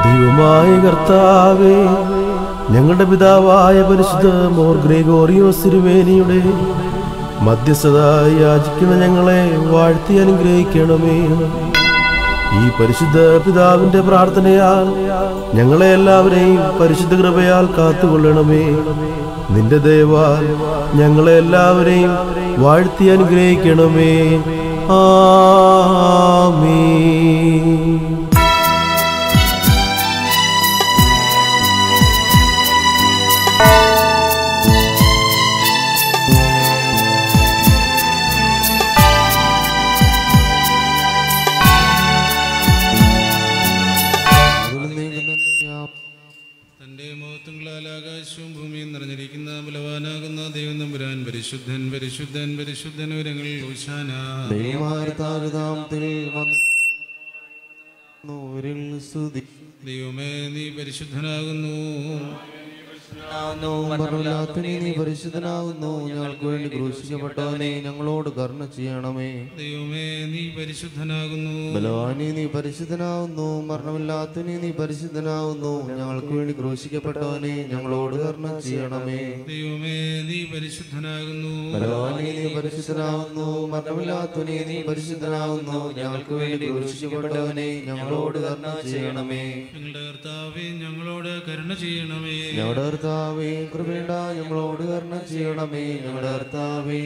ദൈവമായ കർത്താവേ, ഞങ്ങളുടെ പിതാവായ പരിശുദ്ധ മോർ ഗ്രിഗോറിയോസ് തിരുമേനിയുടെ മധ്യസ്ഥതായി യാചിക്കുന്ന ഞങ്ങളെ വാഴ്ത്തി അനുഗ്രഹിക്കണമേ. ഈ പരിശുദ്ധ പിതാവിന്റെ പ്രാർത്ഥനയാൽ ഞങ്ങളെ എല്ലാവരെയും പരിശുദ്ധ കൃപയാൽ കാത്തുകൊള്ളണമേ. നിന്റെ ദയവാൽ ഞങ്ങളെ എല്ലാവരെയും വാഴ്ത്തി അനുഗ്രഹിക്കണമേ. ആമീൻ. ആകാശവും ഭൂമിയും നിറഞ്ഞിരിക്കുന്ന ബലവാനാകുന്ന ദൈവം തമ്പുരാൻ പരിശുദ്ധൻ പരിശുദ്ധൻ പരിശുദ്ധൻ ഉയരങ്ങളിൽ ഹോശാന. ദൈവമേ നീ പരിശുദ്ധനാകുന്നു, നീ പരിശുദ്ധനാകുന്നു. ഞങ്ങൾക്ക് വേണ്ടി ക്രൂശിക്കപ്പെട്ടവനെ ഞങ്ങളോട് കരുണ ചെയ്യണമേ. ദൈവമേ നീ പരിശുദ്ധനാകുന്നു, ബലവാനി നീ പരിശുദ്ധനാകുന്നു. മരണമില്ലാത്തവനെ നീ പരിശുദ്ധനാകുന്നു. ഞങ്ങൾക്ക് വേണ്ടി ക്രൂശിക്കപ്പെട്ടവനെ ഞങ്ങളോട് കരുണ ചെയ്യണമേ. ദൈവമേ നീ പരിശുദ്ധനാകുന്നു, ബലവാനി നീ പരിശുദ്ധനാകുന്നു. മരണമില്ലാത്തവനെ നീ പരിശുദ്ധനാകുന്നു. ഞങ്ങൾക്ക് വേണ്ടി ക്രൂശിക്കപ്പെട്ടവനെ ഞങ്ങളോട് കരുണ ചെയ്യണമേ. ഞങ്ങളുടെ കർത്താവേ ഞങ്ങളോട് കരുണ ചെയ്യണമേ. ഞങ്ങളുടെ കർത്താവേ കൃപയുണ്ട ഞങ്ങളോട് കരുണ ചെയ്യണമേ. ഞങ്ങളുടെ കർത്താവേ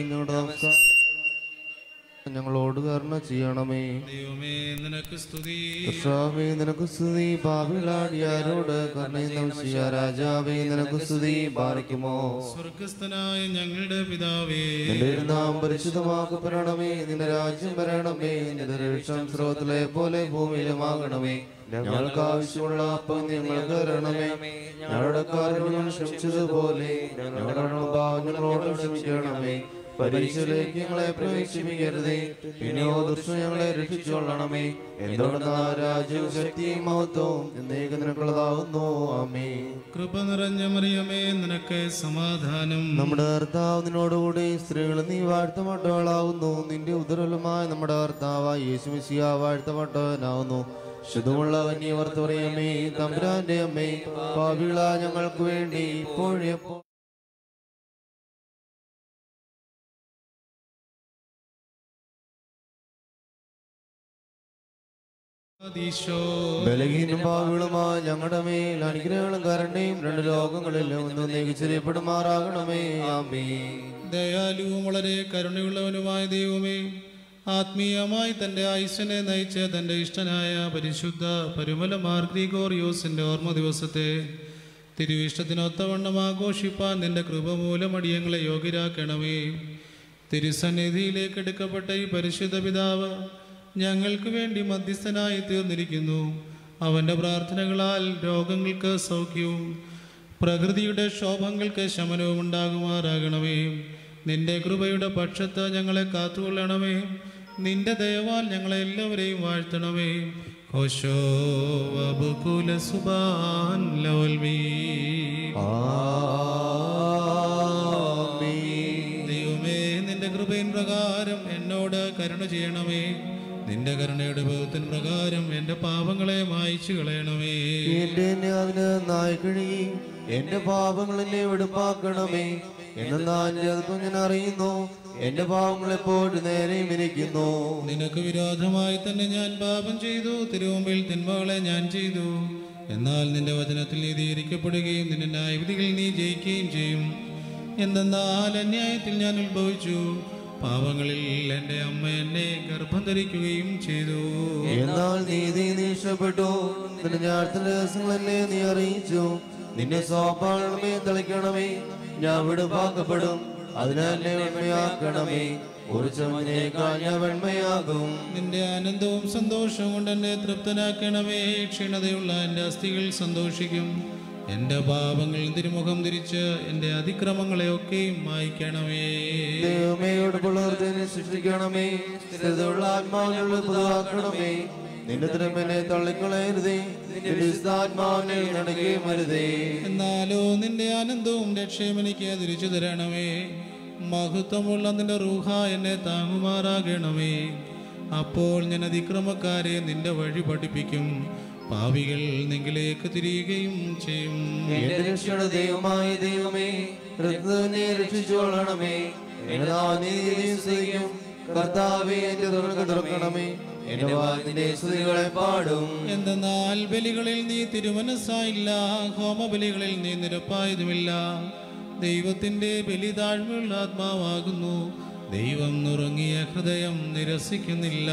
ഞങ്ങളോട് കരുണ ചെയ്യണമേ. ദൈവമേ നിനക്ക് സ്തുതി, കർത്താവേ നിനക്ക് സ്തുതി. പാപികളാടിയാരോട് കരുണയും രാജാവേ നിനക്ക് സ്തുതി. പാലിക്കുമോ സ്വർഗസ്ഥനായ ഞങ്ങളുടെ പിതാവേ, നിന്റെ നാം പരിശുദ്ധമാക്കപ്പെടണമേ. നിന്റെ രാജ്യം വരണമേ. നിന്റെ രക്ഷണം സ്രോതത്തിലെ പോലെ ഭൂമിയിലുമാകണമേ. ഞങ്ങൾക്ക് ആവശ്യമുള്ള അപ്പം ഞങ്ങൾക്ക് തരണമേ. ഞങ്ങളുടെ കാര്യം ക്ഷമിച്ചതുപോലെ ഞങ്ങളോട് ക്ഷമിക്കണമേ. പരീക്ഷയിലേക്ക് ഞങ്ങളെ പ്രവേശിപ്പിക്കരുതേ, പിന്നെയോ ദുഷ്ടൻ ഞങ്ങളെ രക്ഷിച്ചുകൊള്ളണമേ. എന്തുകൊണ്ടെന്ന രാജ്യവും ശക്തിയും മഹത്വവും എന്നേക്കും നിനക്കുള്ളതാകുന്നു. ആമേൻ. കൃപ നിറഞ്ഞ മറിയമേ നിനക്ക് സമാധാനം. നമ്മുടെ കർത്താവ് നിന്നോടുകൂടി സ്ത്രീകൾ നീ വാഴ്ത്തപ്പെട്ടവളാകുന്നു. നിന്റെ ഉദരഫലമായ നമ്മുടെ കർത്താവായ യേശു മിശിഹാ വാഴ്ത്തപ്പെട്ടവനാകുന്നു. ശുദ്ധമുള്ള കന്യവർത്തമറിയമേ തമ്പുരാന്റെ അമ്മേ, പാപികളാ ഞങ്ങൾക്ക് വേണ്ടി ഇപ്പോഴെപ്പോ ബലഹീനും പാപികളുമായ ഞങ്ങളുടെ മേൽ അനുഗ്രഹങ്ങളും കരുണയും രണ്ട് ലോകങ്ങളിലും നീക്കിച്ചെറിയപ്പെടുമാറാകണമേ. ആമേൻ. ദയാലുവും വളരെ കരുണയുള്ളവനുമായ ദൈവമേ, ആത്മീയമായി തൻ്റെ ആയുസ്സിനെ നയിച്ച തൻ്റെ ഇഷ്ടനായ പരിശുദ്ധ പരുമല മാർ ഗ്രിഗോറിയോസിൻ്റെ ഓർമ്മ ദിവസത്തെ തിരുവിഷ്ടത്തിനൊത്തവണ്ണം ആഘോഷിപ്പാൻ നിന്റെ കൃപ മൂലം അടിയങ്ങളെ യോഗ്യരാക്കണമേ. തിരുസന്നിധിയിലേക്ക് എടുക്കപ്പെട്ട ഈ പരിശുദ്ധ പിതാവ് ഞങ്ങൾക്ക് വേണ്ടി മധ്യസ്ഥനായി തീർന്നിരിക്കുന്നു. അവൻ്റെ പ്രാർത്ഥനകളാൽ രോഗങ്ങൾക്ക് സൗഖ്യവും പ്രകൃതിയുടെ ക്ഷോഭങ്ങൾക്ക് ശമനവും ഉണ്ടാകുമാറാകണമേ. നിന്റെ കൃപയുടെ പക്ഷത്ത് ഞങ്ങളെ കാത്തുകൊള്ളണമേ. നിന്റെ ദയവാൽ ഞങ്ങളെ എല്ലാവരെയും വാഴ്ത്തണമേ. ഹോശോ വബുകുല സുബാൻ ലവൽമീ. ദൈവമേ നിന്റെ കൃപയിൻ പ്രകാരം എന്നോട് കരുണ ചെയ്യണമേ. നിന്റെ കരുണയുടെ ബോധത്തിൻ പ്രകാരം എന്റെ പാപങ്ങളെ മായ്ച്ചു കളയണമേ. അതിന് നായ്ക്കഴി എന്റെ പാപങ്ങളെ വെടുപ്പാക്കണമേ. എന്നാൽ ഞാൻ അറിയുന്നു എന്റെ പാപങ്ങൾ എപ്പോഴും നേരെയും ഇരിക്കുന്നു. നിനക്ക് വിരോധമായി തന്നെ ഞാൻ പാപം ചെയ്തു, തിരുമുമ്പിൽ തിന്മകളെ ഞാൻ ചെയ്തു. എന്നാൽ നിന്റെ വചനത്തിൽ നീതീകരിക്കപ്പെടുകയും നിന്റെ ന്യായവിധികളിൽ നീ ജയിക്കുകയും ചെയ്യും. എന്തെന്നാൽ അന്യായത്തിൽ ഞാൻ ഉത്ഭവിച്ചു, പാവങ്ങളിൽ എന്റെ അമ്മ എന്നെ ഗർഭം ധരിക്കുകയും ചെയ്തു. എന്നാൽ നീതി നീഷ്ടപ്പെട്ടു, നിന്റെ ഞാഴ്ത്ത രഹസ്യങ്ങളല്ലേ നീ അറിയിച്ചു. നിന്നെ സ്വാഭാവമേ തളിക്കണമേ, ഞാൻ വെടുപ്പാക്കപ്പെടും. അതിനാൽ വെണ്മയാക്കണമേ, ഒരു ചമനേക്കാൾ ഞാൻ വെണ്മയാകും. നിന്റെ ആനന്ദവും സന്തോഷവും കൊണ്ട് എന്നെ തൃപ്തനാക്കണമേ. ക്ഷീണതയുള്ള എന്റെ അസ്ഥികൾ സന്തോഷിക്കും. എന്റെ പാപങ്ങൾ തിരുമുഖം തിരിച്ച് എന്റെ അതിക്രമങ്ങളെ ഒക്കെയും മായ്ക്കണമേ. ദൈവമേയോട് പുലർത്തിനെ സൃഷ്ടിക്കണമേ. സ്ഥിരതയുള്ള ആത്മാവിനുള്ള പുതുവാക്കണമേ. നിന്റെ തിരുമനെ തള്ളിക്കളയരുതേ, നിന്റെ ആത്മാവിനെ നടക്കുകയുമരുതേ. എന്നാലോ നിന്റെ ആനന്ദവും രക്ഷയും എനിക്ക് തിരിച്ചു തരണമേ. മഹത്വമുള്ള നിന്റെ റൂഹ എന്നെ താങ്ങുമാറാകണമേ. അപ്പോൾ ഞാൻ അതിക്രമക്കാരെ നിന്റെ വഴി പഠിപ്പിക്കും. പാപികൾ നിങ്കിലേക്ക് തിരിയുകയും ചെയ്യും. എന്റെ രക്ഷണ ദൈവമായ ദൈവമേ, ഹൃദയനെ രക്ഷിച്ചോളണമേ. കർത്താവേ, എന്റെ തുറക്ക് തുറക്കണമേ. എന്റെ വാക്കിന്റെ സ്തുതികളെ പാടും. എന്തെന്നാൽ ബലികളിൽ നീ തിരുമനസ്സായില്ല, ഹോമബലികളിൽ നീ നിരപ്പായതുമില്ല. ദൈവത്തിന്റെ ബലി താഴ്മയുള്ള ആത്മാവാകുന്നു, ദൈവം നുറങ്ങിയ ഹൃദയം നിരസിക്കുന്നില്ല.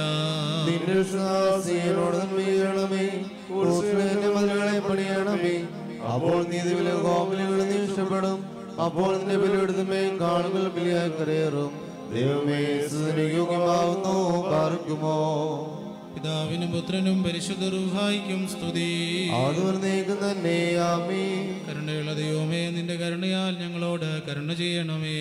അപ്പോൾ നീതിവിലെ ഹോമബലികൾ നീ ഇഷ്ടപ്പെടും. അപ്പോൾ നിന്റെ ബലിയെടുത്തുമേ കാളുകൾ ബലിയായി കരയേറും. ദൈവമേ, യോഗ്യമാവുന്നു. പാർക്കുമോ പിതാവിനും പുത്രനും പരിശുദ്ധ റൂഹായിക്കും സ്തുതി. കരുണയുള്ള ദൈവമേ, നിന്റെ കരുണയാൽ ഞങ്ങളോട് കരുണ ചെയ്യണമേ.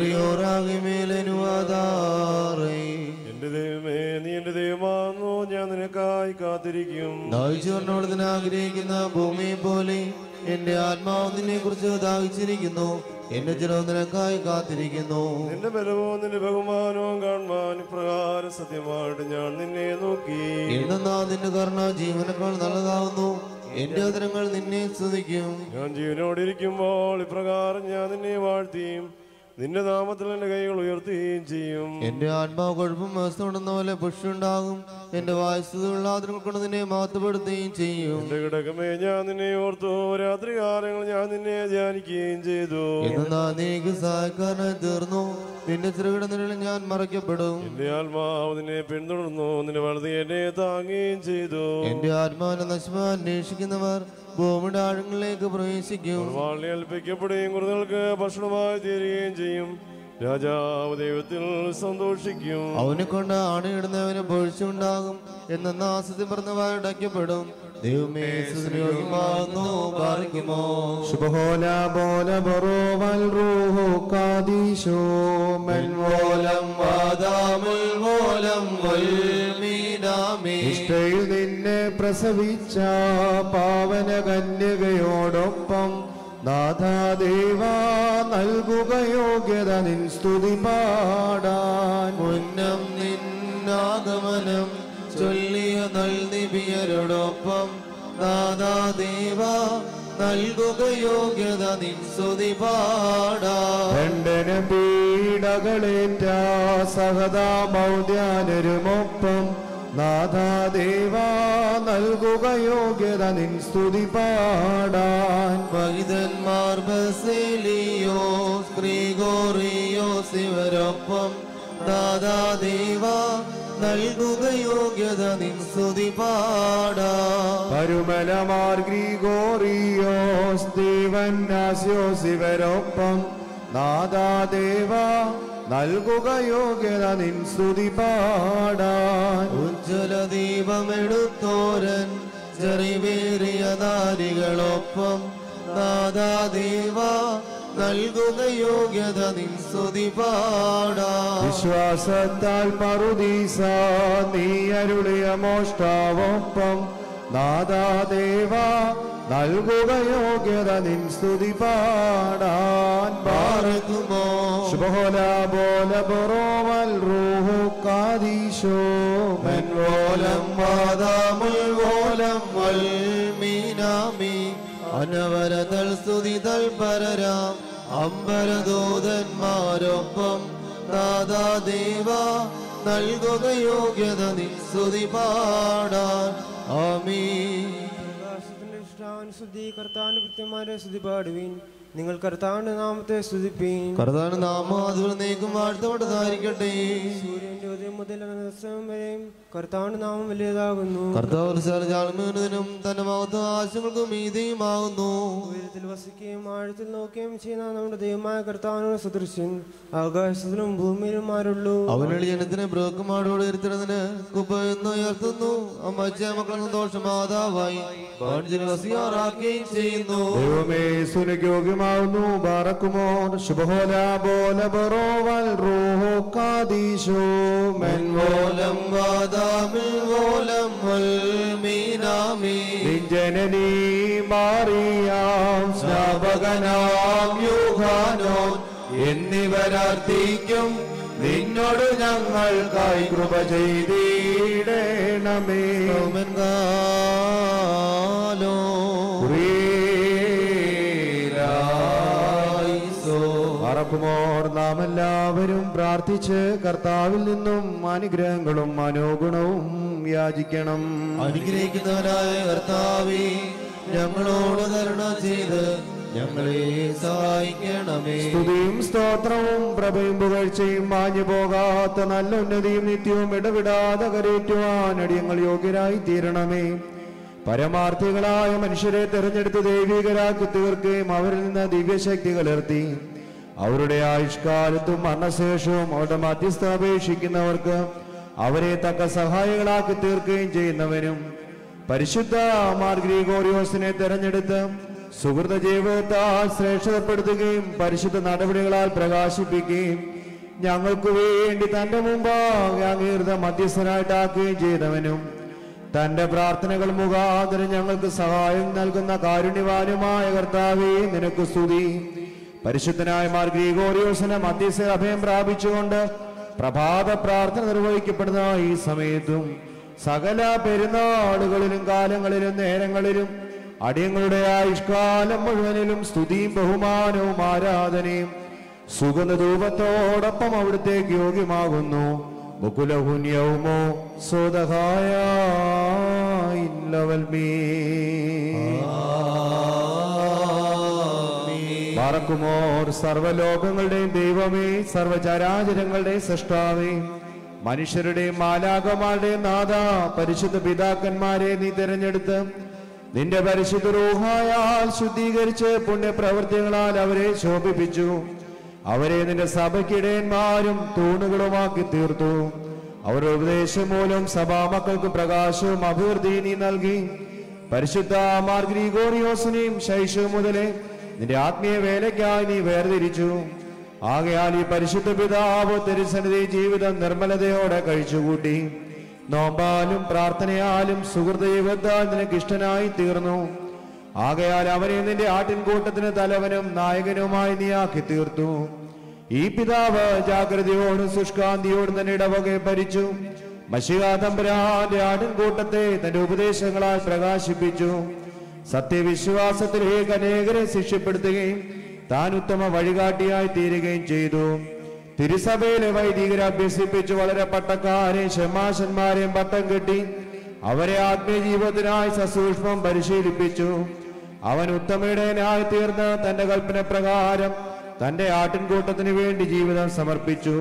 എന്റെ ദൈവമേ, നീ എന്റെ ദൈവമാകുന്നു, ഞാൻ നിനക്കായി കാത്തിരിക്കും. ആഗ്രഹിക്കുന്ന ഭൂമി പോലെ എന്റെ ആത്മാവ് നിന്നെ കുറിച്ച് ദാഹിച്ചിരിക്കുന്നു. എന്റെ ജനവും നിനക്കായി കാത്തിരിക്കുന്നു. നിന്റെ ബലവും നിന്റെ ബഹുമാനവും കാണുവാൻ ഇപ്രകാരം സത്യമായിട്ട് ഞാൻ നിന്നെ നോക്കി. എന്തെന്നാ നിന്റെ കരുണ ജീവനേക്കാൾ നല്ലതാവുന്നു. എന്റെ ഉദരങ്ങൾ നിന്നെ സ്തുതിക്കും. ഞാൻ ജീവനോടിരിക്കുമ്പോൾ ഇപ്രകാരം ഞാൻ നിന്നെ വാഴ്ത്തിയും നിന്റെ നാമത്തിൽ എന്റെ കൈകൾ ഉയർത്തുകയും ചെയ്യും. എന്റെ ആത്മാവ് കുഴപ്പം വ്യവസ്ഥ പോലെ പുഷ്ടിയുണ്ടാകും. എന്റെ വായസ്തുള്ള ആദരങ്ങൾ കൊണ്ട് നിന്നെ മാറ്റപ്പെടുത്തുകയും ചെയ്യും. എന്റെ കിടക്കമേ, ഞാൻ നിന്നെ ഓർത്തു, രാത്രി കാലങ്ങൾ ഞാൻ നിന്നെ ധ്യാനിക്കുകയും ചെയ്തു. എന്നാ നീക്ക് സഹായക്കാരനായി തീർന്നു. നിന്റെ ചെറുകിടനിൽ ഞാൻ മറയ്ക്കപ്പെടും. എന്റെ ആത്മാവ് നിന്നെ പിന്തുടർന്നു, നിന്റെ വലത് എന്നെ താങ്ങുകയും ചെയ്തു. എന്റെ ആത്മാവിനെ നശിപ്പാൻ അന്വേഷിക്കുന്നവർ ഭൂമിയുടെ ആഴങ്ങളിലേക്ക് പ്രവേശിക്കും. വാളിനെ ഏൽപ്പിക്കപ്പെടുകയും കുറുകൾക്ക് ഭക്ഷണമായി തീരുകയും ചെയ്യും. രാജാവ് ദൈവത്തിൽ സന്തോഷിക്കും. അവനെ കൊണ്ട് ആണയിടുന്നവന് പൊഴിച്ചുണ്ടാകും. എന്ന ആസത്തി പറഞ്ഞവായി അടയ്ക്കപ്പെടും. ദൈവമേ, സുയോഗ്യമാകുന്നു. പാർക്കുമോ നിന്നെ പ്രസവിച്ച പാവന കന്യകയോടൊപ്പം നാഥാദേവ നൽകുക യോഗ്യത നിൻ സ്തുതി പാടാൻ. മുന്നം നിന്നാഗമനം ചൊല്ലിയ നൽനിബിയരോടൊപ്പം നാഥാദേവ നൽകുക യോഗ്യത നിൻ സ്തുതി പാടാൻ. ഖണ്ഡന പീഡകളേറ്റ സഹദാ മൗദ്യാനരുമൊപ്പം നാഥാദേവ നൽകുക യോഗ്യത നിൻ സ്തുതി പാടാൻ. മഹിതന്മാർ ബസേലിയോസ് ഗ്രിഗോറിയോസ് ഇവരൊപ്പം നാഥാദേവ നൽകുക യോഗ്യത നിൻ സ്തുതി പാടാൻ. പരുമലമാർ ഗ്രിഗോറിയോസ് ദേവന്നാസ്യോസ് ഇവരൊപ്പം നാഥാദേവ നൽകുക യോഗ്യത നിൻ സ്തുതി പാടാൻ. ഉജ്ജ്വല ദീപമെടുത്തോരൻ ചെറിവേറിയ നാരികളൊപ്പം നാഥാദേവ നൽകുക യോഗ്യത നിൻ സ്തുതി പാടാൻ. വിശ്വാസത്താൽ പറുദീസ നീ അരുളിയ മോഷ്ടാവൊപ്പം നാഥാദേവ നൽകുക യോഗ്യത നിൻ സ്തുതി പാടാൻ. പാർക്കുമോ ശുഭോല ബോല ബറോവൽ റൂഹു കാദീശോ മെൻവോലം വാദാമുൽവോലം വൽമീനാമി അനവരതൽ സ്തുതി തൽപരരാം അമ്പരദൂതന്മാരൊപ്പം നാഥാദേവ നൽകുക യോഗ്യത നിൻ സ്തുതി പാടാൻ. ആമീൻ. കർത്താവിന്റെ സ്തുതി പാടുവീൻ. നിങ്ങൾ കർത്താവിന്റെ നാമത്തെ സ്തുതിപ്പീൻ. കർത്താവിന്റെ നാമം അതുവരേക്കും വാഴ്ത്തപ്പെട്ടതായിരിക്കട്ടെ. സൂര്യന്റെ ഉദയം മുതൽ ദിവസം വരെയും കർത്താവിന്റെ നാമം വലിയതാകുന്നു. കർത്താവ് ജാൽമീനും തന്റെ മഹത്വ ആശയങ്ങൾക്കും മീതിയുമാകുന്നു. ഉയരത്തിൽ വസിക്കുകയും ആഴത്തിൽ നോക്കുകയും ചെയ്യുന്ന നമ്മുടെ ദൈവമായ കർത്താവിനോട് സദൃശ്യൻ ആകാശത്തിലും ഭൂമിയിലും ആരുള്ളൂ. അവനൊളി ജനത്തിന് ബ്രോക്കുമാടോട് ഇരുത്തുന്നതിന് കുപ്പയെന്ന് ഉയർത്തുന്നു. അമ്മച്ച മക്കൾ സന്തോഷമാതാവായി വസിയാറാക്കുകയും ചെയ്യുന്നു. ദൈവമേ സുനയോഗ്യമാവുന്നു. ബാറക്കുമോ ശുഭോല ബോല ബറോവൽ റൂഹു കാദീശോ മെൻവോലം വാദാമിൽവോലം വൽമീനാമി ജനനീ മാറിയാം സ്നാപകനാം യൂഹാനോൻ എന്നിവരാർത്ഥിക്കും നിന്നോട് ഞങ്ങൾക്കായി കൃപ ചെയ്തിടണമേ. പറക്കുമോർ നാം എല്ലാവരും പ്രാർത്ഥിച്ച് കർത്താവിൽ നിന്നും അനുഗ്രഹങ്ങളും മനോഗുണവും യാചിക്കണം. അനുഗ്രഹിക്കുന്നവനായ കർത്താവേ, ഞങ്ങളോട് കരുണ ചെയ്ത് ഞങ്ങളെ സഹായിക്കണമേ. സ്തുതിയും സ്തോത്രവും പ്രഭയും പുകഴ്ചയും മാഞ്ഞു പോകാത്ത നല്ല ഉന്നതിയും നിത്യവും ഇടവിടാതെ കരേറ്റുവാൻ അടിയങ്ങൾ യോഗ്യരായി തീരണമേ. പരമാർത്ഥികളായ മനുഷ്യരെ തെരഞ്ഞെടുത്ത് ദൈവികരാക്കി തീർക്കുകയും അവരിൽ നിന്ന് ദിവ്യശക്തി കലർത്തി അവരുടെ ആയുഷ്കാലത്തും മരണശേഷവും അവരുടെ മധ്യസ്ഥ അപേക്ഷിക്കുന്നവർക്ക് അവരെ തക്ക സഹായികളാക്കി തീർക്കുകയും ചെയ്യുന്നവനും പരിശുദ്ധ മാർ ഗ്രിഗോറിയോസിനെ തെരഞ്ഞെടുത്ത് സുഹൃത ജീവിതത്താൽ ശ്രേഷ്ഠതപ്പെടുത്തുകയും പരിശുദ്ധ നടപടികളാൽ പ്രകാശിപ്പിക്കുകയും ഞങ്ങൾക്ക് വേണ്ടി തന്റെ മുമ്പാകെ അംഗീകൃത മധ്യസ്ഥനായിട്ടാക്കുകയും ചെയ്തവനും തന്റെ പ്രാർത്ഥനകൾ മുഖാന്തരം ഞങ്ങൾക്ക് സഹായം നൽകുന്ന കാരുണ്യവാനുമായ കർത്താവേ, നിനക്ക് സ്തുതി. പരിശുദ്ധനായ മാർ ഗ്രിഗോറിയോസിന്റെ മധ്യസ്ഥ അഭയം പ്രാപിച്ചുകൊണ്ട് പ്രഭാത പ്രാർത്ഥന നിർവഹിക്കപ്പെടുന്ന ഈ സമയത്തും സകല പെരുന്നാളുകളിലും കാലങ്ങളിലും നേരങ്ങളിലും അടിയങ്ങളുടെ ആയുഷ്കാലം മുഴുവനിലും സ്തുതിയും ബഹുമാനവും ആരാധനയും സുഗന്ധധൂപത്തോടൊപ്പം അവിടുത്തേക്ക് യോഗ്യമാകുന്നു. ബുക്കുലഹുന്യവുമോ സ്വതഹായ പറക്കുമോർ സർവലോകങ്ങളുടെയും ദൈവമേ, സർവചരാചരങ്ങളുടെയും സൃഷ്ടാവേ, മനുഷ്യരുടെയും മാലാഖമാരുടെയും നാഥ, പരിശുദ്ധ പിതാക്കന്മാരെ നീ തിരഞ്ഞെടുത്ത് നിന്റെ പരിശുദ്ധ റൂഹായാൽ ശുദ്ധീകരിച്ച് പുണ്യപ്രവൃത്തികളാൽ അവരെ ശോഭിപ്പിച്ചു. അവരെ നിന്റെ സഭയ്ക്കിടയന്മാരും തൂണുകളുമാക്കി തീർത്തു. അവരുടെ ഉപദേശം മൂലം സഭാമക്കൾക്ക് പ്രകാശവും അഭിവൃദ്ധിയും നീ നൽകി. പരിശുദ്ധ മാർ ഗ്രിഗോറിയോസിനെയും ശൈശവം മുതലേ നിന്റെ ആത്മീയ വേലയ്ക്കായി നീ വേർതിരിച്ചു. ആകയാൽ ഈ പരിശുദ്ധ പിതാവ് തിരുസന്നിധി ജീവിതം നിർമ്മലതയോടെ കഴിച്ചുകൂട്ടി. നോമ്പാലും പ്രാർത്ഥനയാലും സുഹൃത ജീവിതത്താൽ നിനക്ക് ഇഷ്ടനായി തീർന്നു. ആകയാൽ അവനെ നിന്റെ ആട്ടിൻകൂട്ടത്തിന് തലവനും നായകനുമായി നീ ആക്കി തീർത്തു. ഈ പിതാവ് ജാഗ്രതയോടും ശുഷ്കാന്തിയോടും തന്നെ ഇടവകയെ ഭരിച്ചു. മശിഹാ തമ്പുരാന്റെ ആട്ടിൻകൂട്ടത്തെ തന്റെ ഉപദേശങ്ങളാൽ പ്രകാശിപ്പിച്ചു. സത്യവിശ്വാസത്തിലേക്ക് അനേകരെ ശിക്ഷപ്പെടുത്തുകയും താൻ ഉത്തമ വഴികാട്ടിയായി തീരുകയും ചെയ്തു. തിരുസഭയിലെ വൈദികരെ അഭ്യസിപ്പിച്ച് വളരെ പട്ടക്കാരെയും ഷമാശന്മാരെയും പട്ടം കെട്ടി അവരെ ആത്മീയ ജീവിതത്തിനായി സസൂക്ഷ്മം പരിശീലിപ്പിച്ചു. അവൻ ഉത്തമയുടേനായി തീർന്ന് തന്റെ കൽപ്പന പ്രകാരം തന്റെ ആട്ടിൻകൂട്ടത്തിന് വേണ്ടി ജീവിതം സമർപ്പിച്ചു.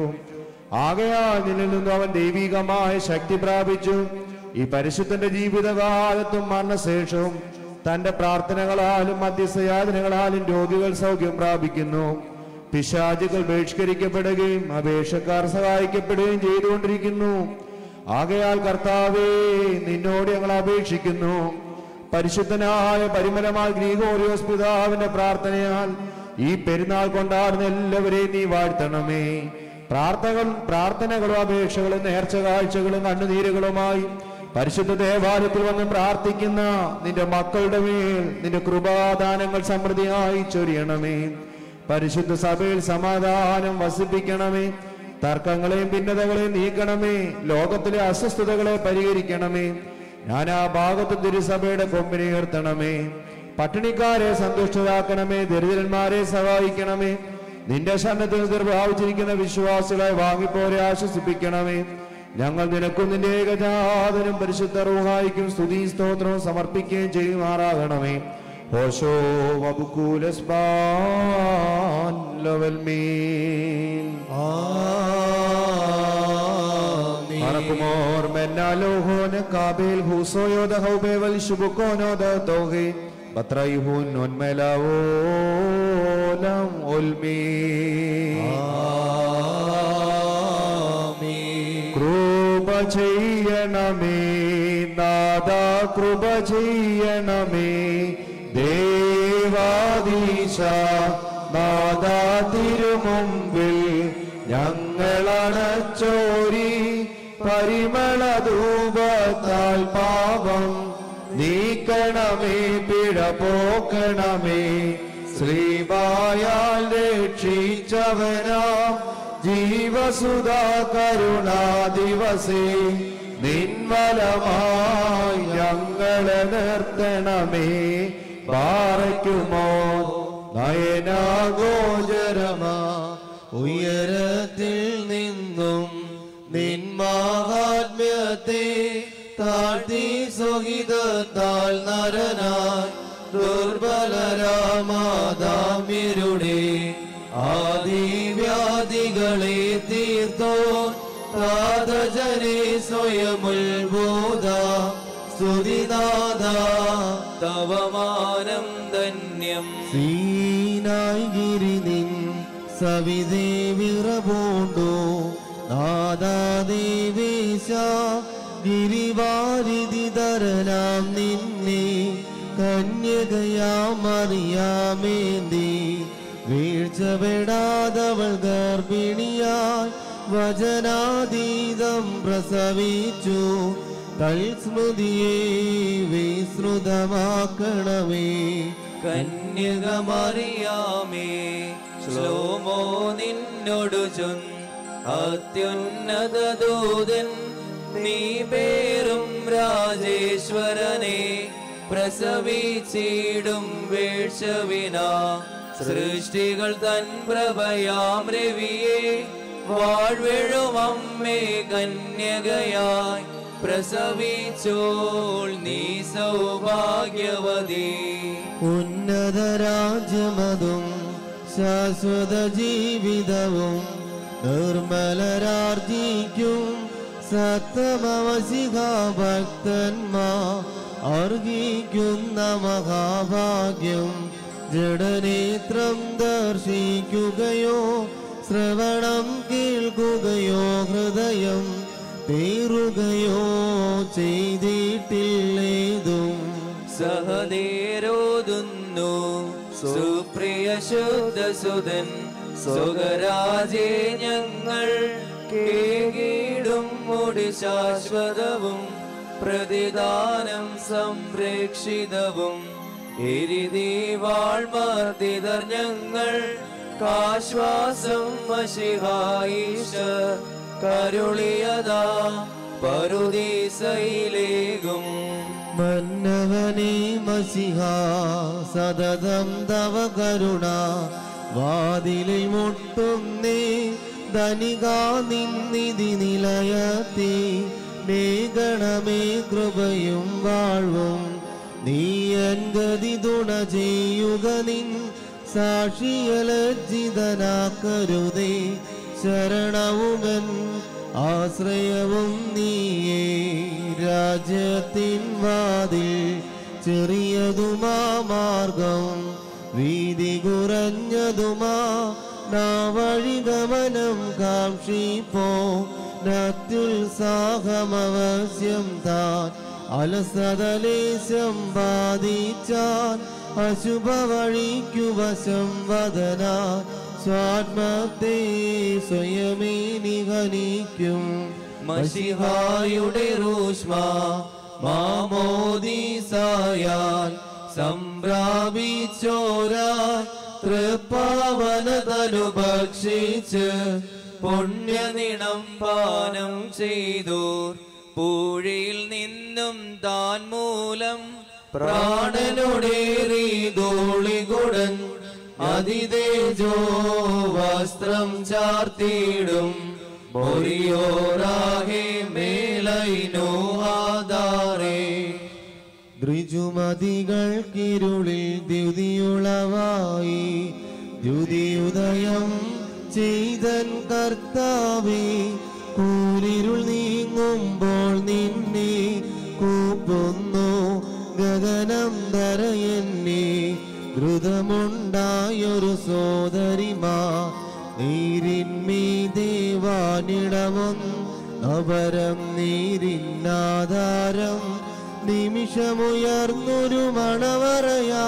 ആകയാൽ നിന്നിൽ നിന്നും അവൻ ദൈവികമായ ശക്തി പ്രാപിച്ചു. ഈ പരിശുദ്ധന്റെ ജീവിതകാലത്തും മരണശേഷവും തന്റെ പ്രാർത്ഥനകളാലും മധ്യസ്ഥയാതനകളാലും രോഗികൾ സൗഖ്യം പ്രാപിക്കുന്നു. പിശാചുകൾ ബഹിഷ്കരിക്കപ്പെടുകയും അപേക്ഷക്കാർ സഹായിക്കപ്പെടുകയും ചെയ്തുകൊണ്ടിരിക്കുന്നു. ആകയാൽ കർത്താവേ, നിന്നോട് ഞങ്ങൾ അപേക്ഷിക്കുന്നു. പരിശുദ്ധനായ പരിമലമായ ഗ്രിഗോറിയോസ് പിതാവിന്റെ പ്രാർത്ഥനയാൽ ഈ പെരുന്നാൾ കൊണ്ടാടുന്ന എല്ലാവരെയും നീ വാഴ്ത്തണമേ. പ്രാർത്ഥനകളും അപേക്ഷകളും നേർച്ച കാഴ്ചകളും കണ്ണുനീരുകളുമായി പരിശുദ്ധ ദേവാലയത്തിൽ വന്ന് പ്രാർത്ഥിക്കുന്ന നിന്റെ മക്കളുടെ മേൽ നിന്റെ കൃപാദാനങ്ങൾ സമൃദ്ധിയായി ചൊരിയണമേ. പരിശുദ്ധ സഭയിൽ സമാധാനം വസിപ്പിക്കണമേ. തർക്കങ്ങളെയും ഭിന്നതകളെയും നീക്കണമേ. ലോകത്തിലെ അസ്വസ്ഥതകളെ പരിഹരിക്കണമേ. നാനാ ഭാഗത്തും തിരുസഭയുടെ കൊമ്പിനെ ഉയർത്തണമേ. പട്ടിണിക്കാരെ സന്തുഷ്ടരാക്കണമേ. ദരിദ്രന്മാരെ സഹായിക്കണമേ. നിന്റെ സന്നദ്ധത്തിൽ നിർഭാവിച്ചിരിക്കുന്ന വിശ്വാസികളെ വാങ്ങിപ്പോരെ ആശ്വസിപ്പിക്കണമേ. ഞങ്ങൾ നിനക്കും നിന്റെ ഏകജാതനും പരിശുദ്ധ റൂഹായിക്കും സ്തുതി സ്തോത്രവും സമർപ്പിക്കുകയും ചെയ്യുമാറാകണമേ. ഹോശോ വബുകൂലസ്ബാൻ ലവൽമീൻ പറക്കുമോർ മെന്നാലോഹോന കാബേൽ ഹൂസോയോ ദഹൗബേ വൽ ശുബുക്കോനോ ദതോഹി ബത്രൈഹുൻ ഒന്മലാവോലം ഒൽമീൻ കൃപ ചെയ്യണമേ നാദാ, കൃപ ചെയ്യണമേ ദേവാദീശ നാദാ. തിരുമുമ്പിൽ ഞങ്ങളണച്ചോരി പരിമള ധൂപത്താൽ പാപം നീക്കണമേ. പിഴ പോക്കണമേ. ശ്രീവായാൽ രക്ഷിച്ചവനാം ജീവസുധാ കരുണാ ദിവസേ നിൻവലമായി ഞങ്ങളെ നിർത്തണമേ. പാറയ്ക്കുമോ നയനാഗോചരമാ ഉയരത്തിൽ നിന്നും നിൻ മഹാത്മ്യത്തെ താഴ്ത്തി സ്വഹിതത്താൽ നരനായി ദുർബലരാമാദാമ്യരുടെ ആദിവ്യാധികളെ തീർത്തോ താതജനെ സ്വയമുത്ഭൂത സ്തുതിനാഥ തവമാനം ധന്യം. സീനായി ഗിരി നിൻ സവിതേ വിറപൂണ്ടു നാദാദേവേശ ഗിരിവാരിധിധരനാം നിന്നെ കന്യകയാമറിയാമേന്തി വീഴ്ചപ്പെടാതവൾ ഗർഭിണിയായി വചനാതീതം പ്രസവിച്ചു. തൽസ്മൃതിയെ വിസ്മൃതമാക്കണമേ. കന്യകമറിയാമേ ശ്ലോമോ നിന്നോടു ചൊന്ന് അത്യുന്നത ദൂതൻ നീ പേരും രാജേശ്വരനെ പ്രസവിച്ചിടും വീഴ്ചവിന സൃഷ്ടികൾ തൻ പ്രഭയാം രവിയെ വാഴ്വെഴും അമ്മേ കന്യകയായി പ്രസവിച്ചോൾ നീ സൗഭാഗ്യവതി. ഉന്നത രാജ്യമതും ശാശ്വത ജീവിതവും നിർമ്മലരാർജിക്കും സത്തമവശിഖ ഭക്തന്മാർ അർഹിക്കുന്ന മഹാഭാഗ്യം. ജഡനേത്രം ദർശിക്കുകയോ ശ്രവണം കേൾക്കുകയോ ഹൃദയം പേറുകയോ ചെയ്തിട്ടില്ലേതും. സഹദേരോതുന്നു സുപ്രിയ ശുദ്ധസുതൻ സ്വകരാജേ ഞങ്ങൾ കേകിടും മുടി ശാശ്വതവും പ്രതിദാനം സംരക്ഷിതവും എരിതീവാൾമർദ്ദിതർ ഞങ്ങൾ കാശ്വാസം മശിഹായിഷ കരുളിയതാ പറുദീസയിലേകും. മന്നവനേ മസിഹ സതതം തവ കരുണ വാതിലിൽ മുട്ടുന്നേ ധനികാ നിന്നിധി നിലയത്തി മേഘണമേ കൃപയും വാഴ്വും. നീ എൻ ഗതി തുണ ചെയ്യുക നിൻ സാക്ഷിയലജ്ജിതനാക്കരുതേ. ശരണവുമെൻ ആശ്രയവും നീയേ. രാജ്യത്തിൻ വാതിൽ ചെറിയതുമാ മാർഗം വീതി കുറഞ്ഞതുമാ നാവഴിഗമനം കാക്ഷിപ്പോ നത്യുത്സാഹമവശ്യം താൻ അലസതലേശം ബാധിച്ചാൽ അശുഭ വഴിക്കു വശം വദനാൻ സ്വാത്മത്തെ സ്വയമേ നിഹനിക്കും. മശിഹായുടെ റൂഷ്മ മാമോദീസായാൽ സംപ്രാപിച്ചോരാ തൃപ്പാവനതനു ഭക്ഷിച്ച് പുണ്യനിണം പാനം ചെയ്തോർ പൂഴിയിൽ നിന്നും താൻ മൂലം പ്രാണനോടേറി ധൂളികുടൻ അതിതേജോ വസ്ത്രം ചാർത്തിയിടും. മൊറിയോറാഹേ മേലൈനോ ആധാരേ. ദ്വിജുമതികൾക്കിരുളിൽ ദ്യുതിയുളവായി ദ്യുതിയുദയം ചെയ്തൻ കർത്താവേ. കൂരിരുൾ നീങ്ങുമ്പോൾ നിന്നെ കൂപ്പുന്നു ഗഗനം ധരയെന്നെ. ദ്രുതമുണ്ടായൊരു സോദരിമാ നീരിന്മീതേ വാനിടമൊന്ന് നവരം നീരിന്നാധാരം. നിമിഷമുയർന്നൊരു മണവറയാ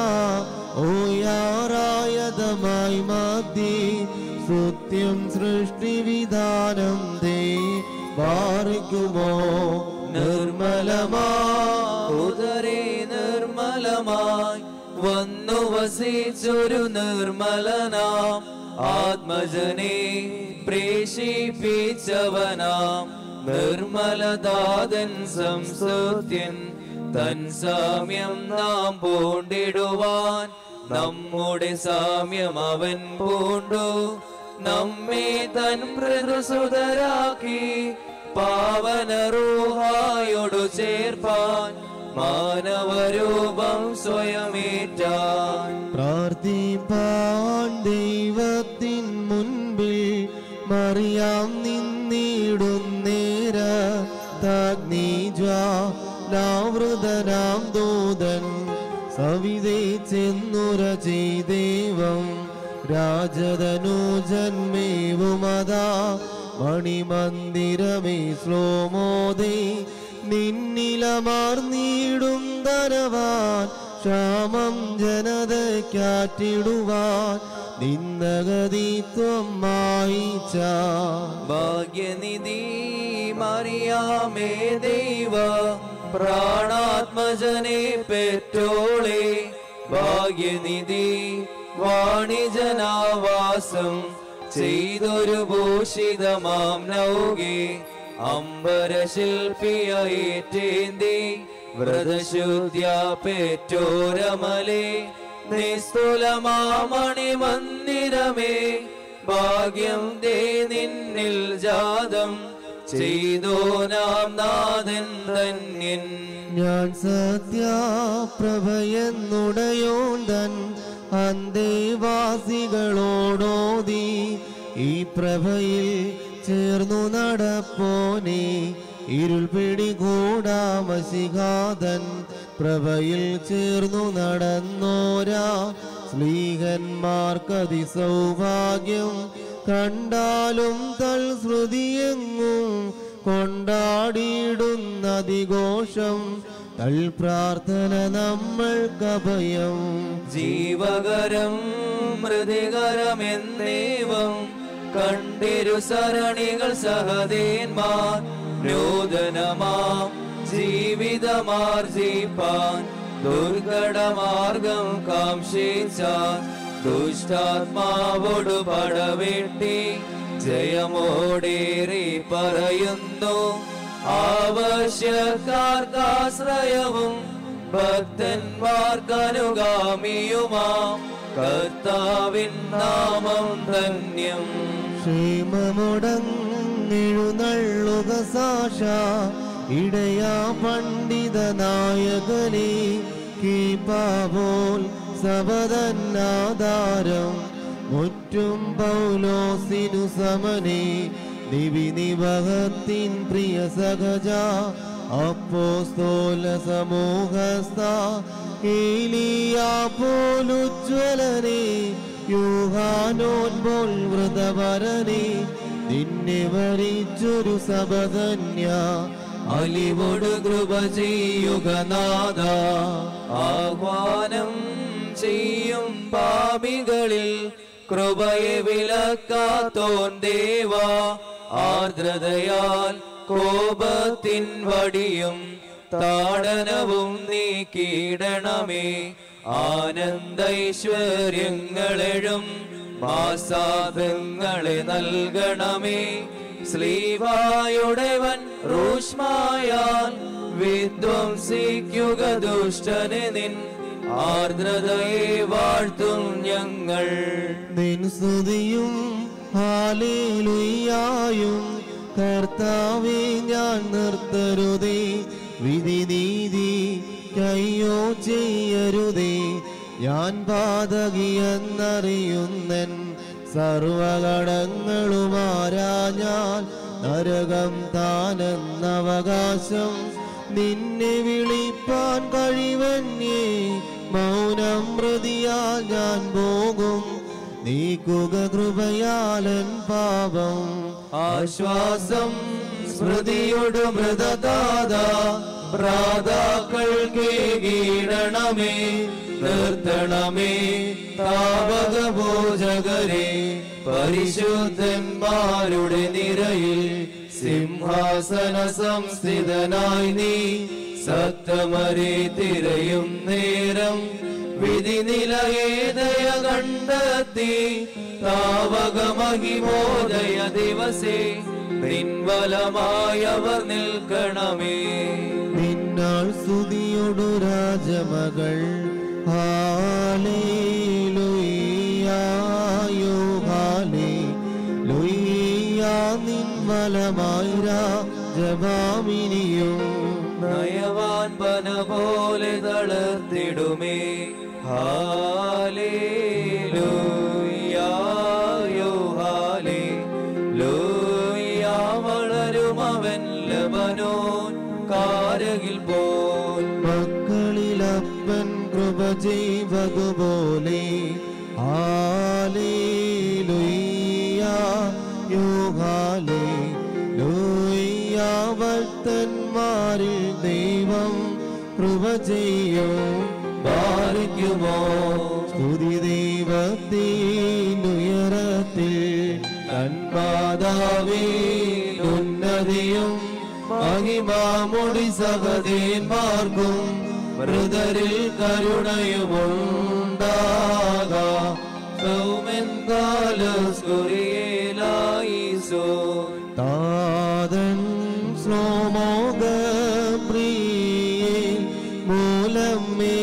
ഓയാറായതമായി മധ്യേ. സത്യം സൃഷ്ടിവിധാനം ദേ പാറിക്കുമോ നിർമ്മലമാ ഉദരേ നിർമ്മലമായി വന്നു വസിച്ചൊരു നിർമ്മലനാം ആത്മജനെ പ്രേഷിപ്പിച്ചവനാം നിർമ്മലദാതൻ സംസ്തുത്യൻ തൻ സാമ്യം നാം പൂണ്ടിടുവാൻ നമ്മുടെ സാമ്യം അവൻ പൂണ്ടു നമ്മെ തൻ പ്രതിസുതരാക്കി പാവന റൂഹായോടു ചേർപ്പാൻ മാനവരൂപം സ്വയമേറ്റാൻ പ്രാർത്ഥിപ്പാൻ ദൈവത്തിൻ മുൻപിൽ മറിയാം നിന്നിടുന്നേര താഗ്നിജ്വാലാവൃതനാം ദൂതൻ സവിതേ ചെന്നുര ചെയ്ദേവം രാജധനുജന്മേവുമതാ മണിമന്ദിരമേ ശ്ലോമോദേ നിന്നിലമാർന്നീടും ധനവാൻ ക്ഷാമം ജനതയ്ക്കാറ്റിടുവാൻ നിന്നഗതിത്വം മായിച്ച ഭാഗ്യനിധി മറിയാമേ ദൈവ പ്രാണാത്മജനെ പെറ്റോളെ ഭാഗ്യനിധി വാണിജനാവാസം ചെയ്തൊരു ഭൂഷിതമാം നൗകെ അംബരശില്പിയേറ്റേന്തി വ്രതശുദ്ധ്യ പെറ്റോരമലേ നിസ്തുലമാമണി മന്ദിരമേ ഭാഗ്യം ദേ നിന്നിൽ ജാതം ചെയ്തോ നാം നാഥൻ ധന്യൻ ഞാൻ സത്യപ്രഭയെന്നുടയോന്തൻ അന്തേവാസികളോടോതി ഈ പ്രഭയിൽ ചേർന്നു നടപ്പോനെ ഇരുൾ പിടികൂടാമശിഖാതൻ പ്രഭയിൽ ചേർന്നു നടന്നോരാ സ്ലീഹന്മാർക്കതി സൗഭാഗ്യം കണ്ടാലും തൽ ശ്രുതിയെങ്ങും കൊണ്ടാടിയിടുന്നതിഘോഷം തൽ പ്രാർത്ഥന നമ്മൾക്കഭയം ജീവകരം മൃതികരമെന്നേവം കണ്ടിരു സരണികൾ സഹദേന്മാർ നൂതനമാം ജീവിതമാർജിപ്പാൻ ദുർഘടമാർഗം കാംക്ഷിച്ച ദുഷ്ടാത്മാവോടു പടവെട്ടി ജയമോടേറി പറയുന്നു ആവശ്യക്കാർക്കാശ്രയവും ഭക്തന്മാർക്കനുഗാമിയുമാം കർത്താവിൻ നാമം ധന്യം ക്ഷേമമുടങ്ങെഴുന്നള്ളുക സാക്ഷ ഇടയാ പണ്ഡിത നായകനെ കീപാപോൽ സബദന്നാധാരം മുറ്റും പൗലോസിനു സമനെ നിവിനിവഹത്തിൻ പ്രിയ സഹജ അപ്പോസ്തോല സമൂഹസ്ഥ ഏലിയാ പോലുജ്വലനെ യൂഹാനോൻപോൽ വൃതവരനെ നിന്നെ വരിച്ചൊരു സബധന്യ അലിവോട് കൃപ ചെയ്യുക നാഥ ആഹ്വാനം ചെയ്യും പാപികളിൽ കൃപയെ വിലക്കാത്തോൻ ദേവ ആർദ്രതയാൽ കോപത്തിൻ വടിയും താടനവും നീക്കിയിടണമേ ആനന്ദൈശ്വര്യങ്ങളെഴും മാസാദങ്ങളെ നൽകണമേ ശ്ലീവായുടവൻ റൂഷ്മായാൽ വിധ്വംസിക്കുക ദുഷ്ടനെ നിൻ ആർദ്രതയെ വാഴ്ത്തും ഞങ്ങൾ നിൻ സ്തുതിയും ഹാലേലുയ്യായും കർത്താവേ ഞാൻ നിർത്തരുതേ വിധി നീതി കയ്യോ ചെയ്യരുതേ ഞാൻ പാതകിയെന്നറിയുന്നൻ സർവകടങ്ങളുമാരാഞ്ഞാൽ നരകം താനെന്നവകാശം നിന്നെ വിളിപ്പാൻ കഴിവന്യേ മൗനം മൃതിയാൽ ഞാൻ പോകും നീക്കുക കൃപയാലൻ പാപം ആശ്വാസം സ്മൃതിയോട് മൃതദാത പ്രാതാക്കൾ കേകീടണമേ നിർത്തണമേ താവകഭോജകരെ പരിശുദ്ധന്മാരുടെ നിരയിൽ സിംഹാസന സംസ്ഥിതനായി നീ സത്തമരെ തിരയും നേരം വിധി നിലയേതയ കണ്ടെത്തി താവകമഹിമോദയ ദിവസേ നിൻവലമായവർ നിൽക്കണമേ. നിന്നാൾ സ്തുതിയൊടു രാജമകൾ ഹാലേലൂയ്യായോ ഹാലേലൂയ്യാ നിൻവലമായി രാജഭാമിനിയും നയവാൻ പന പോലെ തളർത്തിടുമേ. ഹാലേലൂയ്യായോ ഹാലേലൂയ്യാ വളരും അവൻ ലബനോൻ കാരകിൽ പോൽ. മക്കളിലപ്പൻ കൃപ ചെയ്വതുപോലെ ഹാലേലൂയ്യായോ ഹാലേലൂയ്യാ ഭക്തന്മാരിൽ ദൈവം കൃപ ചെയ്യും. പാലിക്കുമോ സ്തുതി ദൈവത്തിനുയരത്തിൽ തന്മാതാവിൽ ഉന്നതിയും മഹിമാമൊടി സഹദേന്മാർക്കും മൃതരിൽ കരുണയുമുണ്ടാകാം. സൗമെന്താലസ്കുറിയേലായിസോ താതൻ ശ്ലോമോഗപ്രിയേ മൂലം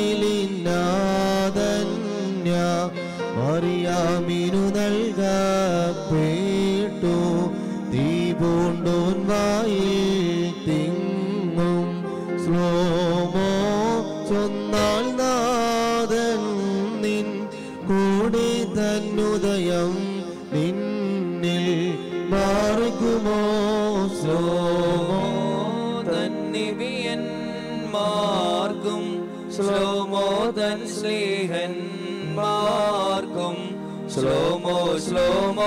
മേലിനാദന്യ മറിയാമിനു നൽകപ്പെട്ടു. തീ പൂണ്ടോൻ വായിൽ തിങ്ങും ശ്ലോമോ ചൊന്നാൾ നാദൻ നിൻ കൂടെ തന്നുദയം നിന്നിൽ മാർഗുമോ. ശ്ലോമോ തന്നിവിയന്മാർക്കും ശ്ലോമോ തൻ സ്നേഹന്മാർക്കും ശ്ലോമോ ശ്ലോമോ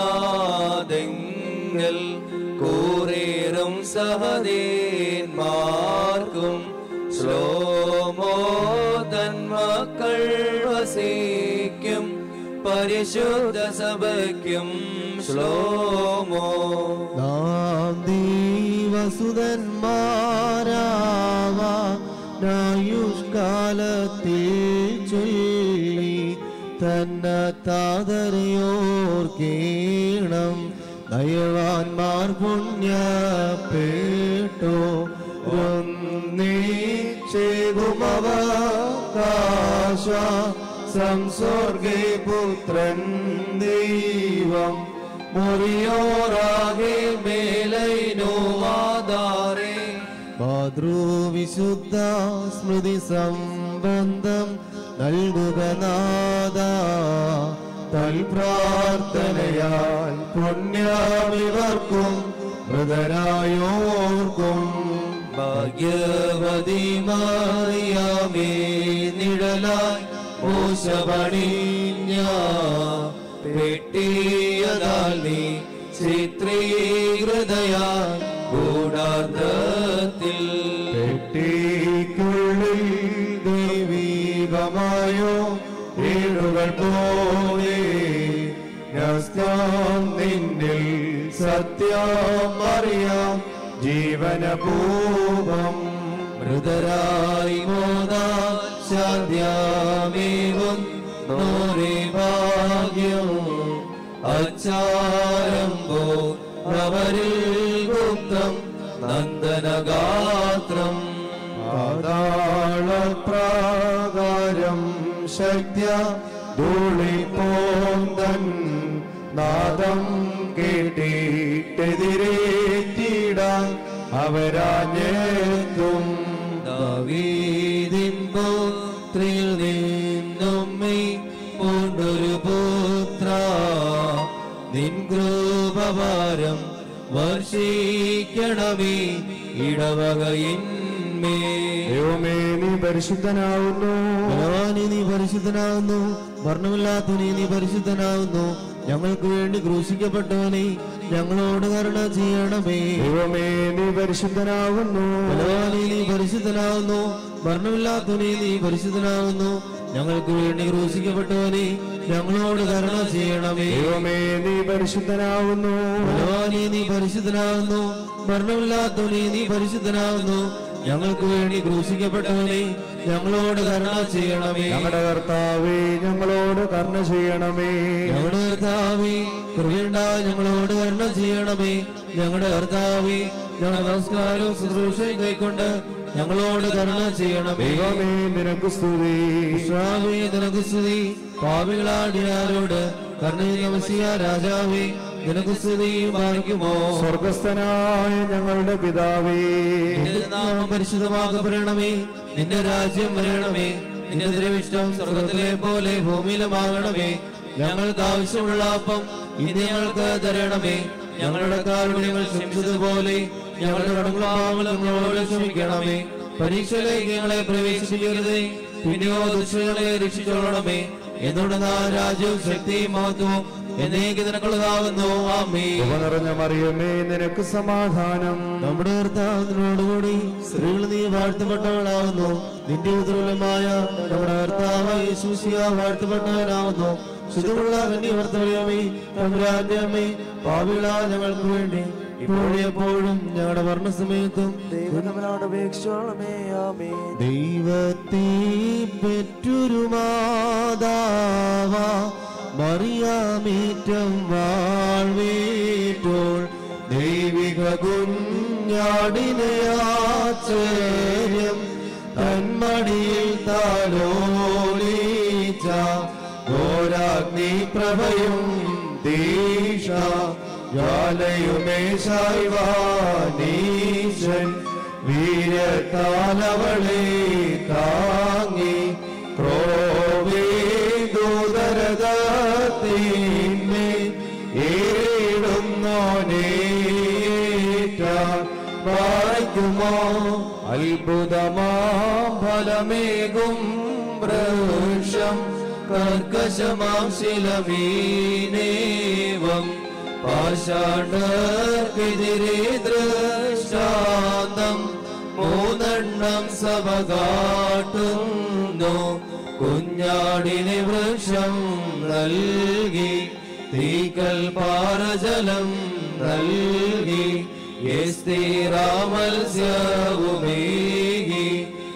നാദങ്ങൾ കൂറേറും സഹദേന്മാർക്കും ശ്ലോമോ തൻ മക്കൾ വസിക്കും പരിശുദ്ധ സഭയ്ക്കും ശ്ലോമോ. നാം ദൈവസുതന്മാരാവാനായുഷ്കാലത്തിൽ ചൊല്ലി തന്നത്താതരയോർക്കേണം. ദയവാന്മാർ പുണ്യപ്പെട്ടോ ഒന്നേകുമവകാശ സംസർഗേ പുത്രൻ ദൈവം മുറിയോറാകെ മേലൈനോ ആധാരേ. മാതൃവിശുദ്ധ സ്മൃതി സംബന്ധം നൽകുക നാദ. തൽപ്രാർത്ഥനയാൽ പുണ്യമിവർക്കും മൃതരായോർക്കും. ഭാഗ്യവതി മറിയാമേ നിഴലായി മോശപണിഞ്ഞ പെട്ടിയതാൽ നീ ചിത്രീകൃതയാൽ ഗൂഢാർത്ഥത്തിൽ. പെട്ടിക്കുള്ളിൽ ദൈവീകമായോ ഏടുകൾ പോലെ ന്യസ്തം നിന്നിൽ സത്യം അറിയാം ജീവനപൂർവം. മൃതരായി മോദാ ശാന്ത്യമേവും നോരേ ഭാഗ്യം അച്ചാരംബോ അവരിൽ ഗുപ്തം നന്ദനഗാത്രം. പാതാളപ്രാകാരം ശക്യ ധൂളിപ്പോന്തൻ നാദം കേട്ടിട്ടെതിരേറ്റിടാൻ അവരാഞ്ഞെത്തും. ദാവീദിൻ പുത്രിയിൽ നിന്നും പൂണ്ടൊരു പുത്ര നിൻ കൃപഭാരം വർഷിക്കണമേ ഇടവകയിന്മേ. ദൈവമേ നീ പരിശുദ്ധനാവുന്നു. നീ പരിശുദ്ധനാവുന്നു. വർണ്ണമില്ലാത്തവനെ നീ പരിശുദ്ധനാവുന്നു. ഞങ്ങൾക്ക് വേണ്ടി ക്രൂശിക്കപ്പെട്ടവനെ ഞങ്ങളോട് കരുണ ചെയ്യണമേ. ദൈവമേ നീ പരിശുദ്ധനാവുന്നു. നീ പരിശുദ്ധനാവുന്നു. വർണ്ണമില്ലാത്തവനെ നീ പരിശുദ്ധനാവുന്നു. ഞങ്ങൾക്ക് വേണ്ടി ക്രൂശിക്കപ്പെട്ടവനെ ഞങ്ങളോട് കരുണ ചെയ്യണമേ. ദൈവമേ നീ പരിശുദ്ധനാവുന്നു. നീ പരിശുദ്ധനാവുന്നു. വർണ്ണമില്ലാത്തവനെ നീ പരിശുദ്ധനാവുന്നു. ഞങ്ങൾക്ക് വേണ്ടി ക്രൂശിക്കപ്പെട്ടവനെ ഞങ്ങളോട് കരുണ ചെയ്യണമേ. ഞങ്ങളുടെ കർത്താവേ ഞങ്ങളോട് കരുണ ചെയ്യണമേ. ഞങ്ങളുടെ കർത്താവേ കൃപയുണ്ടായി ഞങ്ങളോട് കരുണ ചെയ്യണമേ. ഞങ്ങളുടെ കർത്താവേ ഞങ്ങളുടെ നമസ്കാരവും ശുശ്രൂഷയും കൈക്കൊണ്ട് ഞങ്ങളോട് കരുണ ചെയ്യണമേ. ദൈവമേ നിനക്ക് സ്തുതി. കർത്താവേ നിനക്ക് സ്തുതി. പാപികളാടിയാരോട് കരുണ ചെയ്യുന്ന രാജാവേ നിനക്ക് സ്തുതി പാലിക്കുമോ. സ്വർഗസ്ഥനായ ഞങ്ങളുടെ പിതാവേ, നിന്റെ നാമം പരിശുദ്ധമാക്കപ്പെടണമേ. നിന്റെ രാജ്യം വരണമേ. നിന്റെ തിരുവിഷ്ടം സ്വർഗത്തിലെ പോലെ ഭൂമിയിലുമാകണമേ. ഞങ്ങൾക്ക് ആവശ്യമുള്ള അപ്പം ഇന്ന് ഞങ്ങൾക്ക് തരണമേ. ഞങ്ങളുടെ കാരുണ്യങ്ങൾ ക്ഷമിച്ചതുപോലെ ഞങ്ങളുടെ കടങ്ങളാവലും ഞങ്ങളോട് ക്ഷമിക്കണമേ. പരീക്ഷയിലേക്ക് ഞങ്ങളെ പ്രവേശിപ്പിക്കരുതേ, പിന്നെയോ ദുഷ്ടങ്ങളെ രക്ഷിച്ചോളണമേ. എന്നുള്ള രാജ്യവും ശക്തിയും മഹത്വവും എന്നേക്ക് നിനക്കുള്ളതാകുന്നു. ആമേൻ. കൃപ നിറഞ്ഞ മറിയമേ നിനക്ക് സമാധാനം. നമ്മുടെ കർത്താവിനോടുകൂടി സ്ത്രീകൾ നീ വാഴ്ത്തപ്പെട്ടവളാകുന്നു. നിന്റെ ഉദരമായ നമ്മുടെ കർത്താവ് യേശു മിശിഹ വാഴ്ത്തപ്പെട്ടവനാകുന്നു. ശുദ്ധമുള്ള കന്യകമേ തമ്പുരാന്റെ അമ്മേ, പാപികളായ ഞങ്ങൾക്ക് വേണ്ടി ഇപ്പോഴും എപ്പോഴും ഞങ്ങളുടെ മരണസമയത്തും ദൈവനോട് അപേക്ഷിച്ചോളമേ. ആമേൻ. ദൈവത്തെ പെറ്റൊരു മാതാവ മറിയാമേറ്റം വാഴ്വേറ്റോൾ ദൈവിക കുഞ്ഞാടിനെ ആശ്ചര്യം തന്മടിയിൽ താലോലിച്ച ഘോരാഗ്നി പ്രഭയും ദീക്ഷ ജ്വാലയുമേശായിവാനീശൻ വീരത്താലവളെ താങ്ങി ക്രോവേദൂതരതീന്മേ ഏടുന്നോനേറ്റ വായിക്കുമോ. അത്ഭുതമാം ഫലമേകും വൃക്ഷം കർക്കശമാം ശിലമീനേവം പാഷാണ്ഡർക്കെതിരെ ദൃഷ്ടാന്തം മൂന്നെണ്ണം സഭ കാട്ടുന്നു. കുഞ്ഞാടിനെ വൃക്ഷം നൽകി തീക്കൽ പാറജലം നൽകി മത്സ്യവുമേകി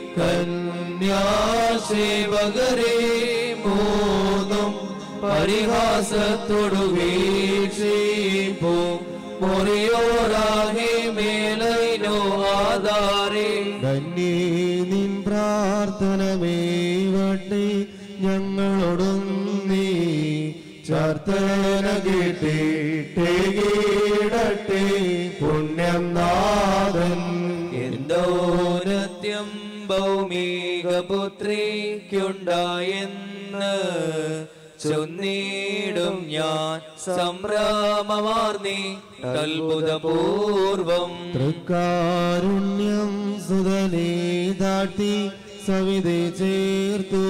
കന്യാസേവകരെ മൂന്നും പരിഹാസത്തോടു വീക്ഷിപ്പോ. മുറിയോരാകെ മേലൈനോ ആധാരേ ധന്യേ നിൻ പ്രാർത്ഥനമേവട്ടെ ഞങ്ങളോടും നീ ചാർത്തന കേട്ടേ കീടട്ടെ പുണ്യം നാഥൻ. എന്തോരത്യം ഭൗമിക പുത്രിക്കുണ്ടായെന്ന് ചൊന്നീടും ഞാൻ സംഭ്രമമാർന്നി കൽബുധപൂർവം. തൃക്കാരുണ്യം സുതനേ താഴ്ത്തി സവിതേ ചേർത്തു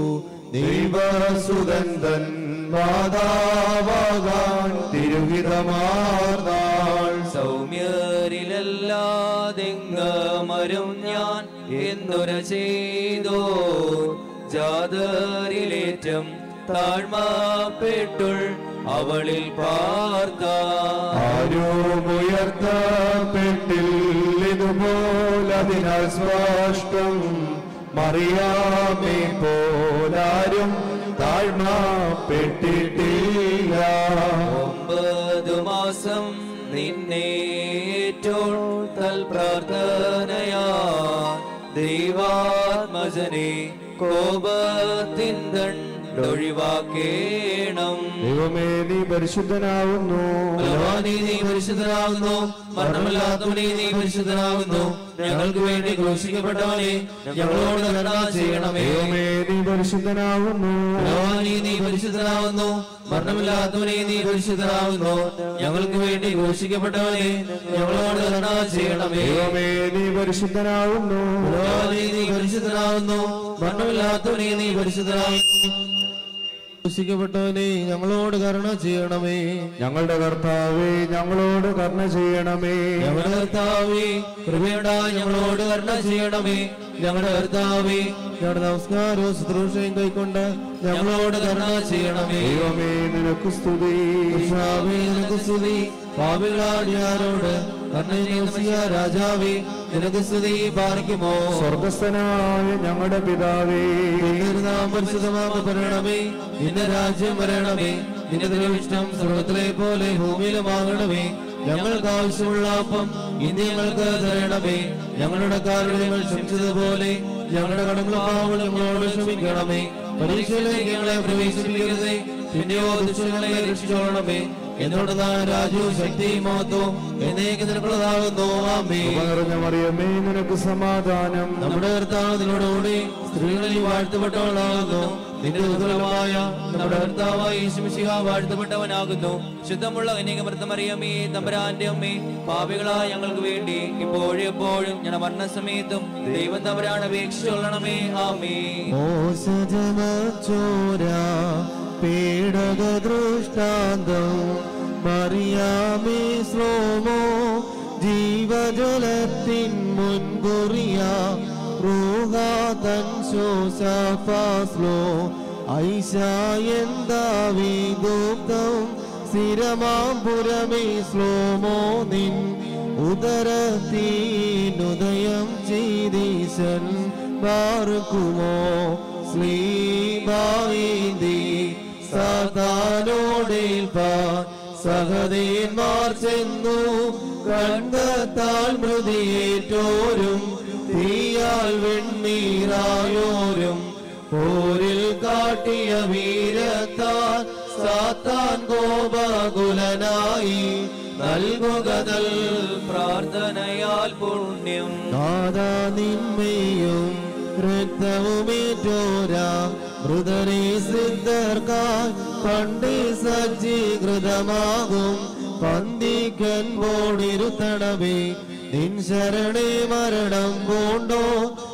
ദൈവസുതന്തൻ മാതാവാകാൻ തിരുഹിതമാർന്നാൾ. സൗമ്യരിലല്ലാതെങ്ങമരും ഞാൻ എന്നുര ചെയ്തോ ജാതരിലേറ്റം താഴ്മപ്പെട്ടുൾ അവളിൽ പാർത്ത ആരും ഉയർത്തപ്പെട്ടില്ലിതുപോലതിനാൽ സ്പഷ്ടം മറിയാമേ പോലാരും താഴ്മപ്പെട്ടിട്ടില്ല. 9 മാസം നിന്നേറ്റോൾ തൽ പ്രാർത്ഥനയാ ദൈവാത്മജനെ കോപത്തിൻ ഒഴിവാക്കേണം. ദൈവമേ നീ പരിശുദ്ധനാവുന്നു. ബലവാനേ നീ പരിശുദ്ധനാവുന്നു. മരണമില്ലാത്തവനേ നീ പരിശുദ്ധനാവുന്നു. ഞങ്ങൾക്ക് വേണ്ടി ക്രൂശിക്കപ്പെട്ടവനെ ഞങ്ങളോട് കരുണ ചെയ്യണമേ. ദൈവമേ നീ പരിശുദ്ധനാവുന്നു. ബലവാനേ നീ പരിശുദ്ധനാവുന്നു. മരണമില്ലാത്തവനേ നീ പരിശുദ്ധനാവുന്നു. ഞങ്ങൾക്ക് വേണ്ടി ക്രൂശിക്കപ്പെട്ടവനെ ഞങ്ങളോട് കരുണ ചെയ്യണമേ. ദൈവമേ നീ പരിശുദ്ധനാവുന്നു. ബലവാനേ നീ പരിശുദ്ധനാവുന്നു. മരണമില്ലാത്തവനേ നീ പരിശുദ്ധനാവുന്നു. ക്രൂശിക്കപ്പെട്ടവനെ ഞങ്ങളോട് കരുണ ചെയ്യണമേ. ഞങ്ങളുടെ കർത്താവേ ഞങ്ങളോട് കരുണ ചെയ്യണമേ. ഞങ്ങളുടെ കർത്താവേ കൃപയുണ്ടായി ഞങ്ങളോട് കരുണ ചെയ്യണമേ. ഞങ്ങളുടെ കർത്താവേ ഞങ്ങളുടെ നമസ്കാരവും ശുശ്രൂഷയും കൈക്കൊണ്ട് ഞങ്ങളോട് കരുണ ചെയ്യണമേ. ദൈവമേ നിനക്ക് സ്തുതി. കർത്താവേ നിനക്ക് സ്തുതി. പാപികളാടിയാരോട് രാജാവേ നിനക്ക് സ്തുതി പാലിക്കുമോ. സ്വർഗസ്ഥനായ ഞങ്ങളുടെ പിതാവേ, നാം പരിശുദ്ധമാക്കപ്പെടണമേ. നിന്റെ രാജ്യം വരണമേ. നിന്റെ തിരുവിഷ്ടം സ്വർഗത്തിലെ പോലെ ഭൂമിയിലുമാകണമേ. ഞങ്ങൾക്ക് ആവശ്യമുള്ള അപ്പം ഇന്ന് ഞങ്ങൾക്ക് തരണമേ. ഞങ്ങളുടെ കാര്യം ഞങ്ങൾ ക്ഷമിച്ചതുപോലെ ഞങ്ങളുടെ കടങ്ങളും പാവങ്ങളും ഞങ്ങളോട് ക്ഷമിക്കണമേ. പരീക്ഷയിലേക്ക് ഞങ്ങളെ പ്രവേശിപ്പിക്കരുതേ, പിന്നെയോ ദുഷ്ടങ്ങളെ രക്ഷിച്ചോളണമേ. എന്നോട് രാജ്യവും ശക്തിയും മഹത്വവും എന്നേക്ക് നിനക്കുള്ളതാകുന്നു. ആമേൻ. നിറഞ്ഞ മറിയമേ, നിനക്ക് സമാധാനം. നമ്മുടെ കർത്താവ് നിന്നോടുകൂടി സ്ത്രീകളിൽ വാഴ്ത്തപ്പെട്ടവളാകുന്നു. നിന്റെ ഉദരമായ നമ്മുടെ കർത്താവായ യേശു മിശിഹ വാഴ്ത്തപ്പെട്ടവനാകുന്നു. ശുദ്ധമുള്ള കന്യകമറിയമേ, തമ്പുരാന്റെ അമ്മേ, പാപികളായ ഞങ്ങൾക്ക് വേണ്ടി ഇപ്പോഴും എപ്പോഴും ഞങ്ങളുടെ മരണസമയത്തും ദൈവം തമ്പുരാൻ അപേക്ഷിച്ചൊള്ളണമേ. ആമേൻ. പേടക ദൃഷ്ടാന്തം മറിയാമേ ശ്രോമോ ജീവജലത്തിൻ മുൻകുറിയ റൂഹാതൻ ശോശാഫാസ്ലോ ഐശായന്താവിദൂപ്തം സ്ഥിരമാപുരമേ ശ്ലോമോ നിൻ ഉദരത്തിനുദയം ചെയ്തീശൻ പാർക്കുമോ ശ്രീഭായിന്തി സാതാനോടേൽപ്പാൻ സഹദേന്മാർ ചെന്നു കണ്ടത്താൽ മൃതിയേറ്റോരും തീയാൽ വെണ്ണീറായോരും പോരിൽ കാട്ടിയ വീരത്താൽ സാത്താൻ കോപകുലനായി നൽകുകതൽ പ്രാർത്ഥനയാൽ പുണ്യം ദാദാ നിന്മയും രക്തവുമേറ്റോരാ മൃതരെ സിദ്ധർക്കായി പണ്ടേ സജ്ജീകൃതമാകും പന്തിക്കൻ പോടിരുത്തണമേ. നിൻ ശരണേ മരണം പൂണ്ടോ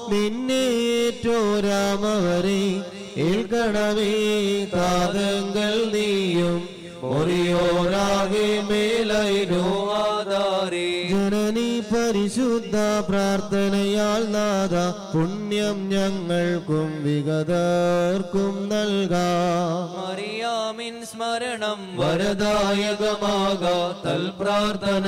നിന്നേറ്റോരാമവരെ ഏൽക്കണമേ. താതങ്ങൾ നീയും ഒറിയോരാകെ മേലൈനോ ആധാരേ. ജനനി പരിശുദ്ധ പ്രാർത്ഥനയാൽ നാഥ പുണ്യം ഞങ്ങൾക്കും വിഗതർക്കും നൽകാം. മറിയാമിൻ സ്മരണം വരദായകമാകാ തൽ പ്രാർത്ഥന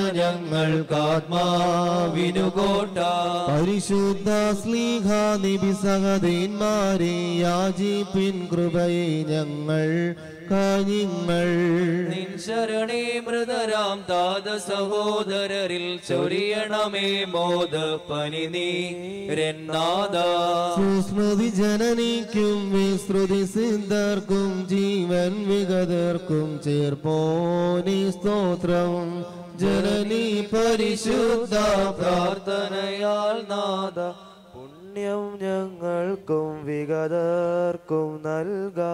ഞങ്ങൾക്കാത്മാവിനുകോട്ട. പരിശുദ്ധ സ്ലീഹ നിബിസഹദീന്മാരെ യാചിപ്പിൻ കൃപയെ ഞങ്ങൾ കാഞ്ഞിങ്ങൾ. നിൻ ശരണേ മൃതരാം താത സഹോദരരിൽ ചൊരിയണമേ മോദ പനി നീരന്നാദ. സുസ്മൃതി ജനനിക്കും വിസ്തൃതി സിദ്ധർക്കും ജീവൻ വിഗതർക്കും ചേർപ്പോനി സ്തോത്രം. ജനനി പരിശുദ്ധ പ്രാർത്ഥനയാൽ നാദ പുണ്യം ഞങ്ങൾക്കും വിഗതർക്കും നൽകാ.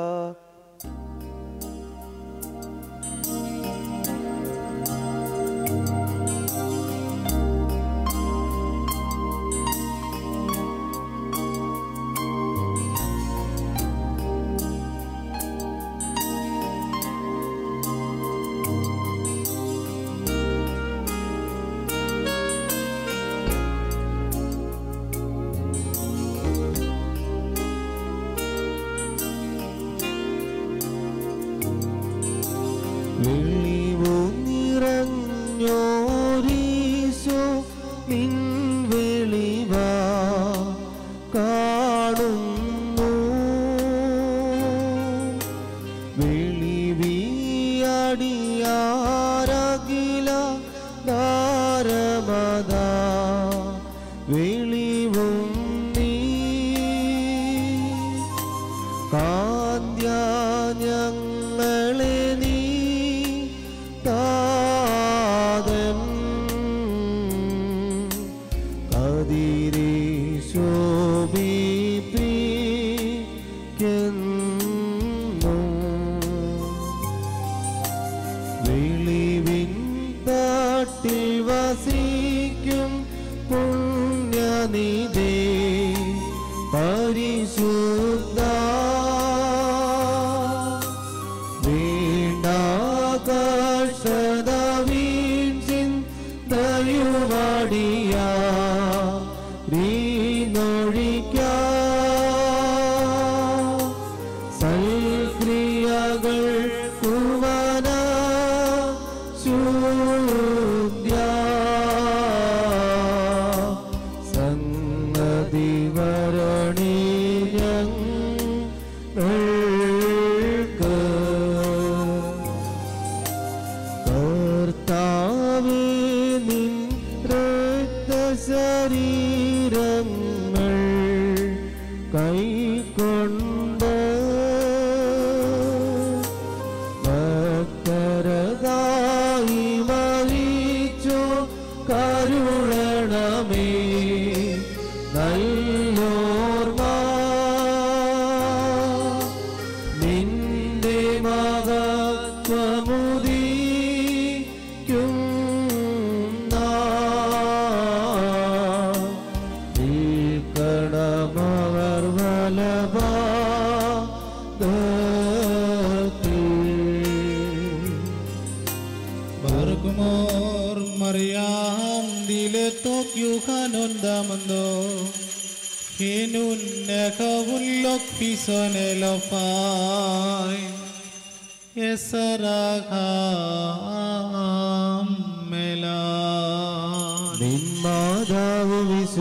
നിറഞ്ഞോരീശോ നിൻ വെളിവാ കാണുന്നു. വെളിവിയടിയാരകില ധാരമതാ വെളിവും നീ കാന്ത്യ ഞങ്ങളെ നീ താതൻ കതിരെ ശോഭിപ്പിക്കുന്നു. വെളിവിൻ തട്ടിൽ വസിക്കും പുണ്യനിധേ പരിശുദ്ധ വീണ്ടാകർഷത വീഴ്ചിൻ ദയുവടിയ നീനൊഴിക്ക സൽക്രിയകൾ കുവന ശൂദ്യ Barkumor Mariam diletok Yuhanon damando Hinun nekavulok pison elofai Esaragam melan നിന്മാതാവ്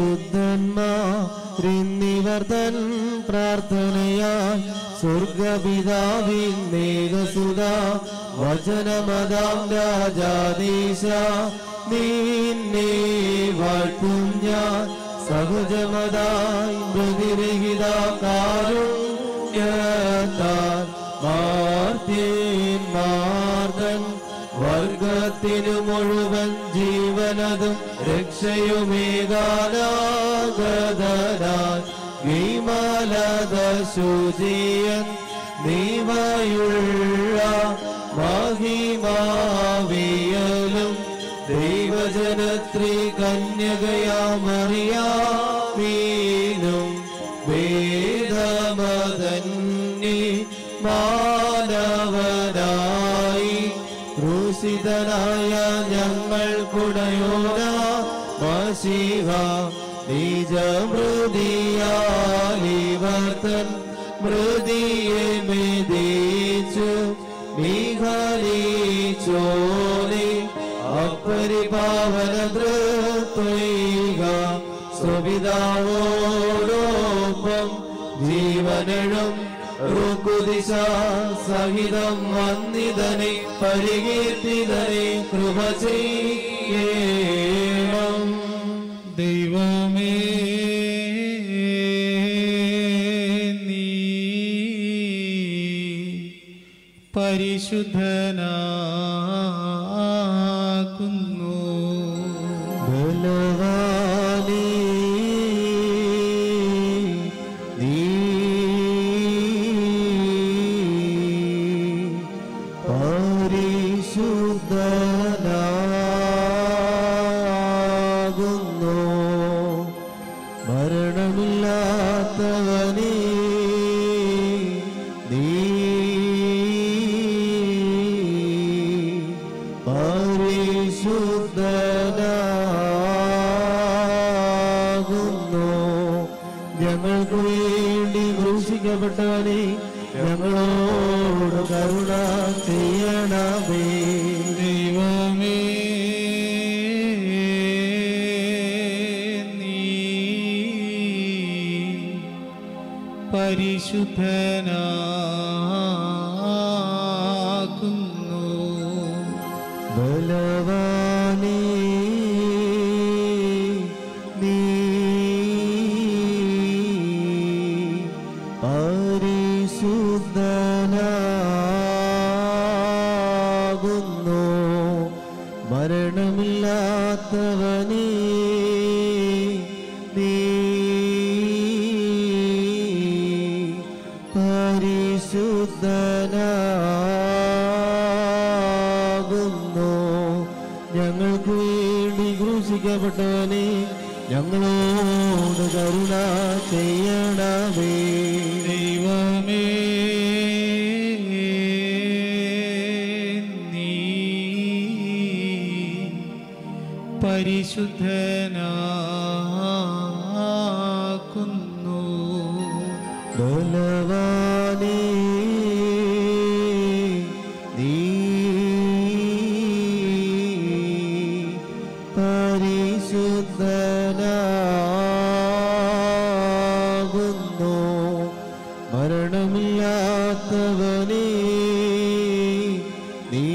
വിശുദ്ധന്മാരിന്നിവർത്തൻ പ്രാർത്ഥനയാൽ സ്വർഗപിതാവിൻ മേഘസുത വചനമതാം രാജാദീശ നിന്നെ വാഴ്ത്തും ഞാൻ സഹജമതായി പ്രതിരഹിത കാരുണ്യത്താൽ മാർത്തിൻ വർഗത്തിനു മുഴുവൻ ജീവനതും രക്ഷയുമേകാനാഗതനാൻ വിമലത ശുചിയൻ നീവയുള്ള മഹിമാവിയലും ദൈവജനത്രീ കന്യകയാമറിയാമീനും വേദമതന്നി മാനവനായി ക്രൂശിതനായ ഞങ്ങൾക്കുടയോന മശീഹ നിജമൃതിയാലിവർത്തൻ മൃതിയെ മെതിച്ചു മീഹലിച്ചോനെ അപരിപാവന ധൃത്വൈക സ്വപിതാവോടൊപ്പം ജീവനും ഋക്കുദിശ സഹിതം വന്നിതനെ പരികീർത്തിതനെ കൃപ ചെയ്യണം. ദൈവമേ നീ പരിശുദ്ധനാകുന്നു. ബലവാനേ പരിശുദ്ധനാകുന്നു. മരണമില്ലാത്തവനേ നീ പരിശുദ്ധനാകുന്നു. ഞങ്ങൾക്ക് വേണ്ടി ക്രൂശിക്കപ്പെട്ടവനെ ഞങ്ങളോട് കരുണ ചെയ്യണമേ. ദൈവമേ നീ പരിശുദ്ധനാകുന്നു. ബലവാനേ നീ പരിശുദ്ധനാകുന്നു. മരണമില്ലാത്തവനേ നീ പരിശുദ്ധനാകുന്നു. ഞങ്ങൾക്ക് വേണ്ടി ക്രൂശിക്കപ്പെട്ടവനെ ഞങ്ങളോട് കരുണ ചെയ്യണമേ. ദൈവമേ നീ പരിശുദ്ധനാകുന്നു. ബലവാനേ നീ പരിശുദ്ധനാകുന്നു. മരണമില്ലാത്തവനേ നീ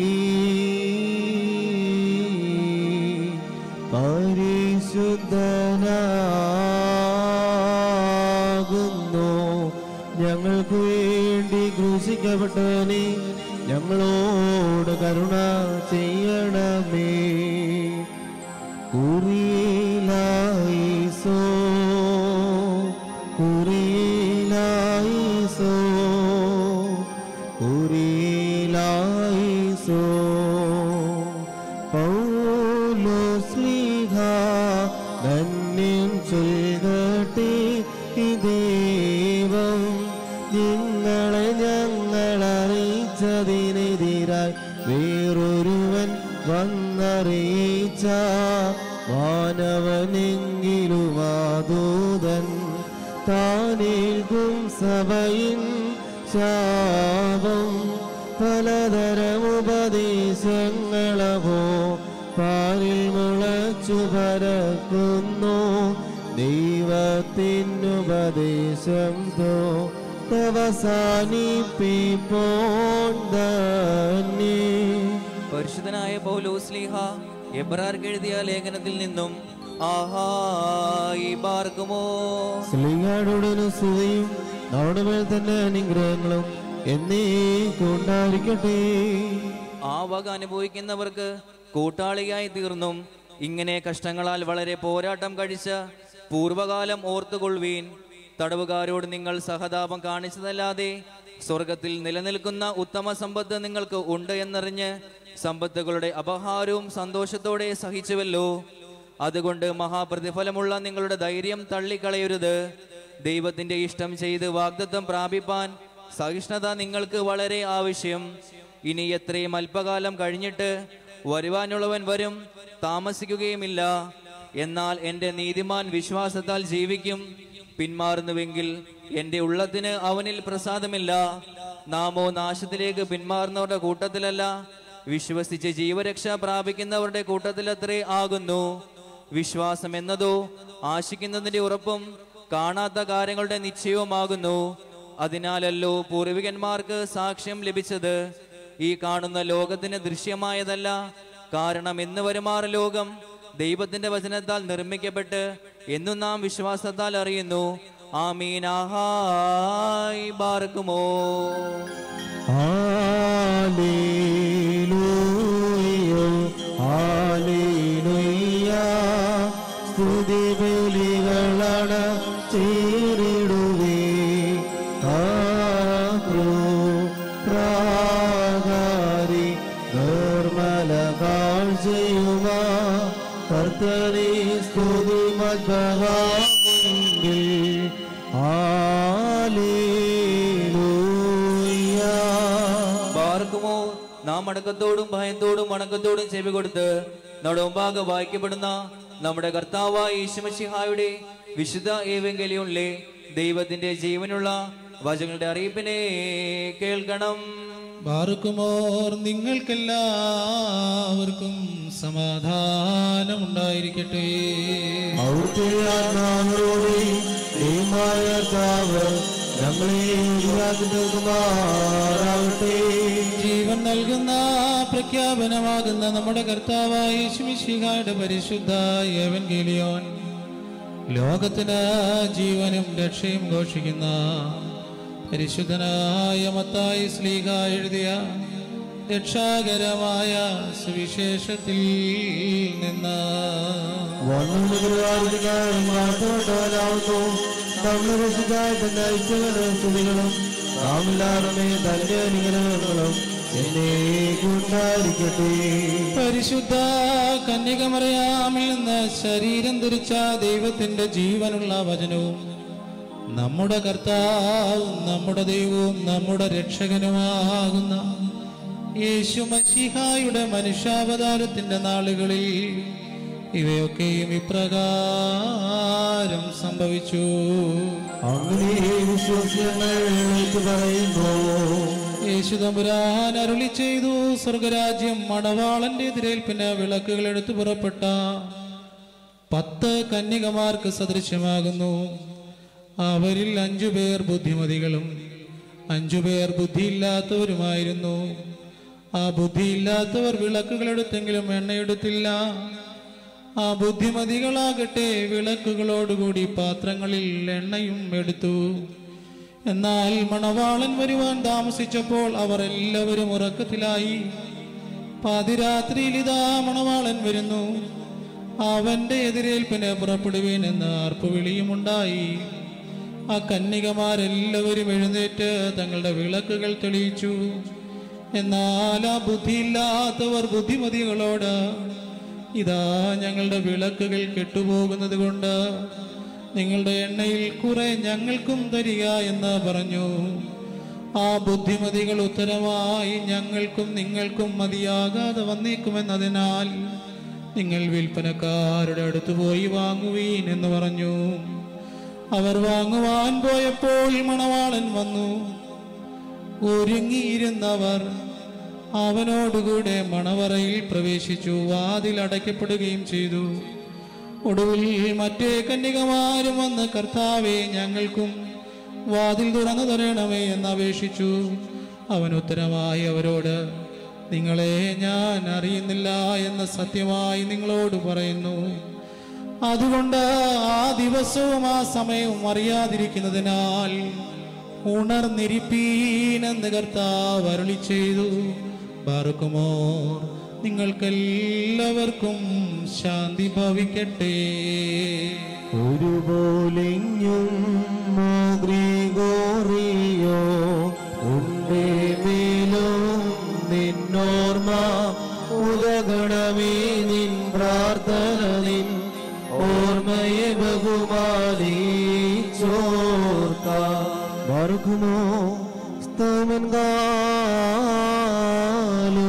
പരിശുദ്ധനാകുന്നു. ഞങ്ങൾക്ക് വേണ്ടി ക്രൂശിക്കപ്പെട്ടവനെ ഞങ്ങളോട് കരുണ ചെയ്യണമേ. കുറിയിലായിസോ കുറിയിലായിസോ കുറിയിലായിസോ പൗലോസ്ലീഹ ധന്യം ചൊൽകട്ടെ ഈ ദൈവം നിങ്ങളെ ഞങ്ങളറിയിച്ചതിനെതിരായി വേറൊരുവൻ വന്നറിയിച്ച മാനവനെങ്കിലും ആദൂതൻ താനേൽക്കും സഭയിൻ ശാപം പലതരമുപദേശങ്ങളവോ പാലിൽ മുളച്ചു പരക്കുന്നു ദൈവത്തിനുപദേശം അവസാനിപ്പിപ്പോൾ തന്നെ. പരിശുദ്ധനായ പൗലോസ്ലീഹ എബ്രായർക്ക് എഴുതിയ ലേഖനത്തിൽ നിന്നും ആഹായി പാർക്കുമോ സ്ലീഹായോടും സ്തുതിയും നമ്മുടെ മേൽ തന്നെ അനുഗ്രഹങ്ങളും എന്നേക്കുണ്ടായിരിക്കട്ടെ. ആ വക അനുഭവിക്കുന്നവർക്ക് കൂട്ടാളിയായി തീർന്നും ഇങ്ങനെ കഷ്ടങ്ങളാൽ വളരെ പോരാട്ടം കഴിച്ച പൂർവകാലം ഓർത്തുകൊള്ളുവീൻ. തടവുകാരോട് നിങ്ങൾ സഹതാപം കാണിച്ചതല്ലാതെ സ്വർഗത്തിൽ നിലനിൽക്കുന്ന ഉത്തമ സമ്പത്ത് നിങ്ങൾക്ക് ഉണ്ട് എന്നറിഞ്ഞ് സമ്പത്തുകളുടെ അപഹാരവും സന്തോഷത്തോടെ സഹിച്ചുവല്ലോ. അതുകൊണ്ട് മഹാപ്രതിഫലമുള്ള നിങ്ങളുടെ ധൈര്യം തള്ളിക്കളയരുത്. ദൈവത്തിന്റെ ഇഷ്ടം ചെയ്ത് വാഗ്ദത്തം പ്രാപിപ്പാൻ സഹിഷ്ണുത നിങ്ങൾക്ക് വളരെ ആവശ്യം. ഇനി എത്രയും അല്പകാലം കഴിഞ്ഞിട്ട് വരുവാനുള്ളവൻ വരും, താമസിക്കുകയുമില്ല. എന്നാൽ എൻ്റെ നീതിമാൻ വിശ്വാസത്താൽ ജീവിക്കും. പിന്മാറുന്നുവെങ്കിൽ എൻ്റെ ഉള്ളത്തിന് അവനിൽ പ്രസാദമില്ല. നാമോ നാശത്തിലേക്ക് പിന്മാറുന്നവരുടെ കൂട്ടത്തിലല്ല, വിശ്വസിച്ച് ജീവരക്ഷ പ്രാപിക്കുന്നവരുടെ കൂട്ടത്തിലത്രേ ആകുന്നു. വിശ്വാസം എന്നതോ ആശിക്കുന്നതിന്റെ ഉറപ്പും കാണാത്ത കാര്യങ്ങളുടെ നിശ്ചയവുമാകുന്നു. അതിനാലല്ലോ പൂർവികന്മാർക്ക് സാക്ഷ്യം ലഭിച്ചത്. ഈ കാണുന്ന ലോകത്തിന് ദൃശ്യമായതല്ല. കാരണം എന്ന് വരുമാറ ലോകം ദൈവത്തിന്റെ വചനത്താൽ നിർമ്മിക്കപ്പെട്ട് എന്നും നാം വിശ്വാസത്താൽ അറിയുന്നു. ആമീൻ. ആഹായി ബാർക്കുമോ. ഹല്ലേലൂയ ഹല്ലേലൂയ. സ്തുതി ബലികളാണ് ചേരിടുവേ പ്രാകാരി നിർമ്മല കാഴ്ചയുമാ കർത്തനെ സ്തുതി മദ്ബഹാമുൻപിൽ. ഹല്ലേലൂയ. ബാർക്കുമോ. നാം അടക്കത്തോടും ഭയത്തോടും വണക്കത്തോടും ചെവി കൊടുത്ത് നമ്മുടെ മുമ്പാകെ വായിക്കപ്പെടുന്ന നമ്മുടെ കർത്താവായ യേശുമശിഹായുടെ വിശുദ്ധ ഏവങ്കലിയോനിലെ ദൈവത്തിന്റെ ജീവനുള്ള വചനങ്ങളുടെ അറിയിപ്പിനെ കേൾക്കണം. ബാറുക്കുമോർ. നിങ്ങൾക്കെല്ലാവർക്കും സമാധാനമുണ്ടായിരിക്കട്ടെ. ജീവൻ നൽകുന്ന പ്രഖ്യാപനമാകുന്ന നമ്മുടെ കർത്താവായ യേശുമിശിഹായുടെ പരിശുദ്ധ ഏവങ്കേലിയോൻ ലോകത്തിന് ജീവനും രക്ഷയും ഘോഷിക്കുന്ന പരിശുദ്ധനായ മത്തായി ശ്ലീഹ എഴുതിയ രക്ഷാകരമായ സുവിശേഷത്തിൽ നിന്ന് പരിശുദ്ധ കന്യകമറിയാമിൽ നിന്ന് ശരീരം ധരിച്ച ദൈവത്തിന്റെ ജീവനുള്ള വചനവും നമ്മുടെ കർത്താവും നമ്മുടെ ദൈവവും നമ്മുടെ രക്ഷകനുമാകുന്ന യേശു മശിഹായുടെ മനുഷ്യാവതാരത്തിന്റെ നാളുകളിൽ ഇവയൊക്കെയും ഇപ്രകാരം സംഭവിച്ചു. യേശു തമ്പുരാൻ അരുളി ചെയ്തു, സ്വർഗരാജ്യം മണവാളന്റെ എതിരേൽപ്പിന് വിളക്കുകൾ എടുത്തു പുറപ്പെട്ട 10 കന്യകമാർക്ക് സദൃശ്യമാകുന്നു. അവരിൽ 5 പേർ ബുദ്ധിമതികളും 5 പേർ ബുദ്ധിയില്ലാത്തവരുമായിരുന്നു. ആ ബുദ്ധിയില്ലാത്തവർ വിളക്കുകളെടുത്തെങ്കിലും എണ്ണയെടുത്തില്ല. ആ ബുദ്ധിമതികളാകട്ടെ വിളക്കുകളോടുകൂടി പാത്രങ്ങളിൽ എണ്ണയും എടുത്തു. എന്നാൽ മണവാളൻ വരുവാൻ താമസിച്ചപ്പോൾ അവർ എല്ലാവരും ഉറക്കത്തിലായി. പാതിരാത്രിയിൽ ഇതാ മണവാളൻ വരുന്നു, അവന്റെ എതിരേൽപ്പിന് പുറപ്പെടുവീൻ എന്ന ആർപ്പുവിളിയുമുണ്ടായി. ആ കന്യകമാരെല്ലാവരും എഴുന്നേറ്റ് തങ്ങളുടെ വിളക്കുകൾ തെളിയിച്ചു. എന്നാൽ ആ ബുദ്ധിയില്ലാത്തവർ ബുദ്ധിമതികളോട്, ഇതാ ഞങ്ങളുടെ വിളക്കുകൾ കെട്ടുപോകുന്നത് കൊണ്ട് നിങ്ങളുടെ എണ്ണയിൽ കുറെ ഞങ്ങൾക്കും തരിക എന്ന് പറഞ്ഞു. ആ ബുദ്ധിമതികൾ ഉത്തരമായി ഞങ്ങൾക്കും നിങ്ങൾക്കും മതിയാകാതെ വന്നേക്കുമെന്നതിനാൽ നിങ്ങൾ വിൽപ്പനക്കാരുടെ അടുത്ത് പോയി വാങ്ങുവീൻ എന്ന് പറഞ്ഞു. അവർ വാങ്ങുവാൻ പോയപ്പോൾ മണവാളൻ വന്നു. ഒരുങ്ങിയിരുന്നവർ അവനോടുകൂടെ മണവറയിൽ പ്രവേശിച്ചു. വാതിൽ അടയ്ക്കപ്പെടുകയും ചെയ്തു. ഒടുവിൽ മറ്റേ കന്യകമാരും വന്ന്, കർത്താവേ, ഞങ്ങൾക്കും വാതിൽ തുറന്നു തരണമേ എന്നപേക്ഷിച്ചു. അവൻ ഉത്തരമായി അവരോട്, നിങ്ങളെ ഞാൻ അറിയുന്നില്ല എന്ന് സത്യമായി നിങ്ങളോട് പറയുന്നു. അതുകൊണ്ട് ആ ദിവസവും ആ സമയവും അറിയാതിരിക്കുന്നതിനാൽ ഉണർന്നിരിപ്പീനെന്ന് കർത്താവ് അരുളി ചെയ്തു. ബാറുക്കുമോർ, നിങ്ങൾക്കെല്ലാവർക്കും ശാന്തി ഭവിക്കട്ടെ. ഒരുപോലെഞ്ഞും ഗ്രിഗോറിയോ ഉണ്ടേ മേലോ നിന്നോർമ്മ ഉദഗണമേ നിൻ പ്രാർത്ഥന നിൻ ഓർമ്മയെ ബഹുമാനിച്ചോർക്ക. ബാറുക്കുമോ സ്തോമൻ ഗാലോ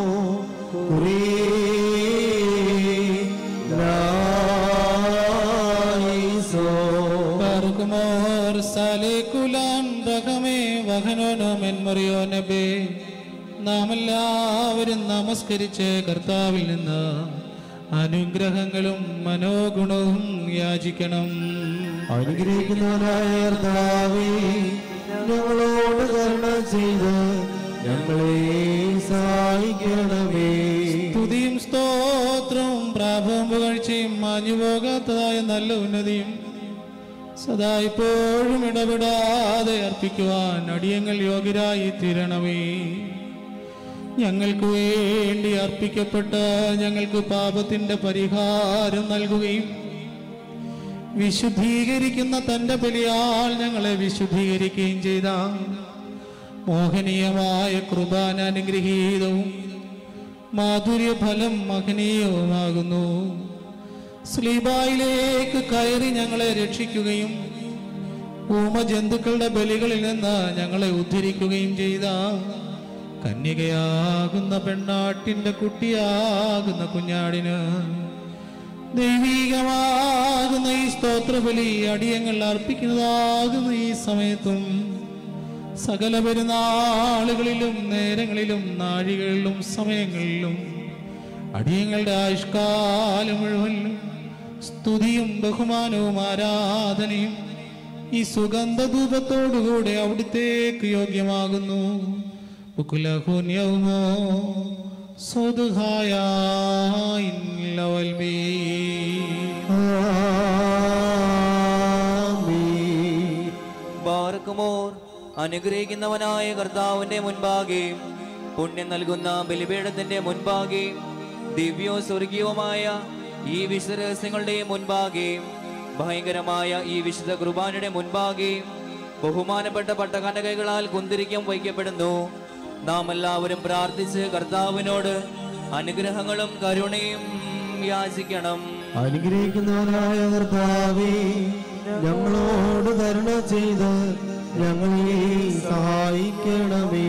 നാം എല്ലാവരും നമസ്കരിച്ച് കർത്താവിൽ നിന്ന് അനുഗ്രഹങ്ങളും മനോഗുണവും യാചിക്കണം. അനുഗ്രഹിക്കുന്നവനായ കർത്താവേ, ഞങ്ങളോട് കരുണ ചെയ്ത് ഞങ്ങളെ സഹായിക്കണമേ. സ്തുതിയും സ്തോത്രവും പ്രാഭവം പുകഴ്ചയും മാഞ്ഞുപോകാത്തതായ നല്ല ഉന്നതിയും സദാ ഇപ്പോഴും ഇടപെടാതെ അർപ്പിക്കുവാൻ അടിയങ്ങൾ യോഗ്യരായി തീരണമേ. ഞങ്ങൾക്ക് വേണ്ടി അർപ്പിക്കപ്പെട്ട ഞങ്ങൾക്ക് പാപത്തിന്റെ പരിഹാരം നൽകുകയും വിശുദ്ധീകരിക്കുന്ന തന്റെ ബലിയാൽ ഞങ്ങളെ വിശുദ്ധീകരിക്കുകയും ചെയ്ത മോഹനീയമായ കൃപാന അനുഗ്രഹീതവും മാധുര്യഫലം മഹനീയവുമാകുന്നു. സ്ലീബായിലേക്ക് കയറി ഞങ്ങളെ രക്ഷിക്കുകയും ഊമജന്തുക്കളുടെ ബലികളിൽ നിന്ന് ഞങ്ങളെ ഉദ്ധരിക്കുകയും ചെയ്ത കന്യകയാകുന്ന പെണ്ണാട്ടിന്റെ കുട്ടിയാകുന്ന കുഞ്ഞാടിന് ദൈവീകമാകുന്ന ഈ സ്തോത്രബലി അടിയങ്ങൾ അർപ്പിക്കുന്നതാകുന്ന ഈ സമയത്തും സകല പെരുന്നാളുകളിലും നേരങ്ങളിലും നാഴികളിലും സമയങ്ങളിലും അടിയങ്ങളുടെ ആയുഷ്കാലം മുഴുവനും സ്തുതിയും ബഹുമാനവും ആരാധനയും ഈ സുഗന്ധധൂപത്തോടുകൂടെ അവിടുത്തേക്ക് യോഗ്യമാകുന്നു. ബാറക്കുമോർ, അനുഗ്രഹിക്കുന്നവനായ കർത്താവിന്റെ മുൻപാകെ പുണ്യം നൽകുന്ന ബലിപീഠത്തിന്റെ മുൻപാകെ ദിവ്യോ സ്വർഗീയവുമായ ഈ വിശുദ്ധ രഹസ്യങ്ങളുടെ മുൻപാകെ ഭയങ്കരമായ ഈ വിശുദ്ധ കുർബാനയുടെ മുൻപാകെ ബഹുമാനപ്പെട്ട പട്ടകനകൈകളാൽ കുന്തിരിക്കം വയ്ക്കപ്പെടുന്നു. നാം എല്ലാവരും പ്രാർത്ഥിച്ച് കർത്താവിനോട് അനുഗ്രഹങ്ങളും കരുണയും യാചിക്കണം. അനുഗ്രഹിക്കുന്നവനായ കർത്താവേ, ഞങ്ങളോട് കരുണ ചെയ്ത് ഞങ്ങളെ സഹായിക്കണമേ.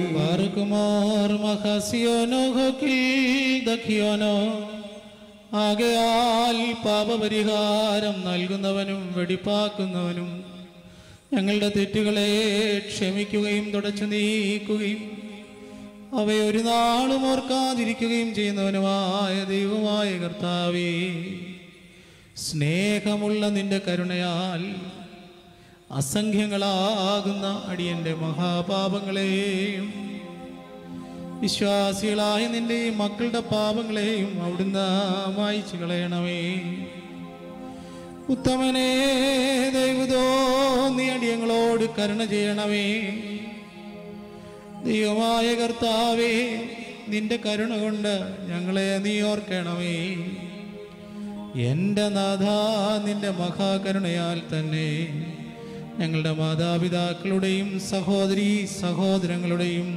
ആകയാൽ പാപപരിഹാരം നൽകുന്നവനും വെടിപ്പാക്കുന്നവനും ഞങ്ങളുടെ തെറ്റുകളെ ക്ഷമിക്കുകയും തുടച്ചു നീക്കുകയും അവയൊരു നാളും ഓർക്കാതിരിക്കുകയും ചെയ്യുന്നവനുമായ ദൈവമായ കർത്താവേ, സ്നേഹമുള്ള നിന്റെ കരുണയാൽ അസംഖ്യങ്ങളാകുന്ന അടിയന്റെ മഹാപാപങ്ങളെയും വിശ്വാസികളായ നിന്റെ മക്കളുടെ പാപങ്ങളെയും അവിടുന്ന് മായ്ച്ചു കളയണമേ. ഉത്തമനേ, ദൈവതോ നീ അടിയങ്ങളോട് കരുണ ചെയ്യണമേ. ദൈവമായ കർത്താവേ, നിന്റെ കരുണ കൊണ്ട് ഞങ്ങളെ നീ ഓർക്കണമേ. എൻ്റെ നാഥ, നിന്റെ മഹാകരുണയാൽ തന്നെ ഞങ്ങളുടെ മാതാപിതാക്കളുടെയും സഹോദരീ സഹോദരങ്ങളുടെയും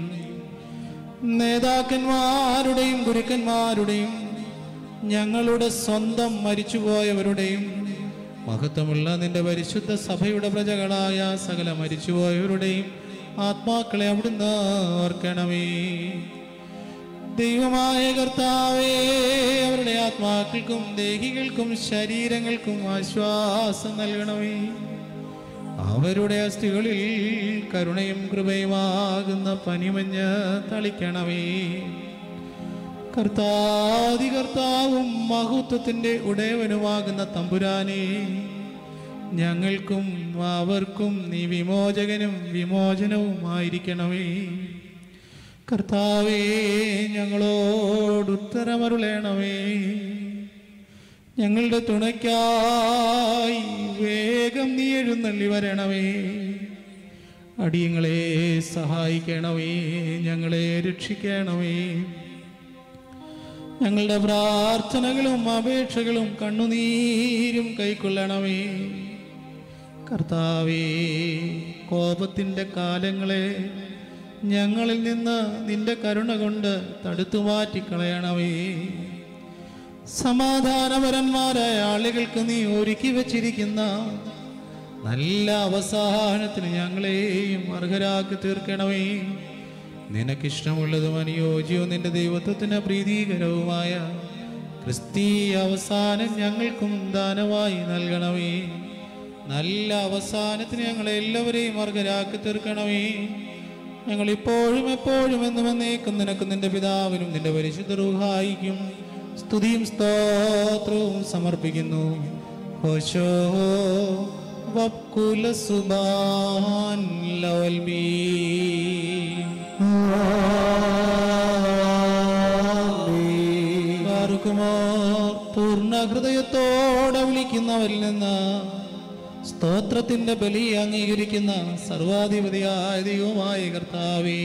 നേതാക്കന്മാരുടെയും ഗുരുക്കന്മാരുടെയും ഞങ്ങളുടെ സ്വന്തം മരിച്ചുപോയവരുടെയും മഹത്വമുള്ള നിന്റെ പരിശുദ്ധ സഭയുടെ പ്രജകളായ സകല മരിച്ചുപോയവരുടെയും ആത്മാക്കളെ അവിടുന്ന് ഓർക്കണമേ. ദൈവമായ കർത്താവേ, അവരുടെ ആത്മാക്കൾക്കും ദേഹികൾക്കും ശരീരങ്ങൾക്കും ആശ്വാസം നൽകണമേ. അവരുടെ അസ്ഥികളിൽ കരുണയും കൃപയുമാകുന്ന പനിമഞ്ഞ് തളിക്കണമേ. കർത്താവും മഹത്വത്തിന്റെ ഉടയവനുമാകുന്ന തമ്പുരാനെ, ഞങ്ങൾക്കും അവർക്കും നീ വിമോചകനും വിമോചനവുമായിരിക്കണമേ. കർത്താവേ, ഞങ്ങളോട് ഉത്തരമരുളേണമേ. ഞങ്ങളുടെ തുണയ്ക്കായി വേഗം നീ എഴുന്നള്ളി വരണമേ. അടിയങ്ങളെ സഹായിക്കണമേ, ഞങ്ങളെ രക്ഷിക്കണമേ. ഞങ്ങളുടെ പ്രാർത്ഥനകളും അപേക്ഷകളും കണ്ണുനീരും കൈക്കൊള്ളണമേ. കർത്താവേ, കോപത്തിൻ്റെ കാലങ്ങളെ ഞങ്ങളിൽ നിന്ന് നിന്റെ കരുണ കൊണ്ട് തടുത്തു മാറ്റിക്കളയണമേ. സമാധാനപരന്മാരായ ആളുകൾക്ക് നീ ഒരുക്കി വച്ചിരിക്കുന്ന നല്ല അവസാനത്തിന് ഞങ്ങളെയും അർഹരാക്കി തീർക്കണമേ. നിനക്കിഷ്ടമുള്ളതും അനുയോജ്യവും നിന്റെ ദൈവത്വത്തിന് പ്രീതികരവുമായ ക്രിസ്തീയ അവസാനം ഞങ്ങൾക്കും ദാനമായി നൽകണമേ. നല്ല അവസാനത്തിന് ഞങ്ങളെല്ലാവരെയും അർഹരാക്കി തീർക്കണമേ. ഞങ്ങൾ ഇപ്പോഴും എപ്പോഴും എന്നും എന്നേക്കും നിനക്കും നിന്റെ പിതാവിനും നിന്റെ പരിശുദ്ധ റൂഹായിക്കും സ്തുതിയും സ്തോത്രവും സമർപ്പിക്കുന്നു. ഹോശോ വക്കുല സുബാൻ ലവൽമീ. പൂർണ്ണ ഹൃദയത്തോടെ വിളിക്കുന്നവരിൽ നിന്ന് സ്തോത്രത്തിന്റെ ബലി അംഗീകരിക്കുന്ന സർവാധിപതിയായ ദൈവമായ കർത്താവേ,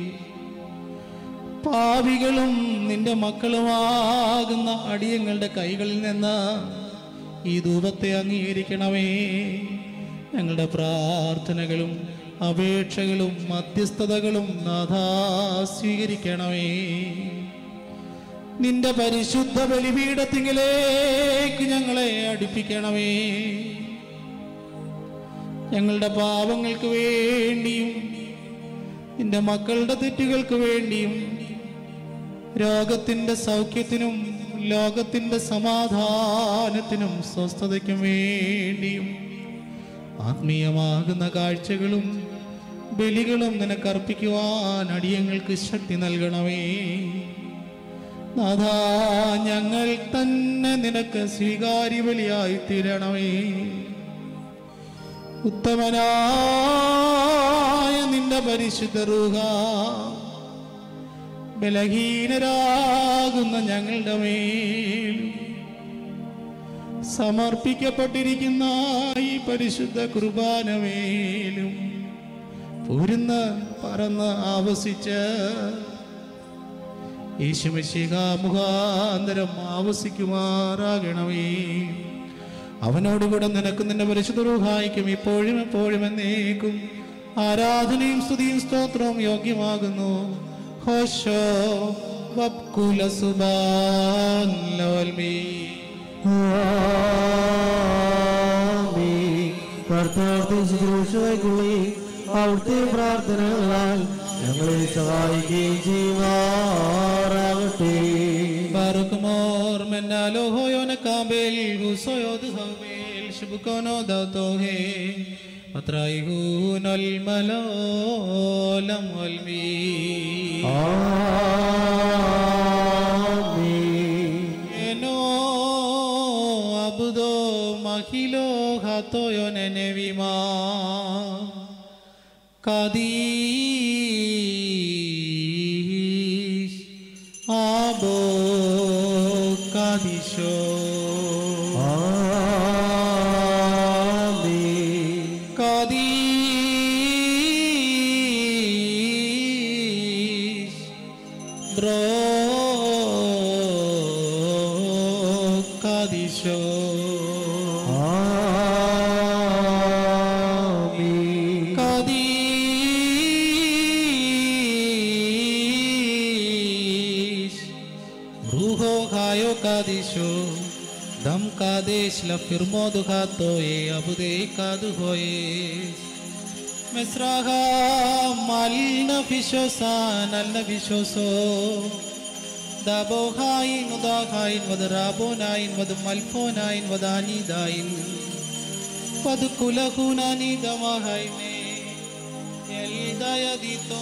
പാപികളും നിന്റെ മക്കളുമാകുന്ന അടിയങ്ങളുടെ കൈകളിൽ നിന്ന് ഈ ധൂപത്തെ അംഗീകരിക്കണമേ. ഞങ്ങളുടെ പ്രാർത്ഥനകളും അപേക്ഷകളും മധ്യസ്ഥതകളും നാഥാ സ്വീകരിക്കണമേ. നിന്റെ പരിശുദ്ധ ബലിപീഠത്തിങ്കിലേക്ക് ഞങ്ങളെ അടുപ്പിക്കണമേ. ഞങ്ങളുടെ പാപങ്ങൾക്ക് വേണ്ടിയും നിന്റെ മക്കളുടെ തെറ്റുകൾക്ക് വേണ്ടിയും രോഗത്തിന്റെ സൗഖ്യത്തിനും ലോകത്തിന്റെ സമാധാനത്തിനും സ്വസ്ഥതയ്ക്കും വേണ്ടിയും ആത്മീയമാകുന്ന കാഴ്ചകളും ബലികളും നിനക്കർപ്പിക്കുവാൻ അടിയങ്ങൾക്ക് ശക്തി നൽകണമേ. നാഥാ, ഞങ്ങൾ തന്നെ നിനക്ക് സ്വീകാര്യ ബലിയായി തീരണമേ. ഉത്തമനായ നിന്റെ പരിശുദ്ധ റൂഹ ബലഹീനരാകുന്ന ഞങ്ങളുടെ മേൽ സമർപ്പിക്കപ്പെട്ടിരിക്കുന്ന ഈ പരിശുദ്ധ കുർബാനമേലും പൂരുന്ന് പറന്ന് ആവസിച്ച് യേശുമിശിഹാ മുഖാന്തരം ആവസിക്കുമാറാകണമേ. അവനോടുകൂടെ നിനക്കും നിന്റെ പരിശുദ്ധ റൂഹായിക്കും ഇപ്പോഴും എപ്പോഴും എന്നേക്കും ആരാധനയും സ്തുതിയും സ്തോത്രവും യോഗ്യമാകുന്നു. ഹോശോ വക്കുല സുബാൻ ലവൽമീ. കർത്താവത്തെ ശുശ്രൂഷയ്ക്കുള്ളി അവിടുത്തെ പ്രാർത്ഥനകളാൽ ഞങ്ങളെ സഹായിക്കുകയും ചെയ്യുമാറാകട്ടെ. ബാറുക്കുമോർ മെന്നാലോ ഹോയോന കാബേൽ ഹുസോയോദ് ഹൗബേൽ ശുബുക്കോനോ ദൗതോഹേ അത്രൈഹൂനൽ മലോലം വൽമീ. എനോ അബുദോ മഹിലോ ഹത്തോയോ നെനെവിമാ കാദീശ് ആബോ കാദിശോ കാദീശ് ബ്രോ കാദിശോ Kadisho dam kadesh la firmo duhato e abude kadu hoye Mesraha malna fishosan alna fishoso Dabohain udahain vadarabonain vadamalfonain vadanidain Vadukulahunani damahaime Eldayadito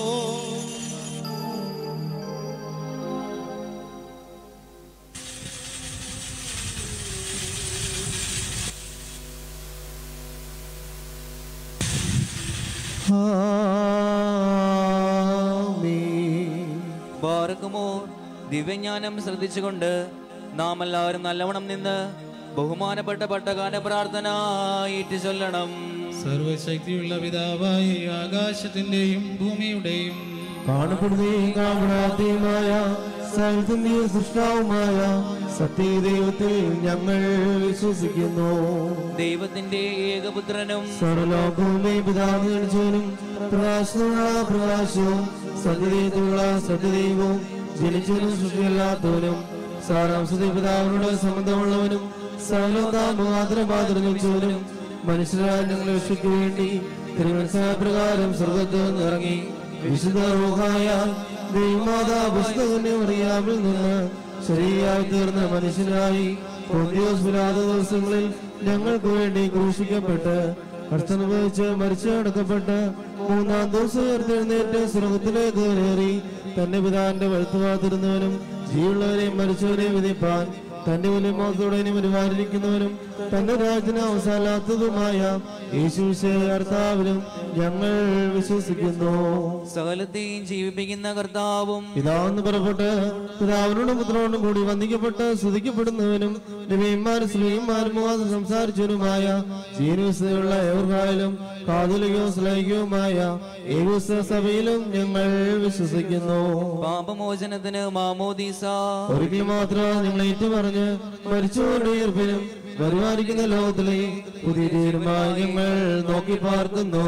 ബാറക്കുമോർ ദിവ്യജ്ഞാനം ശ്രദ്ധിച്ചുകൊണ്ട് നാം എല്ലാവരും നല്ലവണ്ണം നിന്ന് ബഹുമാനപ്പെട്ട പട്ടകാല പ്രാർത്ഥന ഏറ്റു ചൊല്ലണം. സർവശക്തിയുള്ള പിതാവായ ആകാശത്തിന്റെയും ഭൂമിയുടെയും കാണപ്പെടുകയും കാണപ്പെടാത്തതുമായ സകലത്തിന്റെയും സൃഷ്ടാവുമായ സത്യദൈവത്തിൽ ഞങ്ങൾ വിശ്വസിക്കുന്നു. ദൈവത്തിന്റെ ഏകപുത്രനും സർവലോകവുമേ പിതാവ് ജനിച്ചവനും പ്രകാശമുള്ള പ്രകാശവും സത്യദൈവത്തിലുള്ള സത്യദൈവവും ജനിച്ചവനും സൃഷ്ടിയല്ലാത്തവനും സാരാംശത്തെ പിതാവിനോട് സംബന്ധമുള്ളവനും സർവലോകാമുഖാന്തരപാത്രനും മനുഷ്യരായ ഞങ്ങളെ രക്ഷയ്ക്ക് വേണ്ടി തിരുമനസ്സാപ്രകാരം സ്വർഗ്ഗത്തിൽ നിന്നിറങ്ങി വിശുദ്ധ റൂഹായ ദൈവമാതാ പുസ്തകന്യമറിയാമിൽ നിന്ന് ശരീരമായി തീർന്ന മനുഷ്യനായി പൊന്തിയോസ് പിലാത്ത് ദിവസങ്ങളിൽ ഞങ്ങൾക്ക് വേണ്ടി ക്രൂശിക്കപ്പെട്ട് കഷ്ടനുഭവിച്ച് മരിച്ചു അടക്കപ്പെട്ട് മൂന്നാം ദിവസം ഉയർത്തെഴുന്നേറ്റ് സ്വർഗത്തിലേക്ക് കയറി തന്റെ പിതാവിന്റെ വഴുത്തുപാത്തിരുന്നവനും ജീവുള്ളവരെയും മരിച്ചവരെയും വിധിപ്പാൻ തന്റെ വലിയമോത്തോടെ പരിപാലിക്കുന്നവനും തന്റെ രാജ്യത്തിന് അവസാനത്തുമായ യേശുവിശേഷ കർത്താവിലും ഞങ്ങൾ വിശ്വസിക്കുന്നു. സകലത്തെയും ജീവിപ്പിക്കുന്ന കർത്താവും പിതാവെന്ന് പുറപ്പെട്ട് പിതാവിനോടും പുത്രനോടും കൂടി വന്ദിക്കപ്പെട്ട് സ്തുതിക്കപ്പെടുന്നവനും നബിമാരും സ്ത്രീമാരും സംസാരിച്ചവനുമായ ജീവനിവസ്ഥയുള്ള ഏവർക്കായാലും കാതോലികവും സ്ലൈകവുമായ ഏകോസ്ത സഭയിലും ഞങ്ങൾ വിശ്വസിക്കുന്നു. പാപമോചനത്തിന് മാമോദീസ ഒരിക്കൽ മാത്രം ഞങ്ങൾ ഏറ്റുപറഞ്ഞ് മരിച്ചവരുടെ ഉയർപ്പിനും പരിപാലിക്കുന്ന ലോകത്തിലെ പുതിയ തീരുമാനം ഞങ്ങൾ നോക്കി പാർക്കുന്നു.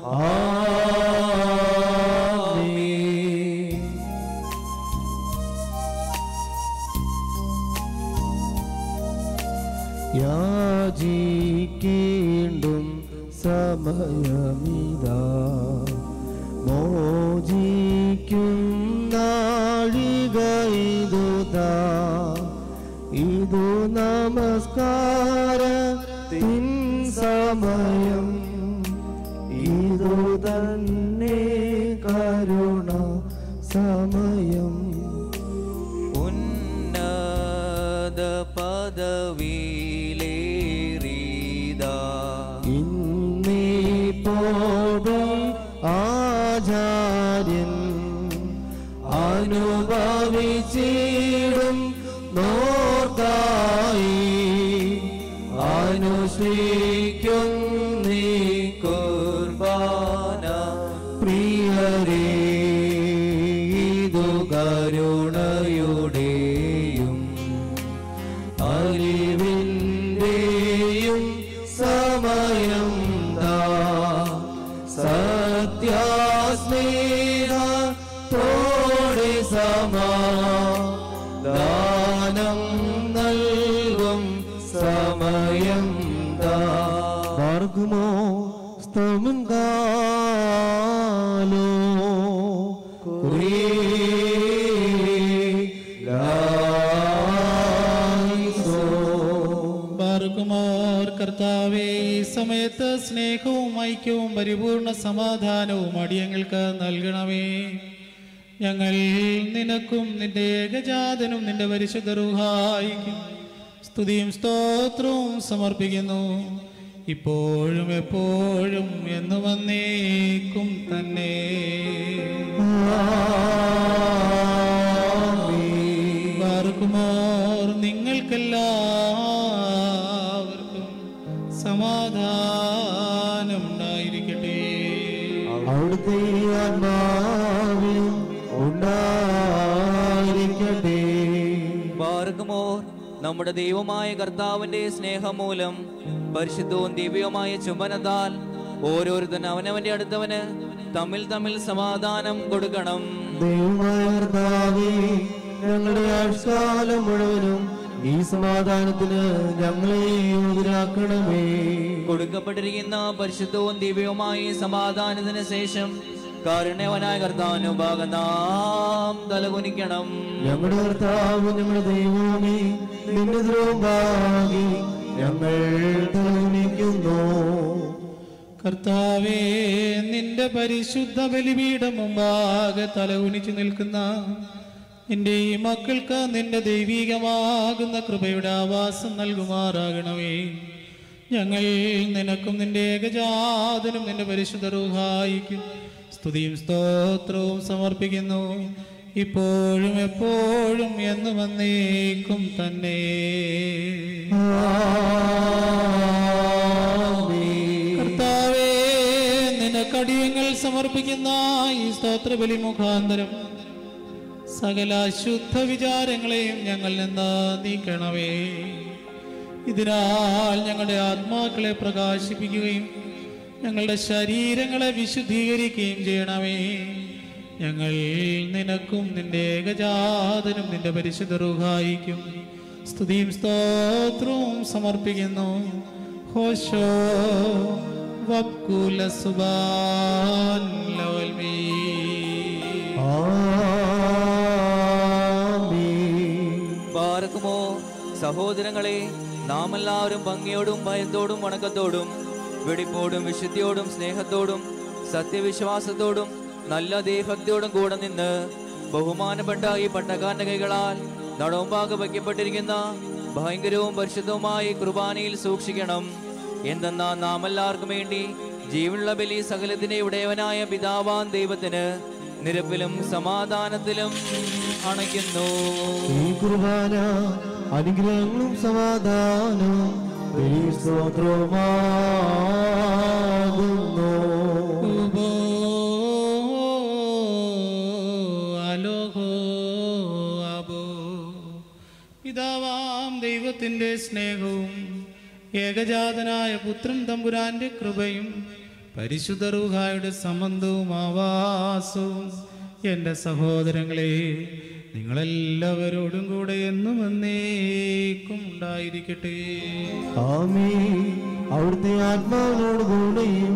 യാചിക്കേണ്ടും സമയമിതാ മോചിക്കും നാഴിക ഇതുതാ ഇതു നമസ്കാരത്തിൻ സമയം ഇതു തന്നെ കരുണ സമയം ഉന്നത പദവിയിലേറിയതാ ഇന്നിപ്പോഴും ആചാര്യൻ അനുഭവിച്ചിടും നോർക്കായി അനുഷ്ഠിക്കും നീ കുർബാന പ്രിയരേ ഇതു കരുണയുടെയും അറിവിന്റെയും സമയം ദാ സത്യസ്നേഹത്തോടെ സമാധാനം നൽകും സമയം ദാ പാർക്കുമോ സ്തമം കാലോ ബാറുക്കുമാർ കർത്താവേ, ഈ സമയത്ത് സ്നേഹവും ഐക്യവും പരിപൂർണ സമാധാനവും അടിയങ്ങൾക്ക് നൽകണമേ. ഞങ്ങൾ നിനക്കും നിന്റെ ഏകജാതനും നിന്റെ പരിശുദ്ധ റൂഹായിക്കും സ്തുതിയും സ്തോത്രവും സമർപ്പിക്കുന്നു, ഇപ്പോഴും എപ്പോഴും എന്നു വന്നേക്കും തന്നെ. ബാറുക്കുമാർ നിങ്ങൾക്കെല്ലാവർക്കും സമാധാനം ഉണ്ടായിരിക്കട്ടെ. അവിടുത്തെ ആത്മാവിലും ഉണ്ടായിരിക്കട്ടെ. ബാറുക്കുമോർ നമ്മുടെ ദൈവമായ കർത്താവിന്റെ സ്നേഹം മൂലം പരിശുദ്ധവും ദിവ്യവുമായ ചുംബനത്താൽ ഓരോരുത്തൻ അവനവന്റെ അടുത്തവന് തമ്മിൽ തമ്മിൽ സമാധാനം കൊടുക്കണം. ദൈവമായ കർത്താവേ, ഞങ്ങളുടെ ആയുഷ്കാലം മുഴുവനും ഈ സമാധാനത്തിന് ഞങ്ങളെ യോഗ്യരാക്കണമേ. കൊടുക്കപ്പെട്ടിരിക്കുന്ന പരിശുദ്ധവും ദിവ്യവുമായ ഈ സമാധാനത്തിന് ശേഷം കാരുണ്യവനായ കർത്താവിന് ഭാഗം നാം തലകുനിക്കണം. ഞങ്ങളുടെ കർത്താവ് ഞങ്ങളുടെ ദൈവമേ, നിന്റെ ദ്രോഹാകി ഞങ്ങൾ തലകുനിക്കുന്നു. കർത്താവേ, നിന്റെ പരിശുദ്ധ ബലിപീഠം മുമ്പാകെ തലകുനിച്ചു നിൽക്കുന്ന നിന്റെ ഈ മക്കൾക്ക് നിന്റെ ദൈവികമാകുന്ന കൃപയുടെ ആവാസം നൽകുമാറാകണമേ. ഞങ്ങൾ നിനക്കും നിന്റെ ഏകജാതനും നിന്റെ പരിശുദ്ധ റൂഹായിക്കും സ്തുതിയും സ്തോത്രവും സമർപ്പിക്കുന്നു, ഇപ്പോഴും എപ്പോഴും എന്നും എന്നേക്കും തന്നെ. കർത്താവേ, നിനക്കടിയങ്ങൾ സമർപ്പിക്കുന്ന ഈ സ്തോത്രബലി മുഖാന്തരം സകല അശുദ്ധ വിചാരങ്ങളെയും ഞങ്ങളിൽ നിന്ന് നീക്കണമേ. ഇതിനാൽ ഞങ്ങളുടെ ആത്മാക്കളെ പ്രകാശിപ്പിക്കുകയും ഞങ്ങളുടെ ശരീരങ്ങളെ വിശുദ്ധീകരിക്കുകയും ചെയ്യണമേ. ഞങ്ങൾ നിനക്കും നിന്റെ ഏകജാതനും നിന്റെ പരിശുദ്ധ റൂഹായിക്കും സ്തുതിയും സ്തോത്രവും സമർപ്പിക്കുന്നു. ഹോശോ വബ്കുല സുബാൻ ലവൽമീ. പാർക്കുമോ സഹോദരങ്ങളെ, നാം എല്ലാവരും ഭംഗിയോടും ഭയത്തോടും വണക്കത്തോടും വെടിപ്പോടും വിശുദ്ധിയോടും സ്നേഹത്തോടും സത്യവിശ്വാസത്തോടും നല്ല ദേഹഭക്തിയോടും കൂടെ നിന്ന് ബഹുമാനപ്പെട്ട ഈ പട്ടക്കാരന്റെ കൈകളാൽ നടവുമ്പാകെ വയ്ക്കപ്പെട്ടിരിക്കുന്ന ഭയങ്കരവും പരിശുദ്ധവുമായ കുർബാനയിൽ സൂക്ഷിക്കണം. എന്തെന്നാ നാം എല്ലാവർക്കും വേണ്ടി ജീവനുള്ള ബലി സകലത്തിന്റെ ഉടയവനായ പിതാവാൻ ദൈവത്തിന് നിരപ്പിലും സമാധാനത്തിലും അണയ്ക്കുന്നു. ഈ കുർബാന അനുഗ്രഹങ്ങളും സമാധാനവും സ്തോത്രവുമാകുന്നു. പിതാവാം ദൈവത്തിന്റെ സ്നേഹവും ഏകജാതനായ പുത്രൻ തമ്പുരാന്റെ കൃപയും പരിശുദ്ധ റൂഹായുടെ സംബന്ധവും ആവാസവും എൻ്റെ സഹോദരങ്ങളെ നിങ്ങളെല്ലാവരോടും കൂടെ എന്നും എന്നേക്കും ഉണ്ടായിരിക്കട്ടെ. ആമേൻ. അവിടുത്തെ ആത്മാവിനോട് കൂടെയും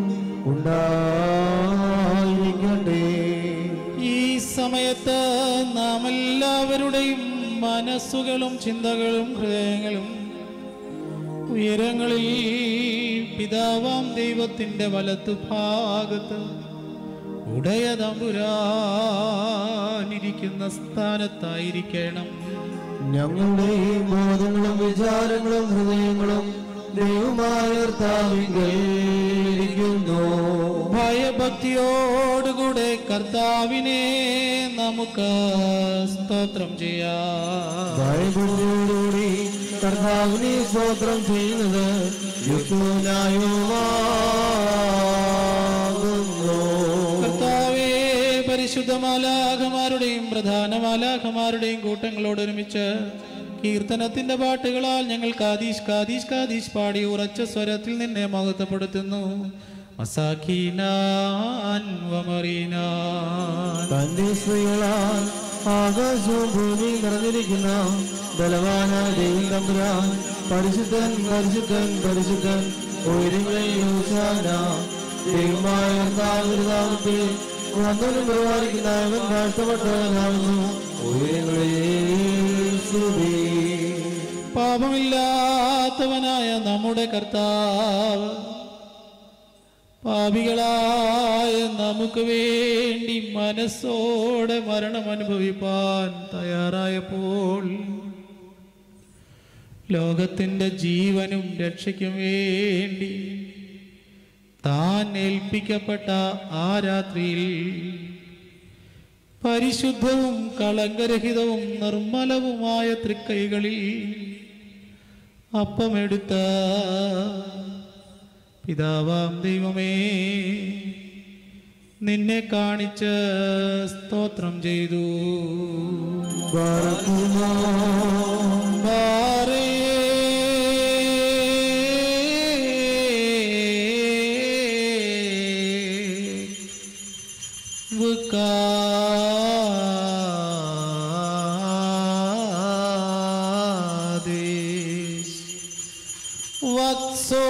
ഉണ്ടായിരിക്കട്ടെ. ഈ സമയത്ത് നാം എല്ലാവരുടെയും മനസ്സുകളും ചിന്തകളും ഹൃദയങ്ങളും ഉയരങ്ങളിൽ പിതാവാം ദൈവത്തിന്റെ വലത്തു ഭാഗത്ത് ഉടയ തമ്പുരാനിരിക്കുന്ന സ്ഥാനത്തായിരിക്കണം. ഞങ്ങളുടെ ബോധങ്ങളും വിചാരങ്ങളും ഹൃദയങ്ങളും ദൈവമായ കർത്താവിങ്കൽ ഇരിക്കുന്നു. ഭയഭക്തിയോടുകൂടെ കർത്താവിനെ നമുക്ക് സ്തോത്രം ചെയ്യാം. ഭയഭക്തിയോടുകൂടി കർത്താവിനെ സ്തോത്രം ചെയ്യുന്നത് യുക്തനായുമാകുന്നു. കർത്താവേ, പരിശുദ്ധ മാലാഖമാരുടെയും പ്രധാന മാലാഖമാരുടെയും കൂട്ടങ്ങളോടൊരുമിച്ച് കീർത്തനത്തിന്റെ പാട്ടുകളാൽ ഞങ്ങൾ കാദീശ് കാദീശ് കാദീശ് പാടി ഉറച്ച സ്വരത്തിൽ നിന്നെ മഹത്വപ്പെടുത്തുന്നു. മസാഖീനാൻ വമറീനാൻ. തന്റെ സ്ത്രീകളാൽ ആകാശവും ഭൂമിയും നിറഞ്ഞിരിക്കുന്ന ബലവാനായ ദൈവം തമ്പുരാൻ പരിശുദ്ധൻ പരിശുദ്ധൻ പരിശുദ്ധൻ ഉയരങ്ങളിൽ ഹോശാന. ദൈവമായ കർത്താവിന്റെ വന്നവനും പരിപാലിക്കുന്നവൻ വാഴ്ത്തപ്പെട്ടവനാകുന്നു. ഉയരങ്ങളിൽ സ്തുതി. പാപമില്ലാത്തവനായ നമ്മുടെ കർത്താവ് പാപികളായ നമുക്ക് വേണ്ടി മനസ്സോടെ മരണം അനുഭവിപ്പാൻ തയ്യാറായപ്പോൾ ലോകത്തിന്റെ ജീവനും രക്ഷയ്ക്കും വേണ്ടി താൻ ഏൽപ്പിക്കപ്പെട്ട ആ രാത്രിയിൽ പരിശുദ്ധവും കളങ്കരഹിതവും നിർമ്മലവുമായ തൃക്കൈകളിൽ അപ്പമെടുത്ത പിതാവാം ദൈവമേ, നിന്നെ കാണിച്ച് സ്തോത്രം ചെയ്തു. ലാക്സോ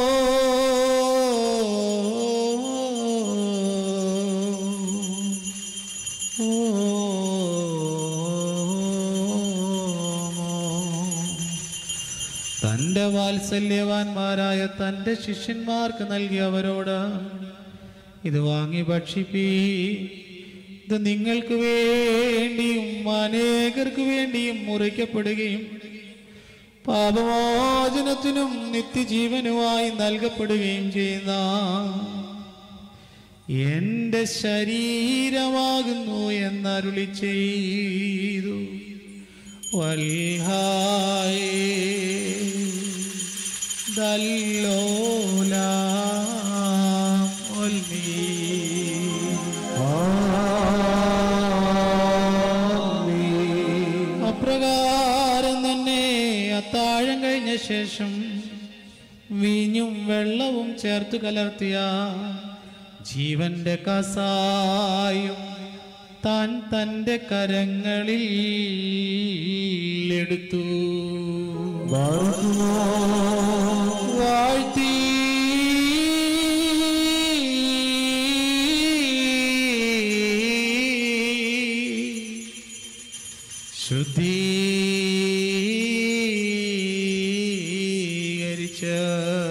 തന്റെ വാത്സല്യവാന്മാരായ തന്റെ ശിഷ്യന്മാർക്ക് നൽകിയവരോട് ഇത് വാങ്ങി ഭക്ഷിപ്പീ, ഇത് നിങ്ങൾക്ക് വേണ്ടിയും അനേകർക്ക് വേണ്ടിയും മുറിക്കപ്പെടുകയും പാപമോചനത്തിനും നിത്യജീവനുമായി നൽകപ്പെടുകയും ചെയ്യുന്ന എന്റെ ശരീരമാകുന്നു എന്നരുളി ചെയ്തു. വൽഹായ് ദല്ലോലാ അപ്രകാരം തന്നെ അത്താഴം കഴിഞ്ഞ ശേഷം വീഞ്ഞും വെള്ളവും ചേർത്ത് കലർത്തിയ ജീവന്റെ കസായും താൻ തന്റെ കരങ്ങളിൽ എടുത്തു, വാഴ്ത്തി ശുദ്ധീകരിച്ച്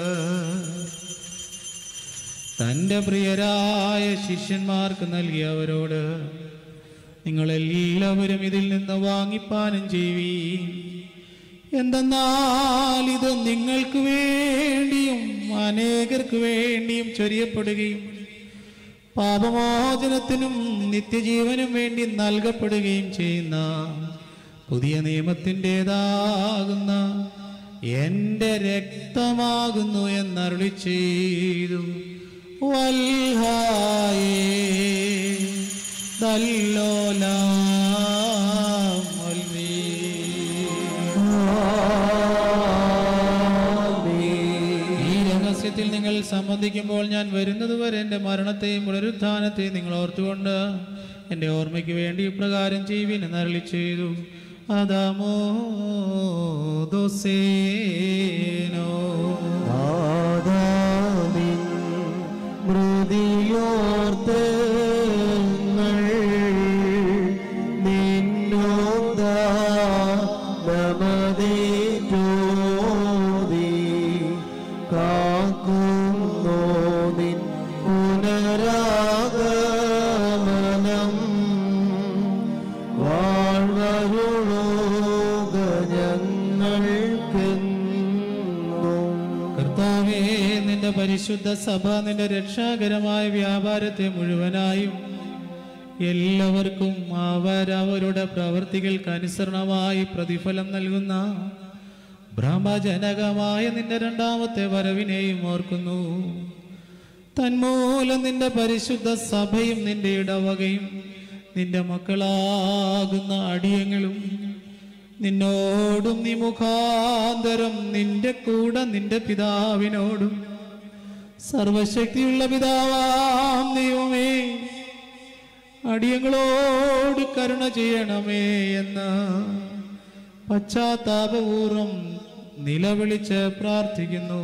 തൻ്റെ പ്രിയരായ ശിഷ്യന്മാർക്ക് നൽകിയവരോട് നിങ്ങളെല്ലാവരും ഇതിൽ നിന്ന് വാങ്ങിപ്പാനം ചെയ്യുവീൻ, എന്തെന്നാൽ ഇത് നിങ്ങൾക്ക് വേണ്ടിയും അനേകർക്ക് വേണ്ടിയും ചൊരിയപ്പെടുകയും പാപമോചനത്തിനും നിത്യജീവനും വേണ്ടി നൽകപ്പെടുകയും ചെയ്യുന്ന പുതിയ നിയമത്തിൻ്റെതാകുന്ന എൻ്റെ രക്തമാകുന്നു എന്നരുളി ചെയ്തു. വൽഹായേ ദല്ലോലാ ത്തിൽ നിങ്ങൾ സംബന്ധിക്കുമ്പോൾ ഞാൻ വരുന്നതുവരെ എൻ്റെ മരണത്തെയും പുനരുത്ഥാനത്തെയും നിങ്ങൾ ഓർത്തുകൊണ്ട് എൻ്റെ ഓർമ്മയ്ക്ക് വേണ്ടി ഇപ്രകാരം ചെയ്യുവിൻ എന്നരുളി ചെയ്തു. അദാമോ ദോസേനോ ആദാമിൻ മൃതിയോർത്ത് പരിശുദ്ധ സഭ നിന്റെ രക്ഷാകരമായ വ്യാപാരത്തെ മുഴുവനായും എല്ലാവർക്കും അവരവരുടെ പ്രവൃത്തികൾക്ക് അനുസരണമായി പ്രതിഫലം നൽകുന്ന ഭ്രമജനകമായ നിന്റെ രണ്ടാമത്തെ വരവിനെയും ഓർക്കുന്നു. തന്മൂലം നിന്റെ പരിശുദ്ധ സഭയും നിന്റെ ഇടവകയും നിന്റെ മക്കളാകുന്ന അടിയങ്ങളും നിന്നോടും നീ മുഖാന്തരം നിന്റെ കൂടെ നിന്റെ പിതാവിനോടും സർവശക്തിയുള്ള പിതാവാം ദൈവമേ അടിയങ്ങളോട് കരുണ ചെയ്യണമേ എന്ന് പശ്ചാത്താപപൂർവം നിലവിളിച്ച് പ്രാർത്ഥിക്കുന്നു.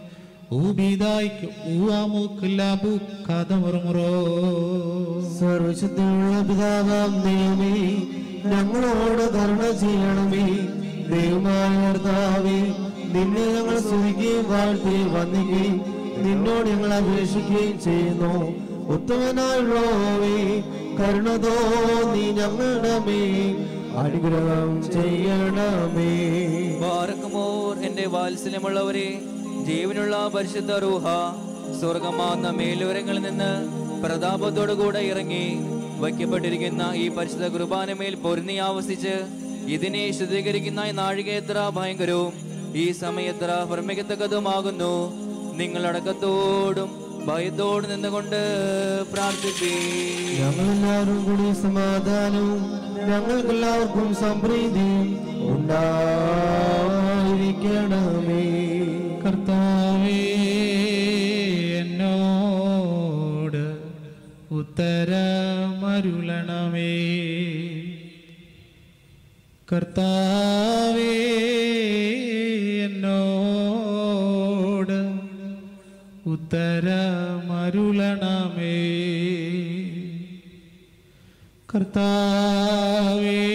സർവശക്തിയുള്ള പിതാവാം ദൈവമേ ഞങ്ങളോട് കരുണ ചെയ്യണമേ. ദൈവമായ കർത്താവേ, നിന്നെ ഞങ്ങൾ സ്തുതിക്കുകയും വാഴ്ത്തുകയും വന്ദിക്കുകയും നിന്നോട് ഞങ്ങൾ അപേക്ഷിക്കുകയും ചെയ്യുന്നു. ഉത്തമനായുള്ളവേ, കരുണ തോന്നി ഞങ്ങളുടെ മേൽ അനുഗ്രഹം ചെയ്യണമേ. ബാറക്കുമോർ എന്റെ വാത്സല്യമുള്ളവരെ, ജീവനുള്ള പരിശുദ്ധ റൂഹ സ്വർഗമാകുന്ന മേലുരങ്ങളിൽ നിന്ന് പ്രതാപത്തോടുകൂടെ ഇറങ്ങി വയ്ക്കപ്പെട്ടിരിക്കുന്ന ഈ പരിശുദ്ധ കുർബാനമേൽ പൊരുന്നി ആവസിച്ച് ഇതിനെ ശുദ്ധീകരിക്കുന്ന ഈ നാഴിക എത്ര ഭയങ്കരവും ഈ സമയത്ര പ്രമിക്കത്തക്കതുമാകുന്നു. നിങ്ങളടക്കത്തോടും ഭയത്തോട് നിന്നുകൊണ്ട് പ്രാർത്ഥിപ്പീ. ഞങ്ങളെല്ലാവരും കൂടി സമാധാനവും ഞങ്ങൾക്കെല്ലാവർക്കും സംപ്രീതിയും ഉണ്ടായിരിക്കണമേ. കർത്താവേ, എന്നോട് ഉത്തരമരുളണമേ. കർത്താവേ, എന്നോട് ഉത്തരമരുളണമേ. കർത്താവേ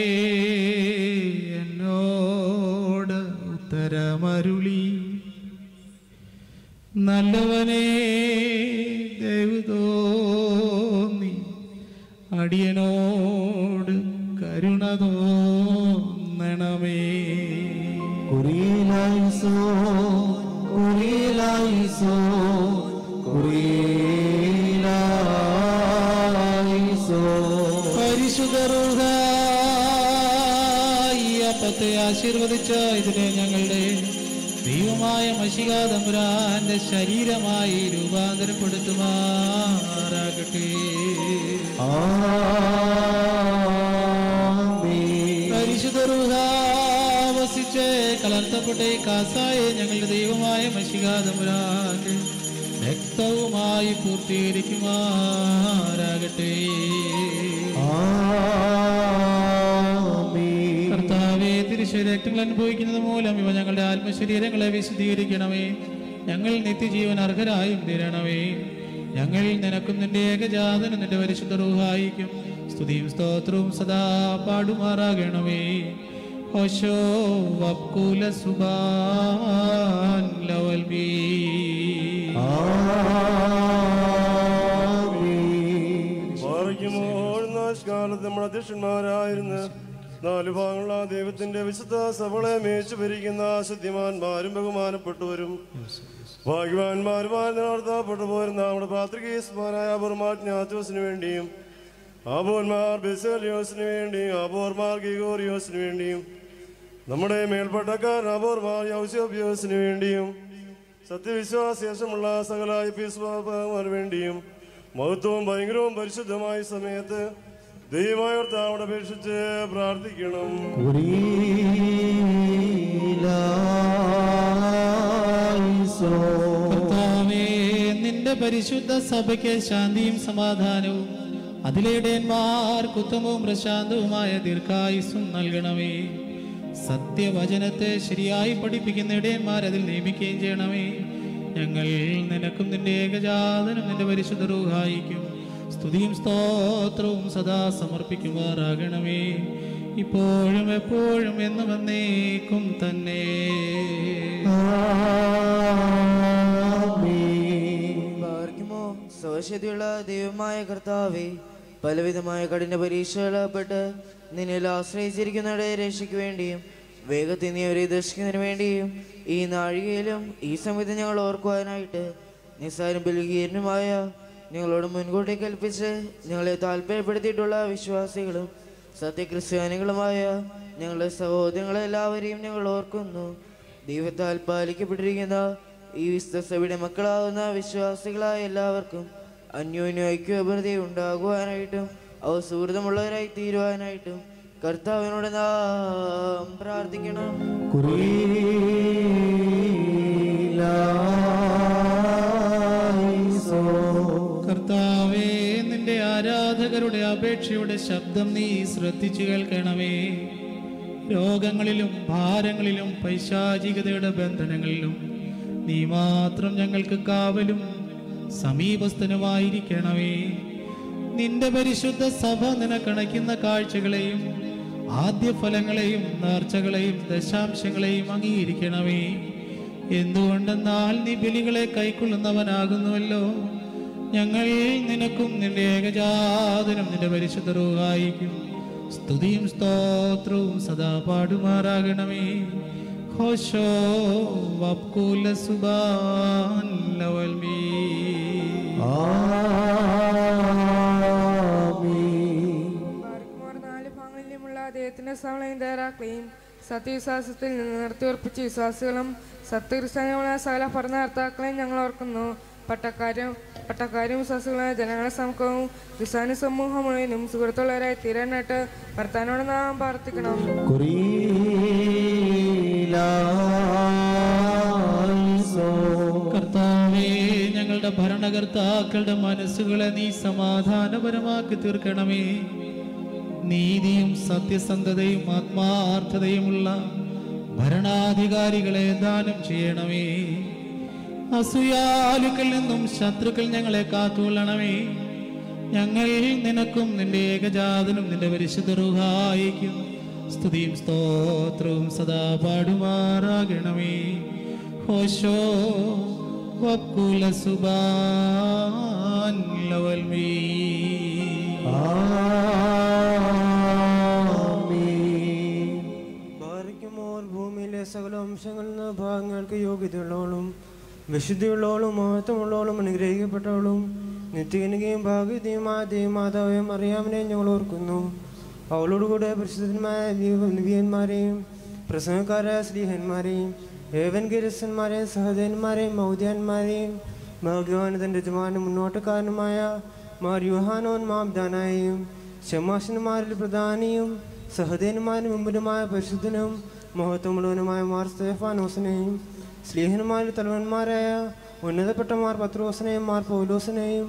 എന്നോട് ഉത്തരമരുളി. നല്ലവനേ ദയവ് തോന്നി അടിയനോട് കരുണ തോന്നണമേ. കുറിയിലായിസോ കുറിയിലായിസോ കുറിയിലായിസോ. പരിശുദ്ധ റൂഹ ഈ അപ്പത്തെ ആശീർവദിച്ച ഇതിനെ ഞങ്ങളുടെ ദൈവമായ മശിഹാ തമ്പുരാന്റെ ശരീരമായി രൂപാന്തരപ്പെടുത്തുമാറാകട്ടെ. പരിശുദ്ധ റൂഹ വസിച്ച് കലർത്തപ്പെട്ട ഈ കാസായെ ഞങ്ങളുടെ ദൈവമായ മശിഹാ തമ്പുരാന്റെ രക്തവുമായി പൂർത്തീകരിക്കുമാറാകട്ടെ. കർത്താവേ, തിരുശരീരങ്ങൾ അനുഭവിക്കുന്നത് മൂലം ഇവ ഞങ്ങളുടെ ആത്മശരീരങ്ങളെ വിശുദ്ധീകരിക്കണമേ. ഞങ്ങൾ നിത്യജീവൻ അർഹരായും തീരണമേ. ഞങ്ങൾ നിനക്കും നിന്റെ ഏകജാതനും നിന്റെ പരിശുദ്ധ റൂഹായിക്കും സ്തുതിയും സ്തോത്രവും സദാ പാടുമാറാകണമേ. ഹോശോ വക്കൂല സുബാൻ ലവൽ ബീ. കാലത്ത് നമ്മുടെ അധ്യക്ഷന്മാരായിരുന്ന് 4 ഭാഗങ്ങളുള്ള ദൈവത്തിന്റെ വിശുദ്ധ സഭകളെ മേച്ചു ഭരിക്കുന്ന ശുദ്ധിമാന്മാരും ബഹുമാനപ്പെട്ടവരും ഭാഗ്യവാന്മാരുമായി നടത്തപ്പെട്ടു പോരുന്ന നമ്മുടെ പാത്രികീസ്മാരായ അബോർമാർ ജ്ഞാത്യോസിന് വേണ്ടിയും ആബോന്മാർ ബെസേലിയോസിന് വേണ്ടിയും ആബോർമാർ ഗിഗോറിയോസിന് വേണ്ടിയും നമ്മുടെ മേൽപ്പട്ടക്കാരൻ ആബോർമാർ യൗസോബിയോസിന് വേണ്ടിയും സത്യവിശ്വാസശേഷമുള്ള സകല എപ്പിസ്കോപ്പുമാർക്ക് വേണ്ടിയും മഹത്വവും ഭയങ്കരവും പരിശുദ്ധമായ സമയത്ത് ദൈവമായ കർത്താവോട് അപേക്ഷിച്ച് പ്രാർത്ഥിക്കണം. കർത്താവേ, നിന്റെ പരിശുദ്ധ സഭയ്ക്ക് ശാന്തിയും സമാധാനവും അതിലേടയന്മാർക്ക് ഉത്തമവും പ്രശാന്തവുമായ ദീർഘായുസ്സും നൽകണമേ. സത്യവചനത്തെ ശരിയായി പഠിപ്പിക്കുന്ന ഇടയന്മാർ അതിൽ നിയമിക്കുകയും ചെയ്യണമേ. ഞങ്ങൾ നിനക്കും നിന്റെ ഏകജാതനും നിന്റെ പരിശുദ്ധ റൂഹായിക്കും സ്തുതിയും സ്തോത്രവും സദാ സമർപ്പിക്കുമാറാകണമേ. ഇപ്പോഴും എപ്പോഴും എന്നും എന്നേക്കും തന്നെ. സൗശദ്ധിയുള്ള ദൈവമായ കർത്താവേ, പലവിധമായ കഠിന പരീക്ഷകളപ്പെട്ട് നിന്നിൽ ആശ്രയിച്ചിരിക്കുന്നവരുടെ രക്ഷയ്ക്ക് വേണ്ടിയും വേഗത്തിൽ നീ അവരെ ദർശിക്കുന്നതിന് വേണ്ടിയും ഈ നാഴികയിലും ഈ സമയത്ത് ഞങ്ങൾ ഓർക്കുവാനായിട്ട് നിസ്സാരം ബലഹീനനുമായ ഞങ്ങളോട് മുൻകൂട്ടി കൽപ്പിച്ച് ഞങ്ങളെ താല്പര്യപ്പെടുത്തിയിട്ടുള്ള വിശ്വാസികളും സത്യക്രിസ്ത്യാനികളുമായ ഞങ്ങളുടെ സഹോദരങ്ങളെല്ലാവരെയും ഞങ്ങൾ ഓർക്കുന്നു. ദൈവത്താൽ പാലിക്കപ്പെട്ടിരിക്കുന്ന ഈ വിശുദ്ധ സഭയുടെ മക്കളാകുന്ന വിശ്വാസികളായ എല്ലാവർക്കും അന്യോന്യ ഐക്യബന്ധത ഉണ്ടാകുവാനായിട്ടും അവ സുഹൃതമുള്ളവരായി തീരുവാനായിട്ടും കർത്താവിനോട് നാം പ്രാർത്ഥിക്കണം. കർത്താവേ, നിന്റെ ആരാധകരുടെ അപേക്ഷയുടെ ശബ്ദം നീ ശ്രദ്ധിച്ചു കേൾക്കണമേ. രോഗങ്ങളിലും ഭാരങ്ങളിലും പൈശാചികതയുടെ ബന്ധനങ്ങളിലും നീ മാത്രം ഞങ്ങൾക്ക് കാവലും സമീപസ്ഥനുമായിരിക്കണമേ. നിന്റെ പരിശുദ്ധ സഭ നിനക്കണയ്ക്കുന്ന കാഴ്ചകളെയും ആദ്യഫലങ്ങളെയും നേർച്ചകളെയും ദശാംശങ്ങളെയും അംഗീകരിക്കണമേ. എന്തുകൊണ്ടെന്നാൽ നീ ബലികളെ കൈക്കൊള്ളുന്നവനാകുന്നുവല്ലോ. ഞങ്ങൾ നിനക്കും നിന്റെ ഏകജാതനും നിന്റെ പരിശുദ്ധ റൂഹായിക്കും സ്തുതിയും സ്തോത്രവും സദാ പാടുമാറാകണമേ. ഹോശോ വക്കൂല സുബാൻ ലവൽ ബീ. അദ്ദേഹത്തിന്റെ സഭകളെയും തയ്യാറാക്കുകയും സത്യവിശ്വാസത്തിൽ നിന്ന് നിർത്തിയുറപ്പിച്ച വിശ്വാസികളും സത്യക്രിസ്ത്യാനികളായ സകല ഭരണകർത്താക്കളെയും ഞങ്ങൾ ഓർക്കുന്നു. പട്ടക്കാരും വിശ്വാസികളായ ജനങ്ങളുടെ സമൂഹവും ക്രിസ്ത്യാനി സമൂഹം മുഴുവനും സുഹൃത്തുള്ളവരായി തീരാനായിട്ട് ഭർത്താവിനോട് നാം പ്രാർത്ഥിക്കണം. കർത്താവേ, ഞങ്ങളുടെ ഭരണകർത്താക്കളുടെ മനസ്സുകളെ നീ സമാധാനപരമാക്കി തീർക്കണമേ. നീതിയും സത്യസന്ധതയും ആത്മാർത്ഥതയുമുള്ള ഭരണാധികാരികളെ ദാനം ചെയ്യണമേ. അസൂയാലുക്കളിൽ നിന്നും ശത്രുക്കൾ ഞങ്ങളെ കാത്തുകൊള്ളണമേ. ഞങ്ങൾ നിനക്കും നിന്റെ ഏകജാതനും നിന്റെ പരിശുദ്ധ റൂഹായിക്കും സ്തുതിയും സ്തോത്രവും സദാ പാടുമാറാകണമേ. ഹോശോ വക്കുല സുബാൻ ലവൽമീ. ബാരിക്കുമോർ ഭൂമിയിലെ സകല വംശങ്ങളിൽ നിന്ന് ഭാഗങ്ങൾക്ക് യോഗ്യതയുള്ളവളും വിശുദ്ധിയുള്ളവളും മഹത്വമുള്ളവളും അനുഗ്രഹിക്കപ്പെട്ടവളും നിത്യകനികയും ഭാഗ്യതയുമായ ദൈവമാതാവയും അറിയാമനെ ഞങ്ങൾ ഓർക്കുന്നു. അവളോടുകൂടെ പരിശുദ്ധന്മാരായ ലിവിയന്മാരെയും പ്രസംഗക്കാരായ സ്ലീഹന്മാരെയും ഏവൻഗിരിസന്മാരെയും സഹോദരന്മാരെയും മൗദ്യാന്മാരെയും ഭാഗ്യവാനതൻ്റെ യജമാനും മുന്നോട്ടക്കാരനുമായ മാർ യുഹാനോൻ മാബ്ദാനായും ശമാശന്മാരിൽ പ്രധാനിയും സഹോദരന്മാരും മുമ്പിലുമായ പരിശുദ്ധനും മഹത്വമുള്ളവനുമായ മാർ സ്തേഫാനോസിനെയും സ്ലീഹന്മാരിൽ തലവന്മാരായ ഉന്നതപ്പെട്ട മാർ പത്രോസിനെയും മാർ പൗലോസിനെയും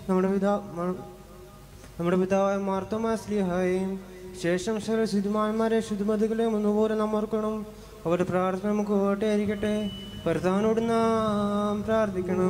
നമ്മുടെ പിതാവായ മാർത്തോമാ സ്ലീഹായെയും ശേഷം ശുദ്ധമാന്മാരെ ശുദ്ധമതികളെയും ഒന്നുപോലെ നാം ഓർക്കണം. അവരുടെ പ്രാർത്ഥന നമുക്ക് ഓട്ടയായിരിക്കട്ടെ. കർത്താവിനോട് നാം പ്രാർത്ഥിക്കണം.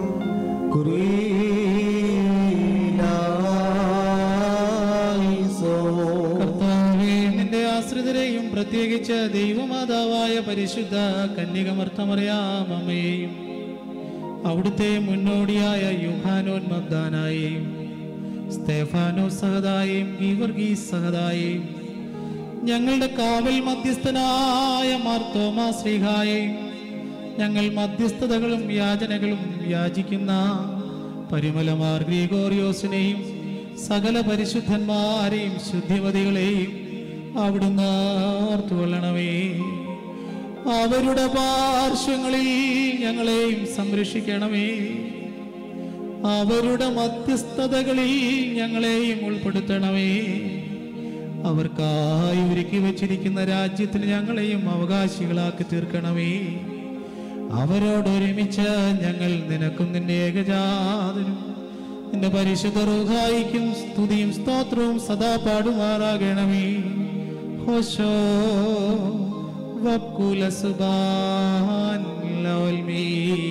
കർത്താവേ, നിന്റെ ആശ്രിതരെയും പ്രത്യേകിച്ച് ദൈവമാതാവായ പരിശുദ്ധ കന്യകമർത്തമറിയാമമ്മയെയും അവിടുത്തെ മുന്നോടിയായ യൂഹാനോൻ മഗ്ദാനായെയും സ്തേഫാനോസ് സഹദായെയും ഗീവർഗീസ് സഹദായെയും ഞങ്ങളുടെ കാവൽ മധ്യസ്ഥനായ മാർത്തോമാ ശ്രീഹായെയും ഞങ്ങൾ മധ്യസ്ഥതകളും യാചനകളും യാചിക്കുന്ന പരിമലമാർ ഗ്രിഗോറിയോസിനെയും സകല പരിശുദ്ധന്മാരെയും ശുദ്ധിമതികളെയും അവിടുന്ന് ഓർത്തുകൊള്ളണമേ. അവരുടെ പാർശ്വങ്ങളിൽ ഞങ്ങളെയും സംരക്ഷിക്കണമേ. അവരുടെ മധ്യസ്ഥതകളിൽ ഞങ്ങളെയും ഉൾപ്പെടുത്തണമേ. അവർക്കായി ഒരുക്കി വച്ചിരിക്കുന്ന രാജ്യത്തിൽ ഞങ്ങളെയും അവകാശികളാക്കി തീർക്കണമേ. അവരോടൊരുമിച്ച് ഞങ്ങൾ നിനക്കും നിന്റെ ഏകജാതനും നിന്റെ പരിശുദ്ധ റൂഹായിക്കും സ്തുതിയും സ്തോത്രവും സദാ പാടുമാറാകണമേ. ഹോശോ വക്കുല സുബാൻ ലവൽമീ.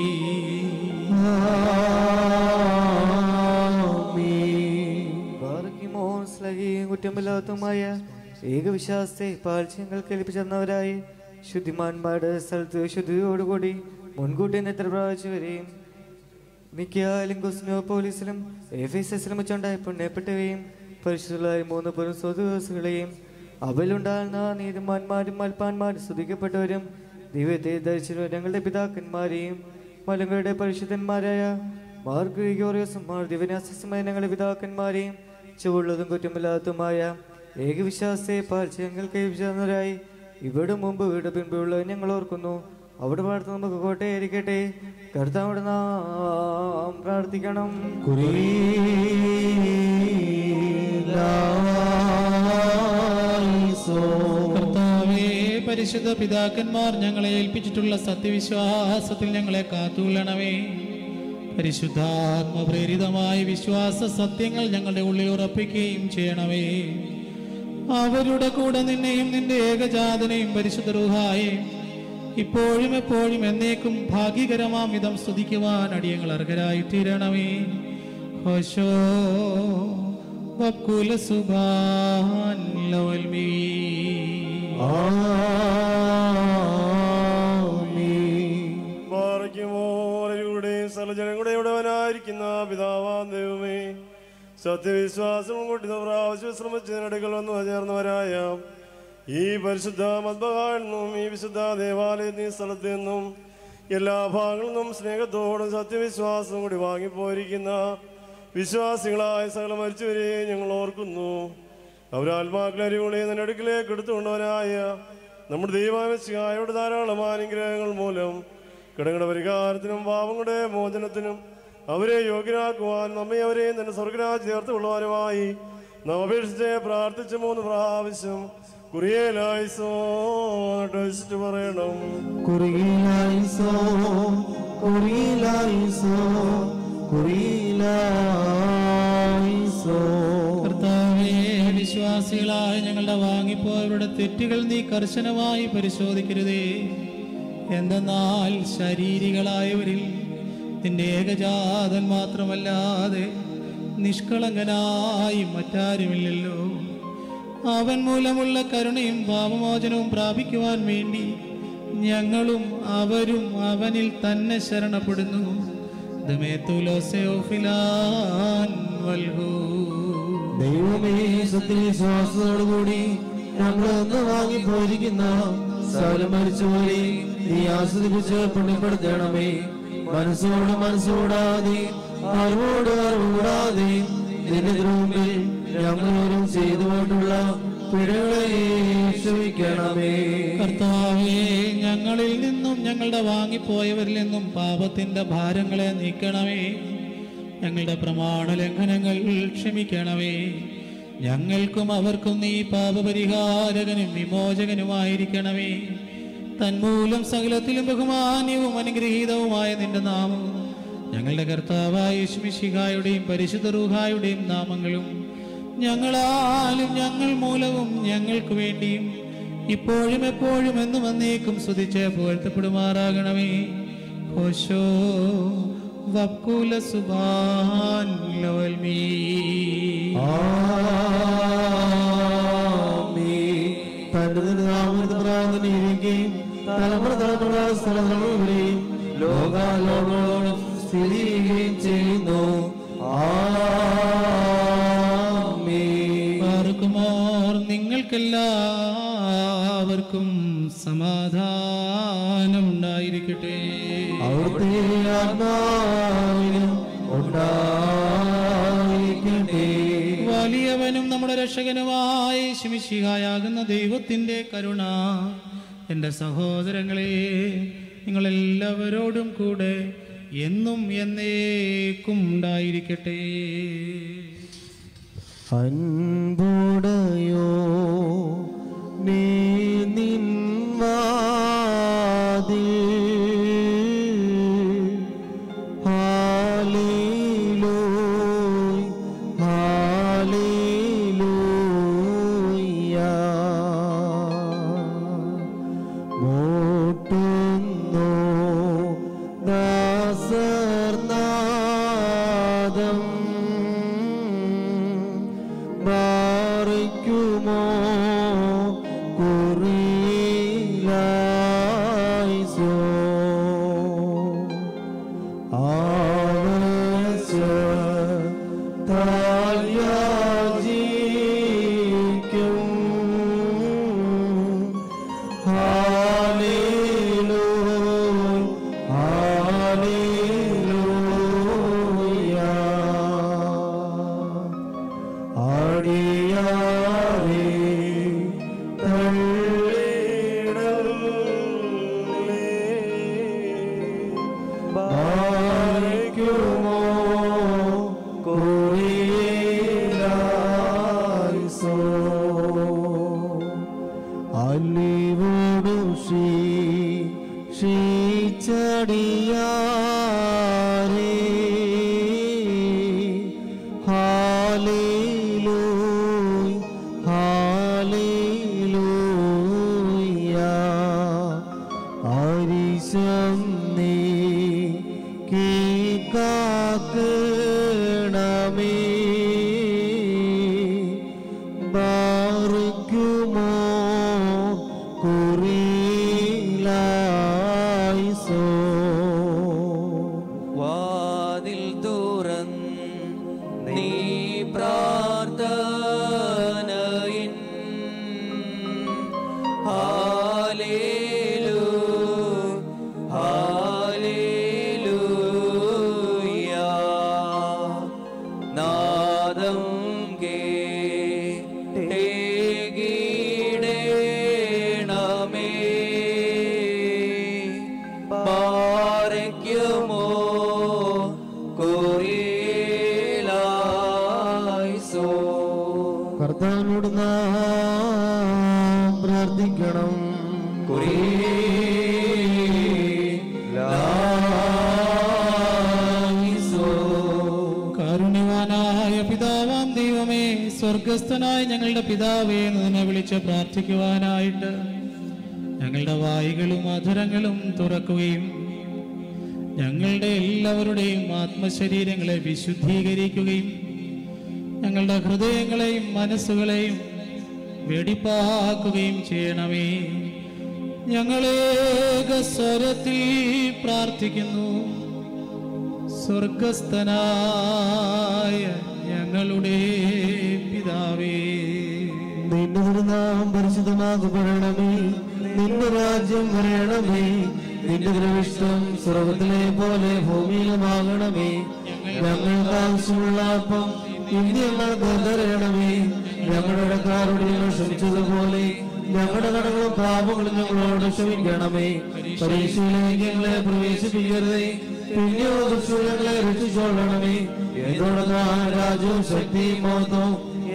കുറ്റമില്ലാത്തതുമായ ഏകവിശ്വാസത്തെ പാൽസ്യങ്ങൾ കേൾപ്പിച്ചവരായി ശുദ്ധിമാന്മാരുടെ സ്ഥലത്ത് ശുദ്ധിയോടുകൂടി മുൻകൂട്ടി എത്ര പ്രാവശ്യവരെയും മിക്കയാലും പോലീസിലും എഫേസസിലും വെച്ചുണ്ടായി പുണ്യപ്പെട്ടവയും പരിശുദ്ധരായ 3 പുരുഷോദ്യോഗസ്ഥകളെയും അവയിലുണ്ടാകുന്ന നീതിമാന്മാരും മൽപ്പാന്മാരും സ്തുതിക്കപ്പെട്ടവരും ദൈവത്തെ ധരിച്ചവരും ഞങ്ങളുടെ പിതാക്കന്മാരെയും മലങ്ങളുടെ പരിശുദ്ധന്മാരായ മാർ ഗ്രിഗോറിയോസും മാർ ദിവനാസമായ ഞങ്ങളുടെ പിതാക്കന്മാരെയും ചുവള്ളതും കുറ്റമില്ലാത്തതുമായ ഏകവിശ്വാസത്തെ പാൽസ്യങ്ങൾ കേൾപ്പിച്ചവരായി ഇവിടെ മുമ്പ് ഇവിടെ പിൻപുള്ള ഞങ്ങൾ ഓർക്കുന്നു. അവിടെ പാടത്ത് നമുക്ക് കോട്ടയായിരിക്കട്ടെ. കർത്താവിടെ നാം പ്രാർത്ഥിക്കണം. കർത്താവേ, പരിശുദ്ധ പിതാക്കന്മാർ ഞങ്ങളെ ഏൽപ്പിച്ചിട്ടുള്ള സത്യവിശ്വാസത്തിൽ ഞങ്ങളെ കാത്തുകൊള്ളണമേ. പരിശുദ്ധാത്മപ്രേരിതമായ വിശ്വാസ സത്യങ്ങൾ ഞങ്ങളുടെ ഉള്ളിൽ ഉറപ്പിക്കുകയും ചെയ്യണമേ. അവരുടെ കൂടെ നിന്നെയും നിന്റെ ഏകജാതനെയും പരിശുദ്ധ റൂഹായെയും ഇപ്പോഴും എപ്പോഴും എന്നേക്കും ഭാഗ്യകരമാം വിധം സ്തുതിക്കുവാൻ അടിയങ്ങൾ അർഹരായി തീരണമേ. ഹോശോ വക്കുല സുബാൻ ലവൽമീ. ജനങ്ങളുടെ ഉടവനായിരിക്കുന്ന പിതാവാം ദൈവമേ, സത്യവിശ്വാസം കൊണ്ട് പ്രാവശ്യം ശ്രമിച്ചതിനടുക്കൽ വന്നു ചേർന്നവരായ ഈ പരിശുദ്ധ മദ്ബഹായിൽ നിന്നും ഈ വിശുദ്ധ ദേവാലയത്തിൽ സ്ഥലത്ത് നിന്നും എല്ലാ ഭാഗങ്ങളിൽ നിന്നും സ്നേഹത്തോടും സത്യവിശ്വാസം കൂടി വാങ്ങിപ്പോയിരിക്കുന്ന വിശ്വാസികളായ സകല മരിച്ചവരെയും ഞങ്ങൾ ഓർക്കുന്നു. അവരാത്മാക്കളരികൂടെ നിന്നടുക്കിലേക്ക് എടുത്തുകൊണ്ടവനായ നമ്മുടെ ദൈവമശിഹായുടെ ധാരാളം അനുഗ്രഹങ്ങൾ മൂലം കടങ്ങളുടെ പരിഹാരത്തിനും പാപങ്ങളുടെ മോചനത്തിനും അവരെ യോഗ്യരാക്കുവാൻ നമ്മെ അവരെയും തന്നെ സ്വർഗരാജ് ചേർത്തുകൊള്ളുവാനുമായി നാം അപേക്ഷിച്ച് പ്രാർത്ഥിച്ച് 3 പ്രാവശ്യം കുറിയേലായിസോ പറയണം. കർത്താവേ, വിശ്വാസികളായ ഞങ്ങളുടെ വാങ്ങിപ്പോയവരുടെ തെറ്റുകൾ നീ കർശനമായി പരിശോധിക്കരുതേ. എന്തെന്നാൽ ശരീരികളായവരിൽ നിന്റെ ഏകജാതൻ മാത്രമല്ലാതെ നിഷ്കളങ്കനായി മറ്റാരുമില്ലല്ലോ. അവൻ മൂലമുള്ള കരുണയും പാപമോചനവും പ്രാപിക്കുവാൻ വേണ്ടി ഞങ്ങളും അവരും അവനിൽ തന്നെ ശരണപ്പെടുന്നു. ദൈവമേ, സത്യവിശ്വാസത്തോടുകൂടി ഞങ്ങളൊന്ന് വാങ്ങിപ്പോയിരിക്കുന്ന സകലം മരിച്ചുപോയി നീ ആസ്വദിപ്പിച്ച് പുണ്യപ്പെടുത്തണമേ. മനസ്സോടാതെ അറിവോട് അറിവൂടാതെ നിന്റെ മുമ്പിൽ ഞങ്ങളോരും ചെയ്തുകൊണ്ടുള്ള പിഴകളെ ക്ഷമിക്കണമേ. കർത്താവേ, ഞങ്ങളിൽ നിന്നും ഞങ്ങളുടെ വാങ്ങിപ്പോയവരിൽ നിന്നും പാപത്തിന്റെ ഭാരങ്ങളെ നീക്കണമേ. ഞങ്ങളുടെ പ്രമാണ ലംഘനങ്ങൾ ക്ഷമിക്കണമേ. ഞങ്ങൾക്കും അവർക്കും നീ പാപപരിഹാരകനും വിമോചകനുമായിരിക്കണമേ. തന്മൂലം സകലത്തിലും ബഹുമാന്യവും അനുഗ്രഹീതവുമായ നിന്റെ നാമവും ഞങ്ങളുടെ കർത്താവായ യേശുമിശിഹായുടെയും പരിശുദ്ധ റൂഹായുടെയും നാമങ്ങളും ഞങ്ങളാലും ഞങ്ങൾ മൂലവും ഞങ്ങൾക്ക് വേണ്ടിയും ഇപ്പോഴും എപ്പോഴും എന്നും എന്നേക്കും സ്തുതിച്ച് പുകഴ്ത്തപ്പെടുമാറാകണമേ. ഓശോ വക്കുല സുബാൻ ലോൽമീ. തലമുറ തലമുറ സ്ഥലങ്ങളിലെയും ലോകാലോകങ്ങളോളം സ്ഥിതി ചെയ്യുന്നു. നിങ്ങൾക്കെല്ലാവർക്കും സമാധാനം ഉണ്ടായിരിക്കട്ടെ. അവിടുത്തെ ആത്മാവിനും ഉണ്ടായിരിക്കട്ടെ. വലിയവനും നമ്മുടെ രക്ഷകനുമായ യേശുമിശിഹായാകുന്ന ദൈവത്തിന്റെ കരുണ എൻ്റെ സഹോദരങ്ങളെ നിങ്ങളെല്ലാവരോടും കൂടെ എന്നും എന്നേക്കും ഉണ്ടായിരിക്കട്ടെ. അൻപുടയോ നീ നിൻ വാതിൽ ഹല്ലേലൂയ ഹല്ലേലൂയ മോട്ടുന്നു ദാസർനാദം ബാറിക്കുമോ കുറിയിലായിസോ ആവശ്യത്താൽയാചിക്കും ഹല്ലേലൂയ ഹല്ലേലൂയ അടിയാരേ ബാരിക്കുമോ കുറിയിലായിസോ അലിവോടു ക്ഷീച്ചടിയാരേ ഹല്ലേലൂയ ഹല്ലേലൂയ അരിശം നീ കാക്കണമേ ബാറിക്കുമോ കുറിയിലായിസോ വാതിൽ തുറന്ന് നീ പ്രാർത്ഥനയിൻ ഹല്ലേലൂയ ഹല്ലേലൂയ നാദം കേടേണമേ പാരയ്ക്കുമോ കുറിയിലായിസോ. കർത്താവിനോട് നാം പ്രാർത്ഥിക്കണം. കാരുണ്യവാനായ പിതാവാം ദൈവമേ, സ്വർഗസ്ഥനായ ഞങ്ങളുടെ പിതാവേ എന്ന് നിന്നെ വിളിച്ച് പ്രാർത്ഥിക്കുവാനായിട്ട് ഞങ്ങളുടെ വായികളും അധരങ്ങളും തുറക്കുകയും ഞങ്ങളുടെ എല്ലാവരുടെയും ആത്മശരീരങ്ങളെ വിശുദ്ധീകരിക്കുകയും ഞങ്ങളുടെ ഹൃദയങ്ങളെയും മനസ്സുകളെയും വെടിപ്പാക്കുകയും ചെയ്യണമേ. ഞങ്ങളേക സ്വരത്തിൽ പ്രാർത്ഥിക്കുന്നു. സ്വർഗസ്ഥനായ ഞങ്ങളുടെ പിതാവേ, നിന്റെ നാമം പരിശുദ്ധമാക്കപ്പെടണമേ. നിന്റെ രാജ്യം വരണമേ. നിന്റെ ദൃഷ്ടം സ്വർഗത്തിലെ പോലെ ഭൂമിയിലുമാകണമേ. ഞങ്ങൾക്ക് ആവശ്യമുള്ള അപ്പം ഇന്ന് ഞങ്ങൾക്ക് തരണമേ. ഞങ്ങളുടെ ഇടക്കാരോട് ഞങ്ങൾ ക്ഷമിച്ചതുപോലെ ഞങ്ങളുടെ കടകളും പാപങ്ങളും ഞങ്ങളോട് ക്ഷമിക്കണമേ. പരീക്ഷയിലേക്ക് ഞങ്ങളെ പ്രവേശിപ്പിക്കരുതേ, പിന്നെയോ ഞങ്ങളെ രക്ഷിച്ചോളണമേ. എന്നോട് രാജ്യവും ശക്തിയും മഹത്വവും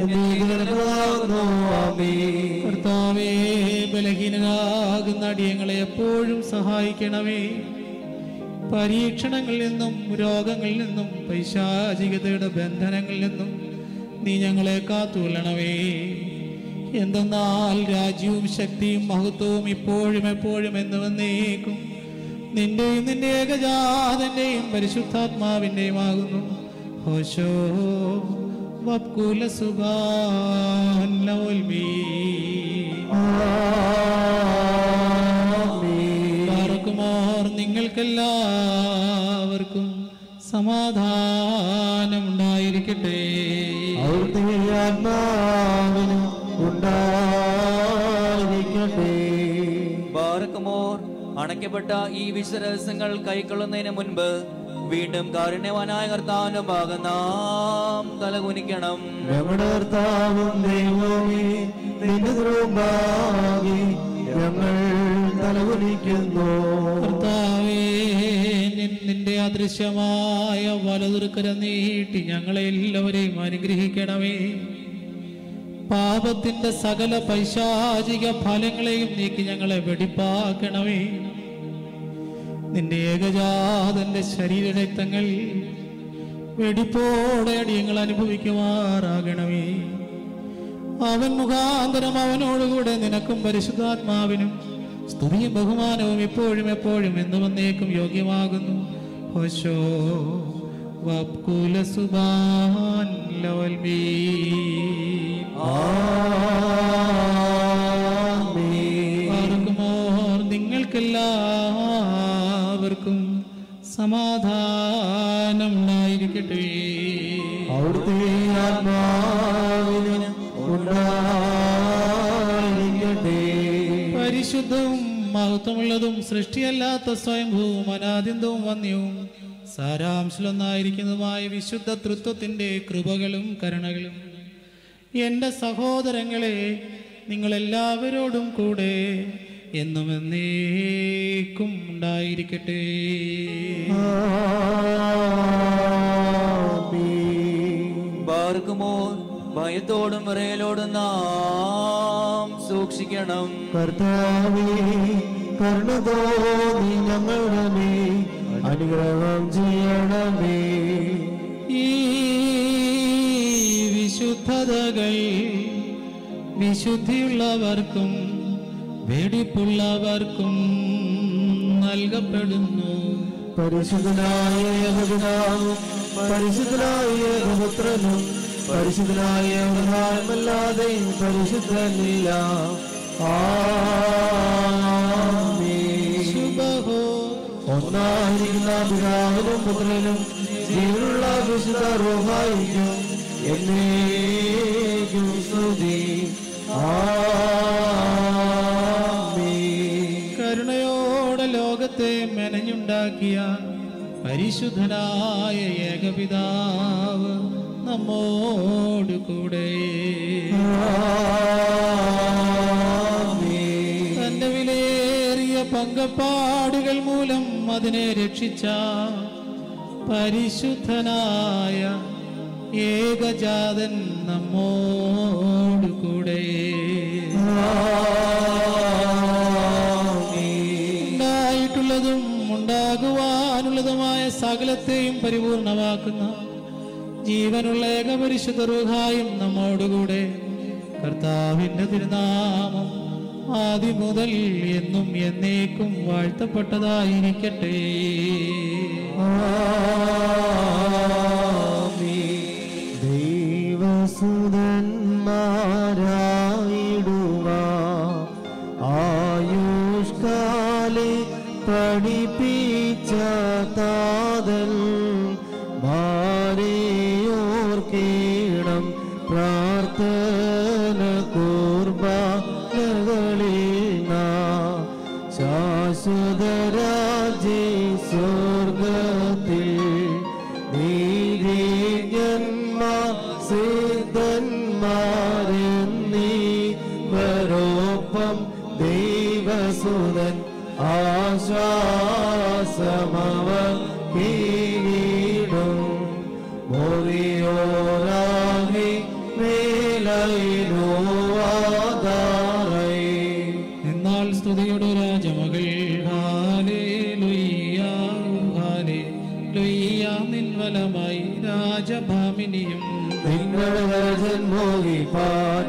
കർത്താവേ, ബലഹീനരാകുന്ന അടിയങ്ങളെ എപ്പോഴും സഹായിക്കണമേ. പരീക്ഷണങ്ങളിൽ നിന്നും രോഗങ്ങളിൽ നിന്നും പൈശാചികതയുടെ ബന്ധനങ്ങളിൽ നിന്നും നീ ഞങ്ങളെ കാത്തുകൊള്ളണമേ. എന്തെന്നാൽ രാജ്യവും ശക്തിയും മഹത്വവും ഇപ്പോഴും എപ്പോഴും എന്നുവന്നേക്കും നിന്റെയും നിന്റെ ഏകജാതന്റെയും പരിശുദ്ധാത്മാവിന്റെയും ആകുന്നു. ഹോശോ വബ്കുല സുബാൻ ലൗൽമീ. ബാറക്കുമോർ നിങ്ങൾക്കെല്ലാവർക്കും സമാധാനം ഉണ്ടായിരിക്കട്ടെ. ബാറക്കുമോർ അണയ്ക്കപ്പെട്ട ഈ വിശ്വരഹസ്യങ്ങൾ കൈക്കൊള്ളുന്നതിന് മുൻപ് വീണ്ടും കാരുണ്യവാനായ കർത്താവിന്റെ ഭാഗം നാം തലകുനിക്കണം. ഞങ്ങളുടെ കർത്താവും ദൈവമേ, നിന്റെ കൃപയാൽ ഞങ്ങൾ തലകുനിക്കുന്നു. കർത്താവേ, നിന്റെ അദൃശ്യമായ വലതുകരം നീട്ടി ഞങ്ങളെ എല്ലാവരെയും അനുഗ്രഹിക്കണമേ. പാപത്തിന്റെ സകല പൈശാചിക ഫലങ്ങളെയും നീക്കി ഞങ്ങളെ വെടിപ്പാക്കണമേ. നിന്റെ ഏകജാതന്റെ ശരീരരക്തങ്ങൾ വെടിപ്പോടെ അടിയങ്ങൾ അനുഭവിക്കുമാറാകണമേ. അവൻ മുഖാന്തരം അവനോടുകൂടെ നിനക്കും പരിശുദ്ധാത്മാവിനും സ്തുതിയും ബഹുമാനവും ഇപ്പോഴും എപ്പോഴും എന്നും എന്നേക്കും യോഗ്യമാകുന്നു. ഹോശോ വബ്കുല സുബാൻ ലൗൽമീ. നിങ്ങൾക്കെല്ലാവർക്കും സമാധാനം ഉണ്ടായിരിക്കട്ടെ. അവിടുത്തെ ആത്മാവിന് ഉണ്ടായിരിക്കട്ടെ. പരിശുദ്ധവും മഹത്വമുള്ളതും സൃഷ്ടിയല്ലാത്ത സ്വയംഭൂവും അനാദ്യന്തവും വന്യവും സാരാംശിലൊന്നായിരിക്കുന്നതുമായ വിശുദ്ധ തൃത്വത്തിന്റെ കൃപകളും കരുണകളും എൻ്റെ സഹോദരങ്ങളെ നിങ്ങളെല്ലാവരോടും കൂടെ എന്നും എന്നേക്കും ഉണ്ടായിരിക്കട്ടെ. ബാർക്കുമോർ ഭയത്തോടും വിറയലോടും നാം സൂക്ഷിക്കണം. കർത്താവേ, കരുണ തോന്നി ഞങ്ങളുടെ മേൽ അനുഗ്രഹം ചെയ്യണമേ. ഈ വിശുദ്ധതകൾ വിശുദ്ധിയുള്ളവർക്കും വെടിപ്പുള്ളവർക്കും നൽകപ്പെടുന്നു. പരിശുദ്ധനായ ഏകപിതാവും പരിശുദ്ധനായ ഏകപുത്രനും പരിശുദ്ധനായ ഏകനാമല്ലാതെ പരിശുദ്ധനില്ല. ഒന്നായിരിക്കുന്ന പിതാവിനും പുത്രനും ജീവനുള്ള വിശുദ്ധ റൂഹായിക്കും എന്നേക്കും സ്തുതി. കരുണയോടെ ലോകത്തെ മെനഞ്ഞുണ്ടാക്കിയ പരിശുദ്ധനായ ഏകപിതാവ് നമ്മോട് കൂടെ. തന്റെ വിലയേറിയ പങ്കപ്പാടുകൾ മൂലം അതിനെ രക്ഷിച്ച പരിശുദ്ധനായ ഏകജാതൻ നമ്മോട് കൂടെ. ഉണ്ടായിട്ടുള്ളതും ഉണ്ടാകുവാനുള്ളതുമായ സകലത്തെയും പരിപൂർണമാക്കുന്ന ജീവനുള്ള ഏകപരിശുദ്ധ റൂഹായും നമ്മോടുകൂടെ. കർത്താവിന്റെ തിരുനാമം ആദ്യം മുതൽ എന്നും എന്നേക്കും വാഴ്ത്തപ്പെട്ടതായിരിക്കട്ടെ. ദൈവസുതന്മാരായിടുക ആയുഷ്കാലെ പഠിപ്പിച്ച താതൻ ഭാര്യയോർക്കേണം പ്രാർത്ഥന കുർബാനകളിൽ ശാശ്വതരാജ്യ സ്വർഗത്തിൽ നീതിജ്ഞന്മാർ സിദ്ധന്മാരെന്നീവരോപ്പം ദൈവസുതൻ ആശ്വാസമവർ കീഴിടും മോറിയോരാഹി മേലൈനോ ആധാരൈ. എന്നാൽ സ്തുതിയുടെ രാജമകൾ ഹാലേലുയ്യ ഹാലേലുയ്യ നിൻവലമായി രാജഭാമിനിയും നിങ്ങളുടെ ജന്മോഹിപ്പാൻ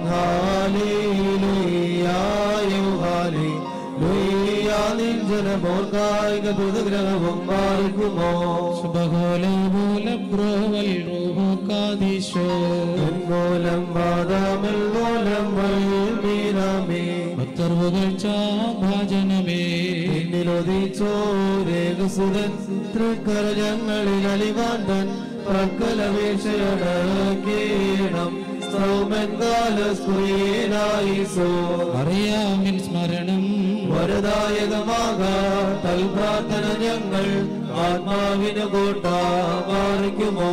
ഹാലേലുയ്യായോ ഹാലേലുയ്യ നിൻ ജനമോർക്കായിക ദുതഗ്രഹവും പാലിക്കുമോ സുബഹോലമൂലം ബ്രോവൽ റൂഹോക്കാദീശോ മൂലം വാദാമൽ മൂലം വൽമീനാമേ ഭക്തർവുകൾച്ച ഭാജനമേ നിന്നൊതിച്ചോ രേഖസുതൻ തൃക്കരങ്ങളിൽ അലിവാണ്ടൻ പ്രക്കലപേക്ഷയടക്കേണം അറിയാമിൻ സ്മരണം വരദായകമാകാ തൽപ്രാർത്ഥന ഞങ്ങൾ ആത്മാവിന് കോട്ട മാറിക്കുമോ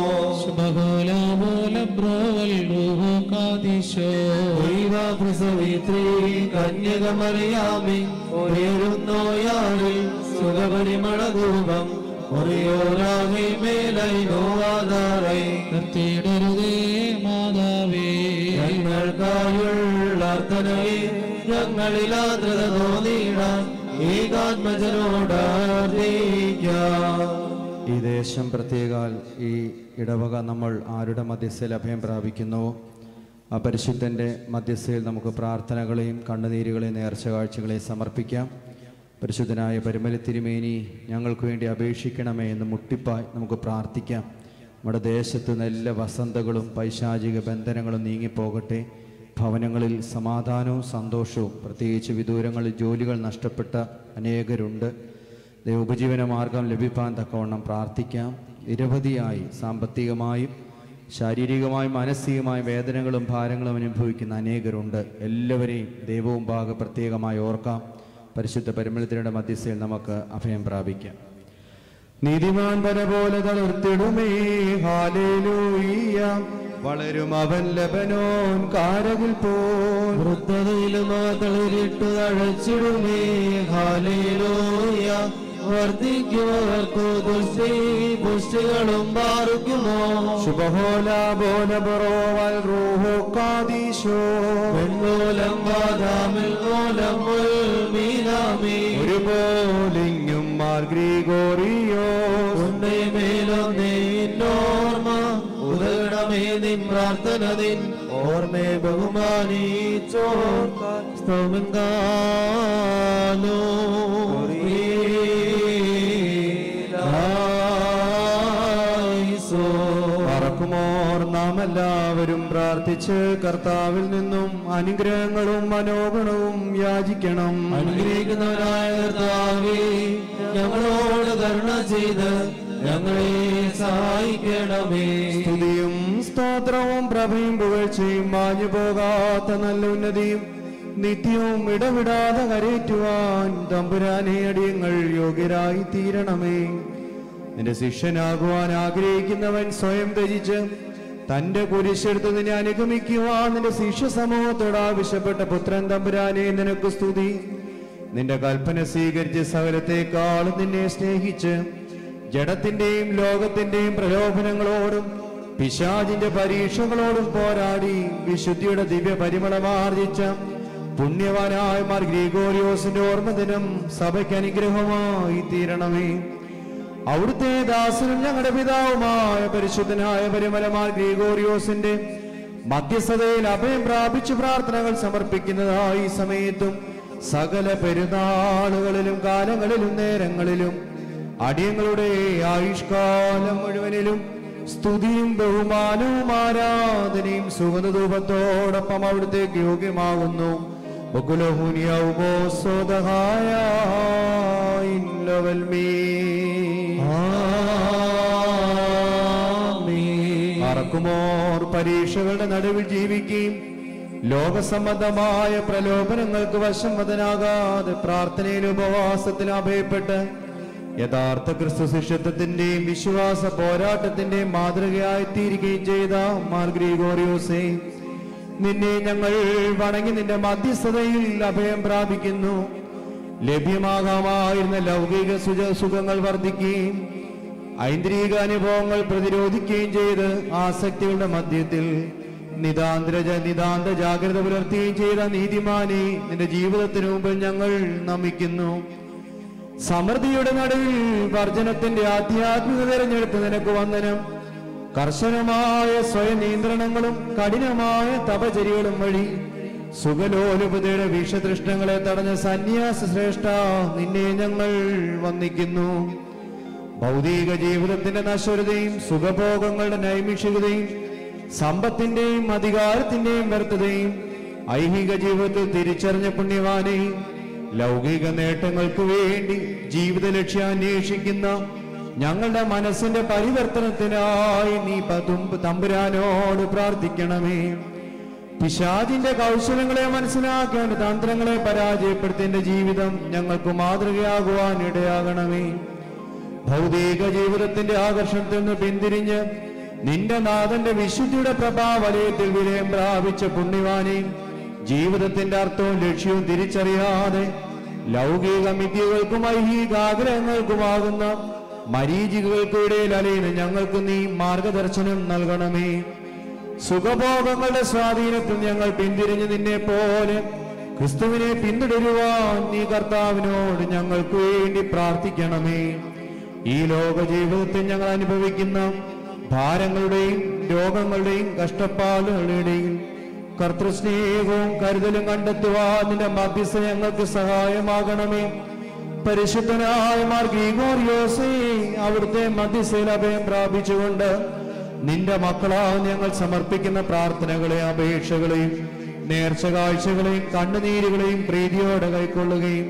പ്രസവിത്രീ കന്യകമറിയാമി ഒരേരുന്നോയാളിൽ സുഖപരിമളധൂപം ഒരേയോരാകെ മേലൈനോ ആധാരൈ നിർത്തിയിടരുതേ മാതാവേ ഞങ്ങൾക്കായുള്ള അർത്ഥനയെ ഞങ്ങളിൽ ആദ്രത തോന്നിയിടാൻ ഏകാത്മജനോട് ഈ ദേശം പ്രത്യേകാൽ ഈ ഇടവക നമ്മൾ ആരുടെ മധ്യസ്ഥയിൽ അഭയം പ്രാപിക്കുന്നുവോ ആ പരിശുദ്ധൻ്റെ മധ്യസ്ഥയിൽ നമുക്ക് പ്രാർത്ഥനകളെയും കണ്ണുനീരുകളെയും നേർച്ച കാഴ്ചകളെയും സമർപ്പിക്കാം. പരിശുദ്ധനായ പരിമല തിരുമേനി ഞങ്ങൾക്ക് വേണ്ടി അപേക്ഷിക്കണമേ എന്ന് മുട്ടിപ്പായി നമുക്ക് പ്രാർത്ഥിക്കാം. നമ്മുടെ ദേശത്ത് നല്ല വസന്തകളും പൈശാചിക ബന്ധനങ്ങളും നീങ്ങിപ്പോകട്ടെ. ഭവനങ്ങളിൽ സമാധാനവും സന്തോഷവും, പ്രത്യേകിച്ച് വിദൂരങ്ങളിൽ ജോലികൾ നഷ്ടപ്പെട്ട അനേകരുണ്ട്. ഉപജീവന മാർഗം ലഭിക്കാൻ തക്കവണ്ണം പ്രാർത്ഥിക്കാം. നിരവധിയായി സാമ്പത്തികമായും ശാരീരികമായും മാനസികമായും വേദനകളും ഭാരങ്ങളും അനുഭവിക്കുന്ന അനേകരുണ്ട്. എല്ലാവരെയും ദൈവവും ഭാഗം പ്രത്യേകമായി ഓർക്കാം. പരിശുദ്ധ പരിമളത്തിനുടെ മധ്യസ്ഥയിൽ നമുക്ക് അഭയം പ്രാപിക്കാം. നീതിമാൻ വര പോലെ തളർത്തിടുമേ ഹാലേലൂയ്യ. വളരും അവൻ ലബനോൻ കാരകിൽ പോൽ വൃദ്ധതയിലും തളിരിട്ടു തഴച്ചിടുമേ ഹാലേലൂയ. വർദ്ധിക്കുമവർക്കു ദുഷ്ടി പുഷ്ടികളും പാർക്കുമോ ശുഭഹോല ബോല ബറോവൽ റൂഹോ കാദീശോ വെൺമൂലം വാദാമിൽ മൂലം മീനാമേ ഒരുപോലിങ്ങും മാർ ഗ്രിഗോറിയോ ഒന്നേ മേലൊന്നേ നോർമ ഉദകണമേ നിൻ പ്രാർത്ഥന നിൻ ഓർമ്മേ ബഹുമാനിച്ചോർക്കാൻ സ്തോമങ്കാലോ പറക്കുമോർ നാം എല്ലാവരും പ്രാർത്ഥിച്ച് കർത്താവിൽ നിന്നും അനുഗ്രഹങ്ങളും മനോഗണവും യാചിക്കണം. അനുഗ്രഹിക്കുന്നവനായ കർത്താവേ, ഞങ്ങളോട് കരുണ ചെയ്ത് ഞങ്ങളെ സഹായിക്കണമേ. സ്തുതിയും സ്തോത്രവും പ്രഭയും പുകഴ്ചയും മാഞ്ഞു പോകാത്ത നല്ല ഉന്നതിയും നിത്യവും ഇടവിടാതെ കരയേറ്റുവാൻ തമ്പുരാനെ അടിയങ്ങൾ യോഗ്യരായി തീരണമേ. നിന്റെ ശിഷ്യനാകുവാൻ ആഗ്രഹിക്കുന്നവൻ സ്വയം ത്യജിച്ച് തന്റെ കുരിശെടുത്ത് നിന്നെ അനുഗമിക്കുവാൻ നിന്റെ ശിഷ്യ സമൂഹത്തോട് ആവശ്യപ്പെട്ട പുത്രൻ തമ്പുരാനെ നിനക്ക് സ്തുതി. നിന്റെ കൽപ്പന സ്വീകരിച്ച് സകലത്തെക്കാളും നിന്നെ സ്നേഹിച്ച് ജഡത്തിന്റെയും ലോകത്തിന്റെയും പ്രലോഭനങ്ങളോടും പിശാചിന്റെ പരീക്ഷകളോടും പോരാടി വിശുദ്ധിയുടെ ദിവ്യ പരിമളമാർജിച്ച പുണ്യവാനായ മാർ ഗ്രിഗോറിയോസിന്റെ ഓർമ്മദിനം സഭയ്ക്ക് അനുഗ്രഹമായി തീരണമേ. അവിടുത്തെ ദാസനും ഞങ്ങളുടെ പിതാവുമായ പരിശുദ്ധനായ പരിമലമാർ ഗ്രിഗോറിയോസിന്റെ മധ്യസ്ഥതയിൽ അഭയം പ്രാപിച്ചു പ്രാർത്ഥനകൾ സമർപ്പിക്കുന്നതായി സമയത്തും സകല പെരുന്നാളുകളിലും കാലങ്ങളിലും നേരങ്ങളിലും അടിയങ്ങളുടെ ആയുഷ്കാലം മുഴുവനിലും സ്തുതിയും ബഹുമാനവും ആരാധനയും സുഗന്ധധൂപത്തോടൊപ്പം അവിടുത്തേക്ക് യോഗ്യമാകുന്നു. അറക്കുമോർ പരീക്ഷകളുടെ നടുവിൽ ജീവിക്കുകയും ലോകസംബന്ധമായ പ്രലോഭനങ്ങൾക്ക് വശംവദനാകാതെ പ്രാർത്ഥനയിലും ഉപവാസത്തിലും അഭയപ്പെട്ട് യഥാർത്ഥ ക്രിസ്തു ശിഷ്യത്വത്തിന്റെയും വിശ്വാസ പോരാട്ടത്തിന്റെയും മാതൃകയായിത്തീരുകയും ചെയ്ത മാർ ഗ്രിഗോറിയോസേ, നിന്നെ ഞങ്ങൾ വണങ്ങി നിന്റെ മധ്യസ്ഥതയിൽ അഭയം പ്രാപിക്കുന്നു. ലഭ്യമാകാമായിരുന്ന ലൗകിക സുഖങ്ങൾ വർദ്ധിക്കുകയും ഐന്ദ്രിക അനുഭവങ്ങൾ പ്രതിരോധിക്കുകയും ചെയ്ത് ആസക്തികളുടെ മധ്യത്തിൽ നിതാന്ത ജാഗ്രത പുലർത്തുകയും ചെയ്ത നീതിമാനെ നിന്റെ ജീവിതത്തിനു മുമ്പ് ഞങ്ങൾ നമിക്കുന്നു. സമൃദ്ധിയുടെ നടുവിൽ വർജനത്തിന്റെ ആധ്യാത്മിക തിരഞ്ഞെടുത്ത് നിനക്ക് വന്ദനം. കർശനമായ സ്വയം നിയന്ത്രണങ്ങളും കഠിനമായ തപചര്യകളും വഴി സുഖലോലുപതയുടെ വിഷതൃഷ്ണങ്ങളെ തടഞ്ഞ സന്യാസ ശ്രേഷ്ഠ, നിന്നെ ഞങ്ങൾ വന്ദിക്കുന്നു. ഭൗതിക ജീവിതത്തിന്റെ നശ്വരതയും സുഖഭോഗങ്ങളുടെ നൈമിഷികതയും സമ്പത്തിന്റെയും അധികാരത്തിന്റെയും വ്യർത്ഥതയും ഐഹിക ജീവിതത്തിൽ തിരിച്ചറിഞ്ഞ പുണ്യവാനെ, ലൗകിക നേട്ടങ്ങൾക്ക് വേണ്ടി ജീവിത ലക്ഷ്യം അന്വേഷിക്കുന്ന ഞങ്ങളുടെ മനസ്സിന്റെ പരിവർത്തനത്തിനായി നീ തമ്പുരാനോട് പ്രാർത്ഥിക്കണമേ. പിശാചിന്റെ കൗശലങ്ങളെ മനസ്സിലാക്കാൻ തന്ത്രങ്ങളെ പരാജയപ്പെടുത്തി എന്റെ ജീവിതം ഞങ്ങൾക്ക് മാതൃകയാകുവാൻ ഇടയാകണമേ. ഭൗതിക ജീവിതത്തിന്റെ ആകർഷണത്തിൽ നിന്ന് പിന്തിരിഞ്ഞ് നിന്റെ നാഥന്റെ വിശുദ്ധിയുടെ പ്രഭാവലയത്തിൽ വിലയം പ്രാപിച്ച പുണ്യവാനെ, ജീവിതത്തിന്റെ അർത്ഥവും ലക്ഷ്യവും തിരിച്ചറിയാതെ ലൗകിക മിഥ്യകൾക്കും ഐഹിക ആഗ്രഹങ്ങൾക്കുമാകുന്ന മരീചികകൾക്കിടയിൽ അലയുന്ന ഞങ്ങൾക്ക് നീ മാർഗദർശനം നൽകണമേ. സുഖഭോഗങ്ങളുടെ സ്വാധീനത്തിൽ ഞങ്ങൾ പിന്തിരിഞ്ഞ് നിന്നെ പോലെ ക്രിസ്തുവിനെ പിന്തുടരുവാൻ നീ കർത്താവിനോട് ഞങ്ങൾക്ക് വേണ്ടി പ്രാർത്ഥിക്കണമേ. ഈ ലോക ജീവിതത്തിൽ ഞങ്ങൾ അനുഭവിക്കുന്ന ഭാരങ്ങളുടെയും രോഗങ്ങളുടെയും കഷ്ടപ്പാടുകളുടെയും കർത്തൃസ്നേഹവും കരുതലും കണ്ടെത്തുവാൻ നിന്റെ മധ്യസ്ഥ ഞങ്ങൾക്ക് സഹായമാകണമേ. പരിശുദ്ധനായ മാർ ഗ്രിഗോറിയോസേ, അവിടുത്തെ മധ്യസ്ഥയിൽ അഭയം പ്രാപിച്ചുകൊണ്ട് നിന്റെ മക്കളാൽ ഞങ്ങൾ സമർപ്പിക്കുന്ന പ്രാർത്ഥനകളെയും അപേക്ഷകളെയും നേർച്ച കാഴ്ചകളെയും കണ്ണുനീരുകളെയും പ്രീതിയോടെ കൈക്കൊള്ളുകയും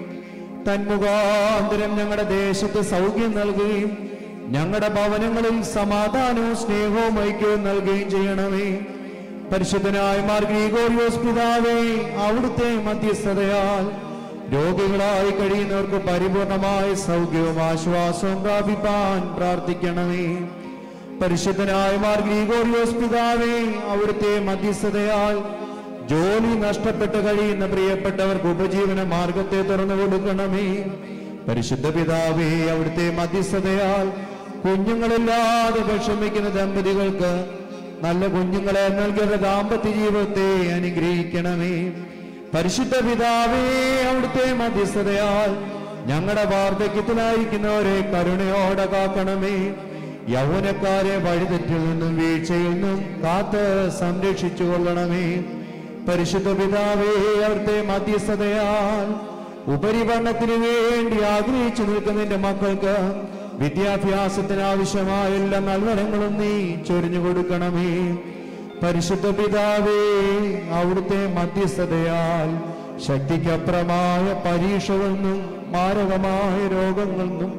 തന്മുഖാന്തരം ഞങ്ങളുടെ ദേശത്ത് സൗഖ്യം നൽകുകയും ഞങ്ങളുടെ ഭവനങ്ങളിൽ സമാധാനവും സ്നേഹവും ഐക്യവും നൽകുകയും ചെയ്യണമേ. പരിശുദ്ധനായ മാർ ഗ്രിഗോറിയോസ് പിതാവേ, അവിടുത്തെ മധ്യസ്ഥതയാൽ രോഗികളായി കഴിയുന്നവർക്ക് പരിപൂർണമായ സൗഖ്യവും ആശ്വാസവും പ്രാപിപ്പാൻ പ്രാർത്ഥിക്കണമേ. പരിശുദ്ധനായ മാർ ഗ്രിഗോറിയോസ് പിതാവേ, അവിടുത്തെ മധ്യസ്ഥതയാൽ ജോലി നഷ്ടപ്പെട്ട് കഴിയുന്ന പ്രിയപ്പെട്ടവർക്ക് ഉപജീവന മാർഗത്തെ തുറന്നു കൊടുക്കണമേ. പരിശുദ്ധ പിതാവേ, അവിടുത്തെ മധ്യസ്ഥതയാൽ കുഞ്ഞുങ്ങളില്ലാതെ വിഷമിക്കുന്ന ദമ്പതികൾക്ക് നല്ല കുഞ്ഞുങ്ങളെ നൽകിയ ദാമ്പത്യ ജീവിതത്തെ അനുഗ്രഹിക്കണമേ. പരിശുദ്ധ പിതാവേ, അവിടുത്തെ മധ്യസ്ഥതയാൽ ഞങ്ങളുടെ വാർദ്ധക്യത്തിലായിരിക്കുന്നവരെ കരുണയോടെ കാക്കണമേ. യൗവനക്കാരെ വഴിതെറ്റിൽ നിന്നും വീഴ്ചയിൽ നിന്നും കാത്ത് സംരക്ഷിച്ചു കൊള്ളണമേ. പരിശുദ്ധ പിതാവേ, അവിടുത്തെ മധ്യസ്ഥതയാൽ ഉപരിപഠനത്തിനു വേണ്ടി ആഗ്രഹിച്ചു നിൽക്കുന്നതിന്റെ മക്കൾക്ക് വിദ്യാഭ്യാസത്തിന് ആവശ്യമായ എല്ലാ നൽവരങ്ങളും നീ ചൊരിഞ്ഞു കൊടുക്കണമേ. പരിശുദ്ധ പിതാവേ, അവിടുത്തെ മധ്യസ്ഥതയാൽ ശക്തിക്കപ്പുറമായ പരീക്ഷകളിൽ നിന്നും മാരകമായ രോഗങ്ങളിൽ നിന്നും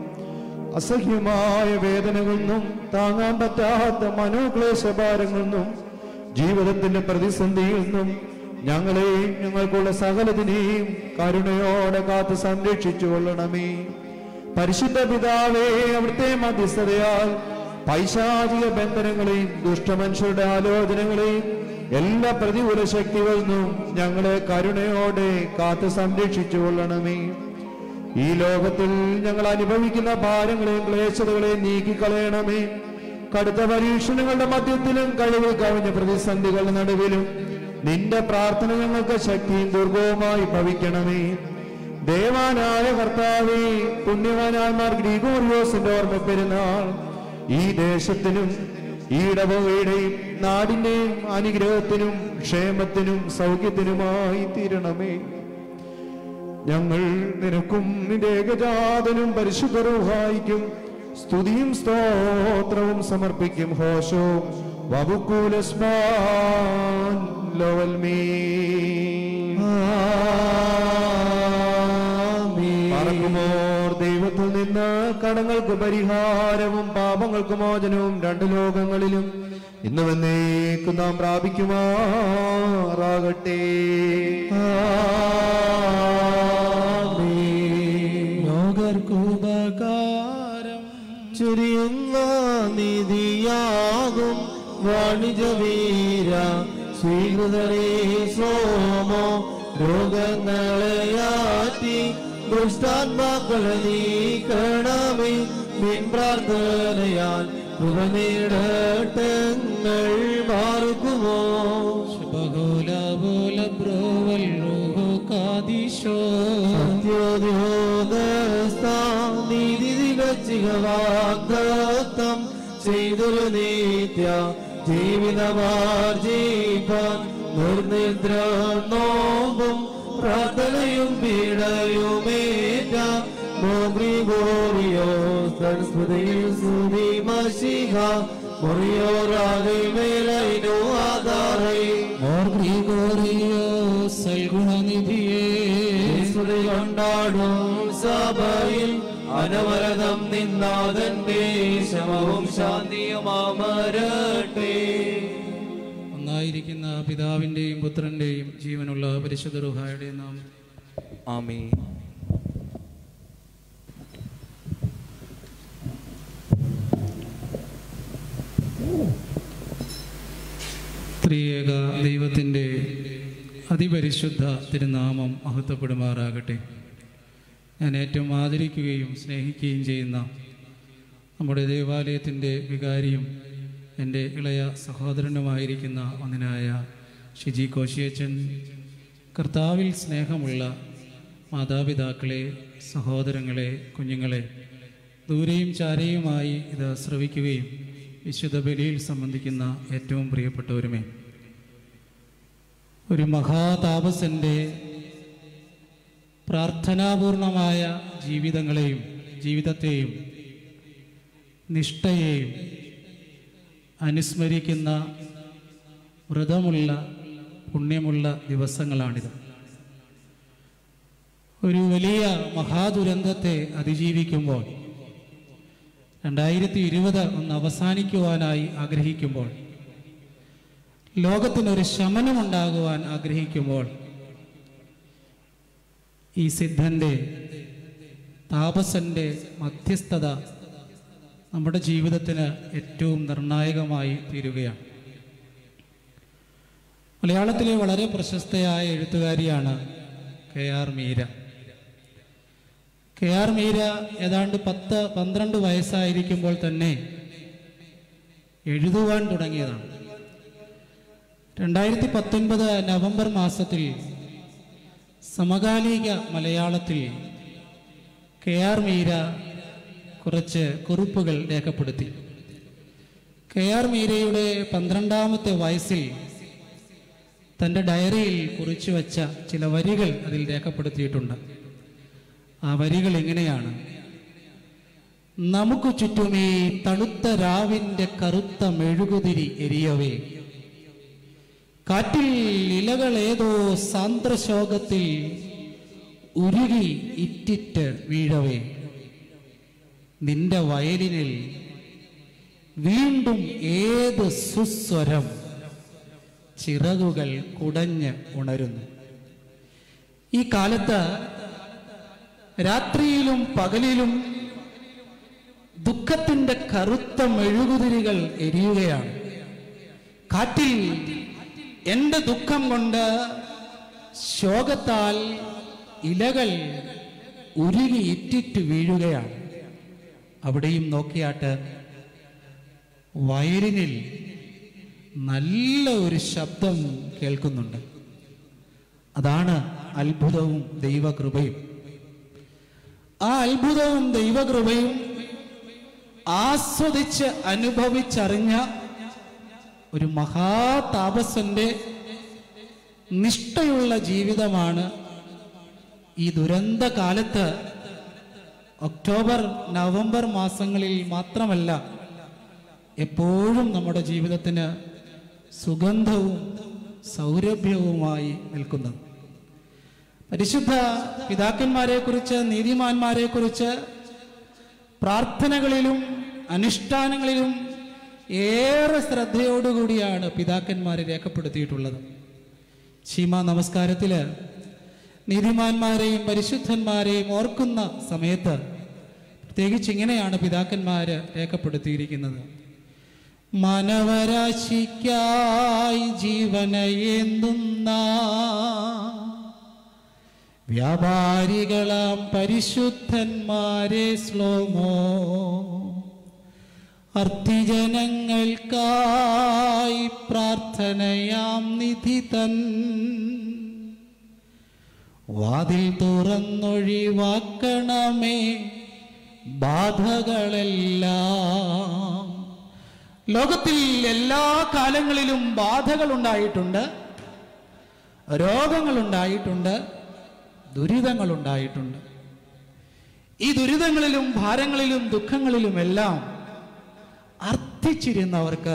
അസഹ്യമായ വേദനകളിൽ നിന്നും താങ്ങാൻ പറ്റാത്ത മനോക്ലേശഭാരങ്ങളിൽ നിന്നും ജീവിതത്തിന്റെ പ്രതിസന്ധിയിൽ നിന്നും ഞങ്ങളെയും ഞങ്ങൾക്കുള്ള സകലതിനെയും കരുണയോടെ കാത്ത് സംരക്ഷിച്ചു കൊള്ളണമേ. പരിശുദ്ധ പിതാവേ, അവിടുത്തെ മധ്യസ്ഥതയാൽ പൈശാചിക ബന്ധനങ്ങളെയും ദുഷ്ടമനുഷ്യരുടെ ആലോചനകളെയും എല്ലാ പ്രതികൂല ശക്തികളിൽ നിന്നും ഞങ്ങളെ കരുണയോടെ കാത്ത് സംരക്ഷിച്ചു കൊള്ളണമേ. ഈ ലോകത്തിൽ ഞങ്ങൾ അനുഭവിക്കുന്ന ഭാരങ്ങളെയും ക്ലേശതകളെയും നീക്കിക്കളയണമേ. കടുത്ത പരീക്ഷണങ്ങളുടെ മധ്യത്തിലും കഴിവ് കവിഞ്ഞ പ്രതിസന്ധികളുടെ നടുവിലും നിന്റെ പ്രാർത്ഥന ഞങ്ങൾക്ക് ശക്തിയും ദുർഗവുമായി ഭവിക്കണമേ. ദേവാനായ കർത്താവേ, പുണ്യവാനായ മാർ ഗ്രിഗോറിയോസിന്റെ ഓർമ്മ പെരുന്നാൾ ഈ ദേശത്തിനും ഈ ഇടവകയുടെയും നാടിന്റെയും അനുഗ്രഹത്തിനും ക്ഷേമത്തിനും സൗഖ്യത്തിനുമായി തീരണമേ. ഞങ്ങൾ നിനക്കും നിന്റെ ഏകജാതനും പരിശുദ്ധ റൂഹായിക്കും സ്തുതിയും സ്തോത്രവും സമർപ്പിക്കും. ഹോശോ വബുക്കൂലസ്മാൻ പറക്കുമോർ ദൈവത്തിൽ നിന്ന് കടങ്ങൾക്ക് പരിഹാരവും പാപങ്ങൾക്ക് മോചനവും രണ്ട് ലോകങ്ങളിലും ഇന്ന് വന്നേക്കും നാം പ്രാപിക്കുമാറാകട്ടെ. ലോകർക്കുപകാരം ചൊരിയുന്ന നിധിയാകും വാണിജ്യവീര സ്വീകൃതരേ സോമോ രോഗങ്ങളെയാറ്റി ദുഷ്ടാത്മാക്കളെ നീക്കണമേ. നിൻ പ്രാർത്ഥനയാൽ കൃപ നേടട്ടങ്ങൾ മാറുക്കുമോ. വാഗ്ദത്തം ചെയ്തൊരു നിത്യ ജീവിതമാർജീവൻ നിർനിദ്ര നോമ്പും പ്രാർത്ഥനയും പീഡയുമേറ്റ മോഗ്രിഗോറിയോ സംസ്കൃതിയിൽ സുനി മഷിഹ മുറിയോറാകെ മേലൈനോ ആധാരൈ മോർഗ്രിഗോറിയോ സൽഗുണനിധിയെ സ്തുതി കൊണ്ടാടും സഭയിൽ അനവരതം നിന്നാഥന്റെ ശമവും ശാന്തിയുമാമരട്ടെ. ഒന്നായിരിക്കുന്ന പിതാവിന്റെയും പുത്രന്റെയും ജീവനുള്ള പരിശുദ്ധ റൂഹായുടെയും നാമം ആമേൻ. ത്രിയേക ദൈവത്തിൻ്റെ അതിപരിശുദ്ധ തിരുനാമം മഹത്വപ്പെടുമാറാകട്ടെ. ഞാൻ ഏറ്റവും ആദരിക്കുകയും സ്നേഹിക്കുകയും ചെയ്യുന്ന നമ്മുടെ ദേവാലയത്തിൻ്റെ വികാരിയും എൻ്റെ ഇളയ സഹോദരനുമായിരിക്കുന്ന ഒന്നിനായ ഷിജി കോശിയച്ചൻ, കർത്താവിൽ സ്നേഹമുള്ള മാതാപിതാക്കളെ, സഹോദരങ്ങളെ, കുഞ്ഞുങ്ങളെ, ദൂരെയും ചാരയുമായി ഇത് ശ്രവിക്കുകയും വിശുദ്ധ ബലിയിൽ സംബന്ധിക്കുന്ന ഏറ്റവും പ്രിയപ്പെട്ടവരുമേ, ഒരു മഹാതാപസൻ്റെ പ്രാർത്ഥനാപൂർണമായ ജീവിതത്തെയും നിഷ്ഠയെയും അനുസ്മരിക്കുന്ന വ്രതമുള്ള പുണ്യമുള്ള ദിവസങ്ങളാണിത്. ഒരു വലിയ മഹാദുരന്തത്തെ അതിജീവിക്കുമ്പോൾ 2020 ഒന്ന് അവസാനിക്കുവാനായി ആഗ്രഹിക്കുമ്പോൾ, ലോകത്തിനൊരു ശമനമുണ്ടാകുവാൻ ആഗ്രഹിക്കുമ്പോൾ, ഈ സിദ്ധൻ്റെ താപസൻ്റെ മധ്യസ്ഥത നമ്മുടെ ജീവിതത്തിന് ഏറ്റവും നിർണായകമായി തീരുകയാണ്. മലയാളത്തിലെ വളരെ പ്രശസ്തയായ എഴുത്തുകാരിയാണ് KR മീര. KR മീര ഏതാണ്ട് 10-12 വയസ്സായിരിക്കുമ്പോൾ തന്നെ എഴുതുവാൻ തുടങ്ങിയതാണ്. 2019 നവംബർ മാസത്തിൽ സമകാലിക മലയാളത്തിൽ KR മീര കുറച്ച് കുറിപ്പുകൾ രേഖപ്പെടുത്തി. KR മീരയുടെ 12ാമത്തെ വയസ്സിൽ തൻ്റെ ഡയറിയിൽ കുറിച്ചു വച്ച ചില വരികൾ അതിൽ രേഖപ്പെടുത്തിയിട്ടുണ്ട്. ആ വരികൾ ഇങ്ങനെയാണ്: നമുക്ക് ചുറ്റുമേ തണുത്ത രാവിൻ്റെ കറുത്ത മെഴുകുതിരി എരിയവേ, കാറ്റിൽ ഇലകളേതോ സാന്ദ്രശോകത്തിൽ ഉരുകി ഇറ്റിറ്റ് വീഴവേ, നിന്റെ വയലിനിൽ വീണ്ടും ഏത് സുസ്വരം ചിറകുകൾ കുടഞ്ഞ് ഉണരുന്നു. ഈ കാലത്ത് രാത്രിയിലും പകലിലും ദുഃഖത്തിൻ്റെ കറുത്ത മെഴുകുതിരികൾ എരിയുകയാണ്. കാറ്റിൽ എൻ്റെ ദുഃഖം കൊണ്ട് ശോകത്താൽ ഇലകൾ ഉരുകി ഇറ്റിറ്റ് വീഴുകയാണ്. അവിടെയും നോക്കിയാട്ട് വയലിനിൽ നല്ല ഒരു ശബ്ദം കേൾക്കുന്നുണ്ട്. അതാണ് അത്ഭുതവും ദൈവകൃപയും. ആ അത്ഭുതവും ദൈവകൃപയും ആസ്വദിച്ച് അനുഭവിച്ചറിഞ്ഞ ഒരു മഹാതാപസന്റെ നിഷ്ഠയുള്ള ജീവിതമാണ് ഈ ദുരന്ത കാലത്ത് ഒക്ടോബർ നവംബർ മാസങ്ങളിൽ മാത്രമല്ല, എപ്പോഴും നമ്മുടെ ജീവിതത്തിന് സുഗന്ധവും സൗരഭ്യവുമായി നിൽക്കുന്നത്. പരിശുദ്ധ പിതാക്കന്മാരെ കുറിച്ച്, നീതിമാന്മാരെ കുറിച്ച് പ്രാർത്ഥനകളിലും അനുഷ്ഠാനങ്ങളിലും ഏറെ ശ്രദ്ധയോടുകൂടിയാണ് പിതാക്കന്മാരെ രേഖപ്പെടുത്തിയിട്ടുള്ളത്. ശീമ നമസ്കാരത്തില് നീതിമാന്മാരെയും പരിശുദ്ധന്മാരെയും ഓർക്കുന്ന സമയത്ത് പ്രത്യേകിച്ച് ഇങ്ങനെയാണ് പിതാക്കന്മാര് രേഖപ്പെടുത്തിയിരിക്കുന്നത്. മാനവരാശിക്കായി ജീവനയേന്തുന്ന വ്യാപാരികളാം പരിശുദ്ധന്മാരെ ശ്ലോമോ, അർത്തിജനങ്ങൾക്കായി പ്രാർത്ഥനയാം നിധി തൻ വാതിൽ തുറന്നൊഴിവാക്കണമേ ബാധകളെല്ലാം. ലോകത്തിൽ എല്ലാ കാലങ്ങളിലും ബാധകൾ ഉണ്ടായിട്ടുണ്ട്, രോഗങ്ങളുണ്ടായിട്ടുണ്ട്, ദുരിതങ്ങളുണ്ടായിട്ടുണ്ട്. ഈ ദുരിതങ്ങളിലും ഭാരങ്ങളിലും ദുഃഖങ്ങളിലുമെല്ലാം അർത്ഥിച്ചിരുന്നവർക്ക്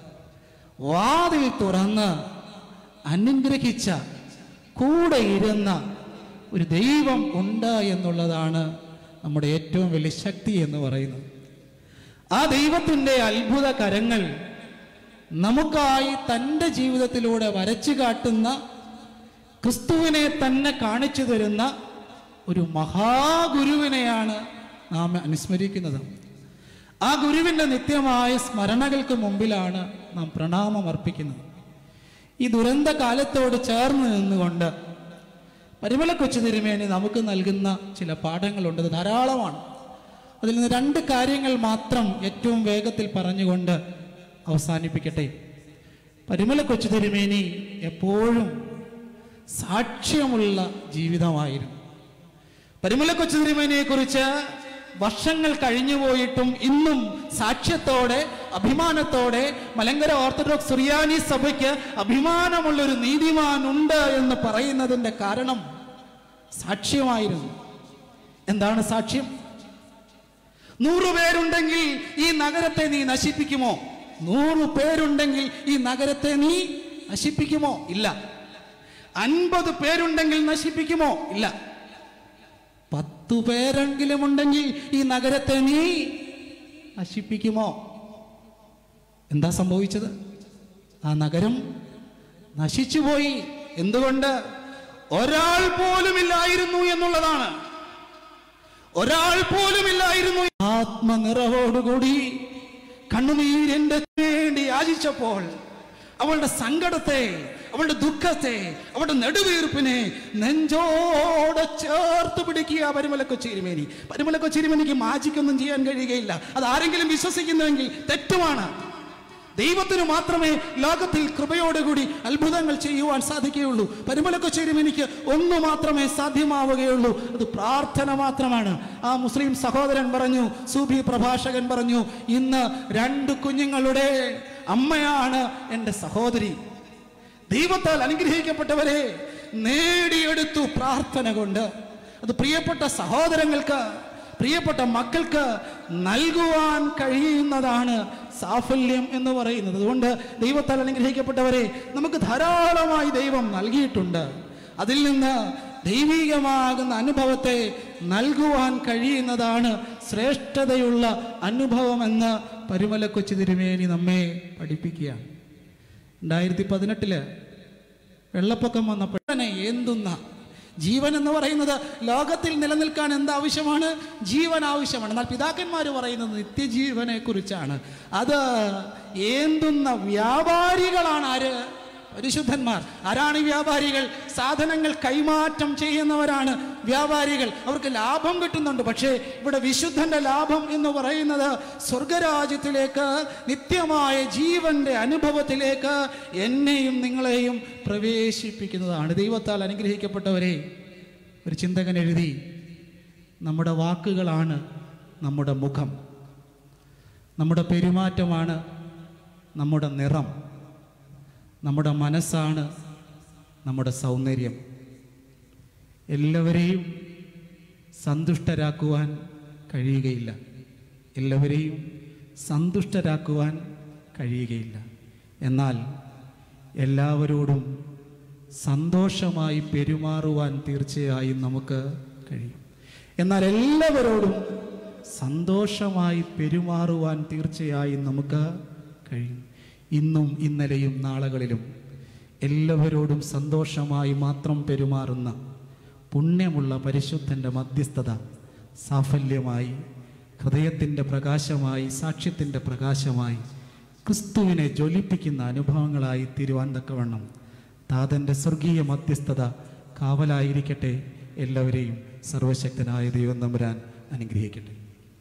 വാതിൽ തുറന്ന് അനുഗ്രഹിച്ച, കൂടെ ഇരുന്ന ഒരു ദൈവം ഉണ്ട് എന്നുള്ളതാണ് നമ്മുടെ ഏറ്റവും വലിയ ശക്തി എന്ന് പറയുന്നത്. ആ ദൈവത്തിൻ്റെ അത്ഭുത കരങ്ങൾ നമുക്കായി തൻ്റെ ജീവിതത്തിലൂടെ വരച്ചു കാട്ടുന്ന, ക്രിസ്തുവിനെ തന്നെ കാണിച്ചു തരുന്ന ഒരു മഹാഗുരുവിനെയാണ് നാം അനുസ്മരിക്കുന്നത്. ആ ഗുരുവിൻ്റെ നിത്യമായ സ്മരണകൾക്ക് മുമ്പിലാണ് നാം പ്രണാമം അർപ്പിക്കുന്നത്. ഈ ദുരന്ത കാലത്തോട് ചേർന്ന് നിന്നുകൊണ്ട് പരിമല കൊച്ചു തിരുമേനി നമുക്ക് നൽകുന്ന ചില പാഠങ്ങളുണ്ട്. ധാരാളമാണ്. അതിൽ നിന്ന് 2 കാര്യങ്ങൾ മാത്രം ഏറ്റവും വേഗത്തിൽ പറഞ്ഞുകൊണ്ട് അവസാനിപ്പിക്കട്ടെ. പരിമല കൊച്ചു തിരുമേനി എപ്പോഴും സാക്ഷ്യമുള്ള ജീവിതമായിരുന്നു. പരിമല കൊച്ചു തിരുമേനിയെ കുറിച്ച് വർഷങ്ങൾ കഴിഞ്ഞുപോയിട്ടും ഇന്നും സാക്ഷ്യത്തോടെ, അഭിമാനത്തോടെ മലങ്കര ഓർത്തഡോക്സ് സുറിയാനി സഭയ്ക്ക് അഭിമാനമുള്ളൊരു നീതിമാൻ ഉണ്ട് എന്ന് പറയുന്നതിൻ്റെ കാരണം സാക്ഷ്യമായിരുന്നു. എന്താണ് സാക്ഷ്യം? 100 പേരുണ്ടെങ്കിൽ ഈ നഗരത്തെ നീ നശിപ്പിക്കുമോ? 100 പേരുണ്ടെങ്കിൽ ഈ നഗരത്തെ നീ നശിപ്പിക്കുമോ? ഇല്ല. 50 പേരുണ്ടെങ്കിൽ നശിപ്പിക്കുമോ? ഇല്ല. 10 പേരെങ്കിലും ഉണ്ടെങ്കിൽ ഈ നഗരത്തെ നീ നശിപ്പിക്കുമോ? എന്താ സംഭവിച്ചത്? ആ നഗരം നശിച്ചുപോയി. എന്തുകൊണ്ട്? ഒരാൾ പോലുമില്ലായിരുന്നു എന്നുള്ളതാണ്. ഒരാൾ പോലുമില്ലായിരുന്നു. ആത്മനിറവോടുകൂടി കണ്ണുനീരിന്റെ വേണ്ടി യാചിച്ചപ്പോൾ അവളുടെ സങ്കടത്തെ, അവളുടെ ദുഃഖത്തെ, അവളുടെ നെടുവീർപ്പിനെ നെഞ്ചോടെ ചേർത്ത് പിടിക്കുക പരിമല കൊച്ചിരുമേനി. പരിമല കൊച്ചിരുമേനിക്ക് മാജിക്കൊന്നും ചെയ്യാൻ കഴിയുകയില്ല. അത് ആരെങ്കിലും വിശ്വസിക്കുന്നുവെങ്കിൽ തെറ്റുമാണ്. ദൈവത്തിന് മാത്രമേ ലോകത്തിൽ കൃപയോടുകൂടി അത്ഭുതങ്ങൾ ചെയ്യുവാൻ സാധിക്കുകയുള്ളൂ. പരിമല കൊച്ചിരുമേനിക്ക് ഒന്ന് മാത്രമേ സാധ്യമാവുകയുള്ളൂ, അത് പ്രാർത്ഥന മാത്രമാണ്. ആ മുസ്ലിം സഹോദരൻ പറഞ്ഞു, സൂഫി പ്രഭാഷകൻ പറഞ്ഞു, ഇന്ന് 2 കുഞ്ഞുങ്ങളുടെ അമ്മയാണ് എൻ്റെ സഹോദരി. ദൈവത്താൽ അനുഗ്രഹിക്കപ്പെട്ടവരെ നേടിയെടുത്തു പ്രാർത്ഥന കൊണ്ട്. അത് പ്രിയപ്പെട്ട സഹോദരങ്ങൾക്ക്, പ്രിയപ്പെട്ട മക്കൾക്ക് നൽകുവാൻ കഴിയുന്നതാണ് സാഫല്യം എന്ന് പറയുന്നത്. അതുകൊണ്ട് ദൈവത്താൽ അനുഗ്രഹിക്കപ്പെട്ടവരെ നമുക്ക് ധാരാളമായി ദൈവം നൽകിയിട്ടുണ്ട്. അതിൽ നിന്ന് ദൈവികമാകുന്ന അനുഭവത്തെ നൽകുവാൻ കഴിയുന്നതാണ് ശ്രേഷ്ഠതയുള്ള അനുഭവമെന്ന് പരിമല കൊച്ചു തിരുമേനി നമ്മെ പഠിപ്പിക്കുകയാണ്. 2018 വെള്ളപ്പൊക്കം വന്നപ്പോൾ ഏന്തുന്ന ജീവൻ എന്ന് പറയുന്നത് ലോകത്തിൽ നിലനിൽക്കാൻ എന്താവശ്യമാണ്? ജീവൻ ആവശ്യമാണ്. എന്നാൽ പിതാക്കന്മാർ പറയുന്നത് നിത്യജീവനെ കുറിച്ചാണ്. അത് ഏന്തുന്ന വ്യാപാരികളാണ് ആര്? പരിശുദ്ധന്മാർ. ആരാണ് ഈ വ്യാപാരികൾ? സാധനങ്ങൾ കൈമാറ്റം ചെയ്യുന്നവരാണ് വ്യാപാരികൾ. അവർക്ക് ലാഭം കിട്ടുന്നുണ്ട്. പക്ഷേ ഇവിടെ വിശുദ്ധന്റെ ലാഭം എന്ന് പറയുന്നത് സ്വർഗരാജ്യത്തിലേക്ക്, നിത്യമായ ജീവന്റെ അനുഭവത്തിലേക്ക് എന്നെയും നിങ്ങളെയും പ്രവേശിപ്പിക്കുന്നതാണ്. ദൈവത്താൽ അനുഗ്രഹിക്കപ്പെട്ടവരെ, ഒരു ചിന്തകൻ എഴുതി, നമ്മുടെ വാക്കുകളാണ് നമ്മുടെ മുഖം, നമ്മുടെ പെരുമാറ്റമാണ് നമ്മുടെ നിറം, നമ്മുടെ മനസ്സാണ് നമ്മുടെ സൗന്ദര്യം. എല്ലാവരെയും സന്തുഷ്ടരാക്കുവാൻ കഴിയുകയില്ല. എല്ലാവരെയും സന്തുഷ്ടരാക്കുവാൻ കഴിയുകയില്ല. എന്നാൽ എല്ലാവരോടും സന്തോഷമായി പെരുമാറുവാൻ തീർച്ചയായും നമുക്ക് കഴിയും. എന്നാൽ എല്ലാവരോടും സന്തോഷമായി പെരുമാറുവാൻ തീർച്ചയായും നമുക്ക് കഴിയും. ഇന്നും ഇന്നലെയും നാളുകളിലും എല്ലാവരോടും സന്തോഷമായി മാത്രം പെരുമാറുന്ന പുണ്യമുള്ള പരിശുദ്ധൻ്റെ മധ്യസ്ഥത സാഫല്യമായി, ഹൃദയത്തിൻ്റെ പ്രകാശമായി, സാക്ഷ്യത്തിൻ്റെ പ്രകാശമായി, ക്രിസ്തുവിനെ ജ്വലിപ്പിക്കുന്ന അനുഭവങ്ങളായി തീരുവാൻ തക്കവണ്ണം താതൻ്റെ സ്വർഗീയ മധ്യസ്ഥത കാവലായിരിക്കട്ടെ. എല്ലാവരെയും സർവശക്തനായ ദൈവം തമ്പുരാൻ അനുഗ്രഹിക്കട്ടെ.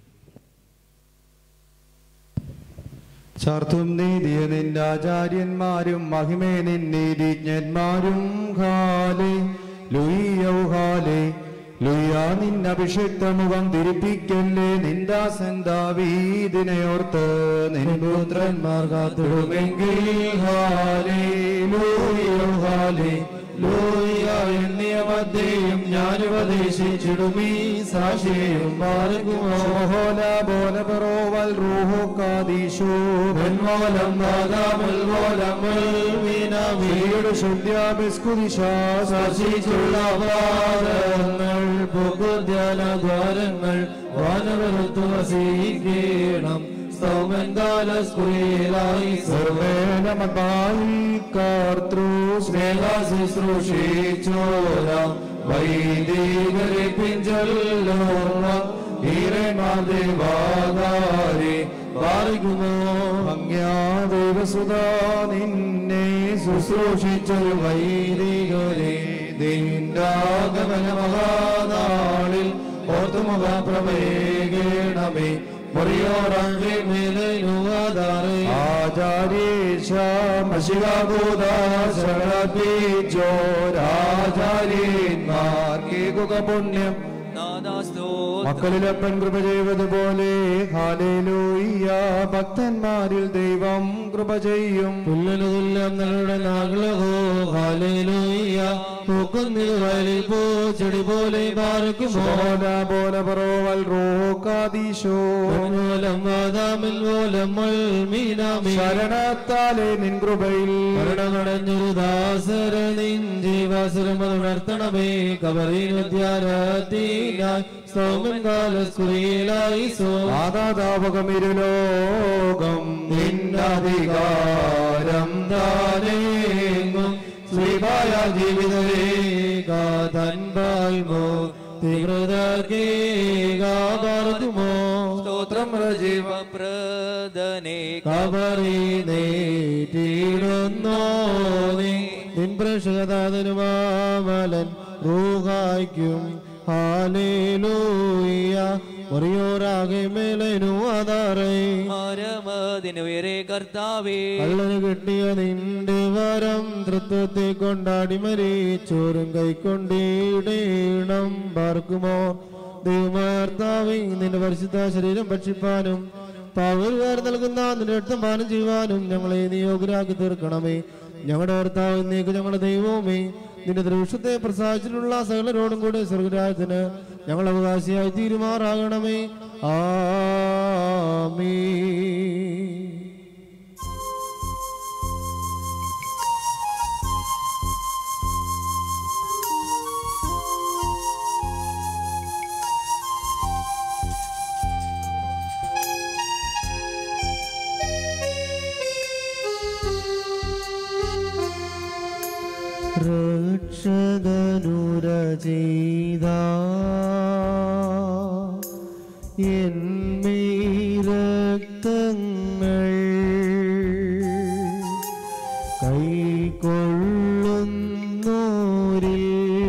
ചാർത്തും നീതിയ നിന്റെ ആചാര്യന്മാരും മഹിമേ നിന്നീതിജ്ഞന്മാരും ഹാലേ ലൂയ്യൗ ഹാലേ ലൂയ. നിന്നഭിഷിക്ത മുഖം തിരിപ്പിക്കല്ലേ, നിന്ദാസൻ ദാവീദിനെയോർത്ത് നിൻ പുത്രന്മാർ കാത്തിടുമെങ്കിൽ ഹാലേ ലൂയ്യൗ ഹാലേ ലൂയ. എണ്ണിയ മധ്യയും ഞാനുപദേശിച്ചിടുമീ സാക്ഷിയും മാർഗുമോഹോല ബോല ബറോവൽ റൂഹോ കാദീശോ ബൻമോലം വാദാമൽ മോലമൽ വീണാമീയുടെ ശുദ്ധ്യാഭിസ്കുദിശാ സാക്ഷിച്ചുള്ള വാദങ്ങൾ പൊക്കുധ്യാനദ്വാരങ്ങൾ വാനവരുത്തു വസീകേണം ശുശ്രൂഷിച്ചോരാം വൈദികരെ പിഞ്ചല്ലോർമ്മ ഈരമാദേവാകാരെ പാർക്കുമോ ഭംഗ്യാദേവസുതാ നിന്നെ ശുശ്രൂഷിച്ചൊരു വൈദികരെ നിന്ദാഗമന മഹാനാളിൽ ഓർത്തുമുഖപ്രമേകേണമേ പുണ്യം മക്കളിലപ്പൻ കൃപ ചെയ്തതുപോലെ ഹാലേലൂയ്യ. ഭക്തന്മാരിൽ ദൈവം കൃപ ചെയ്യും. തുല്യം നിങ്ങളുടെ നാഗളഹോ ഹാലേലൂയ്യ. വയലിൽ പൂച്ചെടി പോലെ പാർക്കുമോ ബോല ബറോവൽ റോകാദീശോ ശരണത്താലെ നിൻ കൃപയിൽ മരണമടഞ്ഞൊരു ദാസര നിൻ ജീവാസുരമതുണർത്തണമേ. കബറീനുദ്യാരത്തിനായി സൗമൻകാലസ്കുറിയിലായി ആദാതാപകമിരുലോകം നിന്നധികാരം താനേങ്ങും ശ്രീമായ ജീവിതമോ തീവ്രതർക്കേകാർത്തുമോ സ്തോത്രം ജീവപ്രദനെ കബറിനേറ്റിടുന്നോ നിൻ പ്രേക്ഷകതാതനുമാമലൻ റൂഹായ്ക്കും ഹാലേലൂയ. മറിയോരാകെ മേലനു ആധാരേ മരമതിനുയരെ കർത്താവേ. കള്ളന് കിട്ടിയ നിന്റെ വരം തൃത്വത്തെ കൊണ്ടാടി മരിച്ചോറും കൈക്കൊണ്ടിടേണം പാർക്കുമോ. ദൈവമായ കർത്താവേ, നിന്റെ പരിശുദ്ധ ശരീരം ഭക്ഷിപ്പാനും പാവരുകാർ നൽകുന്ന നിന്റെ രക്തം പാനം ചെയ്യുവാനും ഞങ്ങളെ നിയോഗരാക്കി തീർക്കണമേ. ഞങ്ങളുടെ കർത്താവ് നീക്ക് ഞങ്ങളുടെ ദൈവവുമേ, നിന്റെ ദൃശ്യത്തെ പ്രസാദിച്ചിട്ടുള്ള സകലരോടും കൂടെ സ്വർഗരാജ്യത്തിന് ഞങ്ങൾ അവകാശിയായി തീരുമാറാകണമേ. ആമീൻ. രക്ഷകനുരചിത എന്മേ രക്തങ്ങൾ കൈക്കൊള്ളുന്നോരിൽ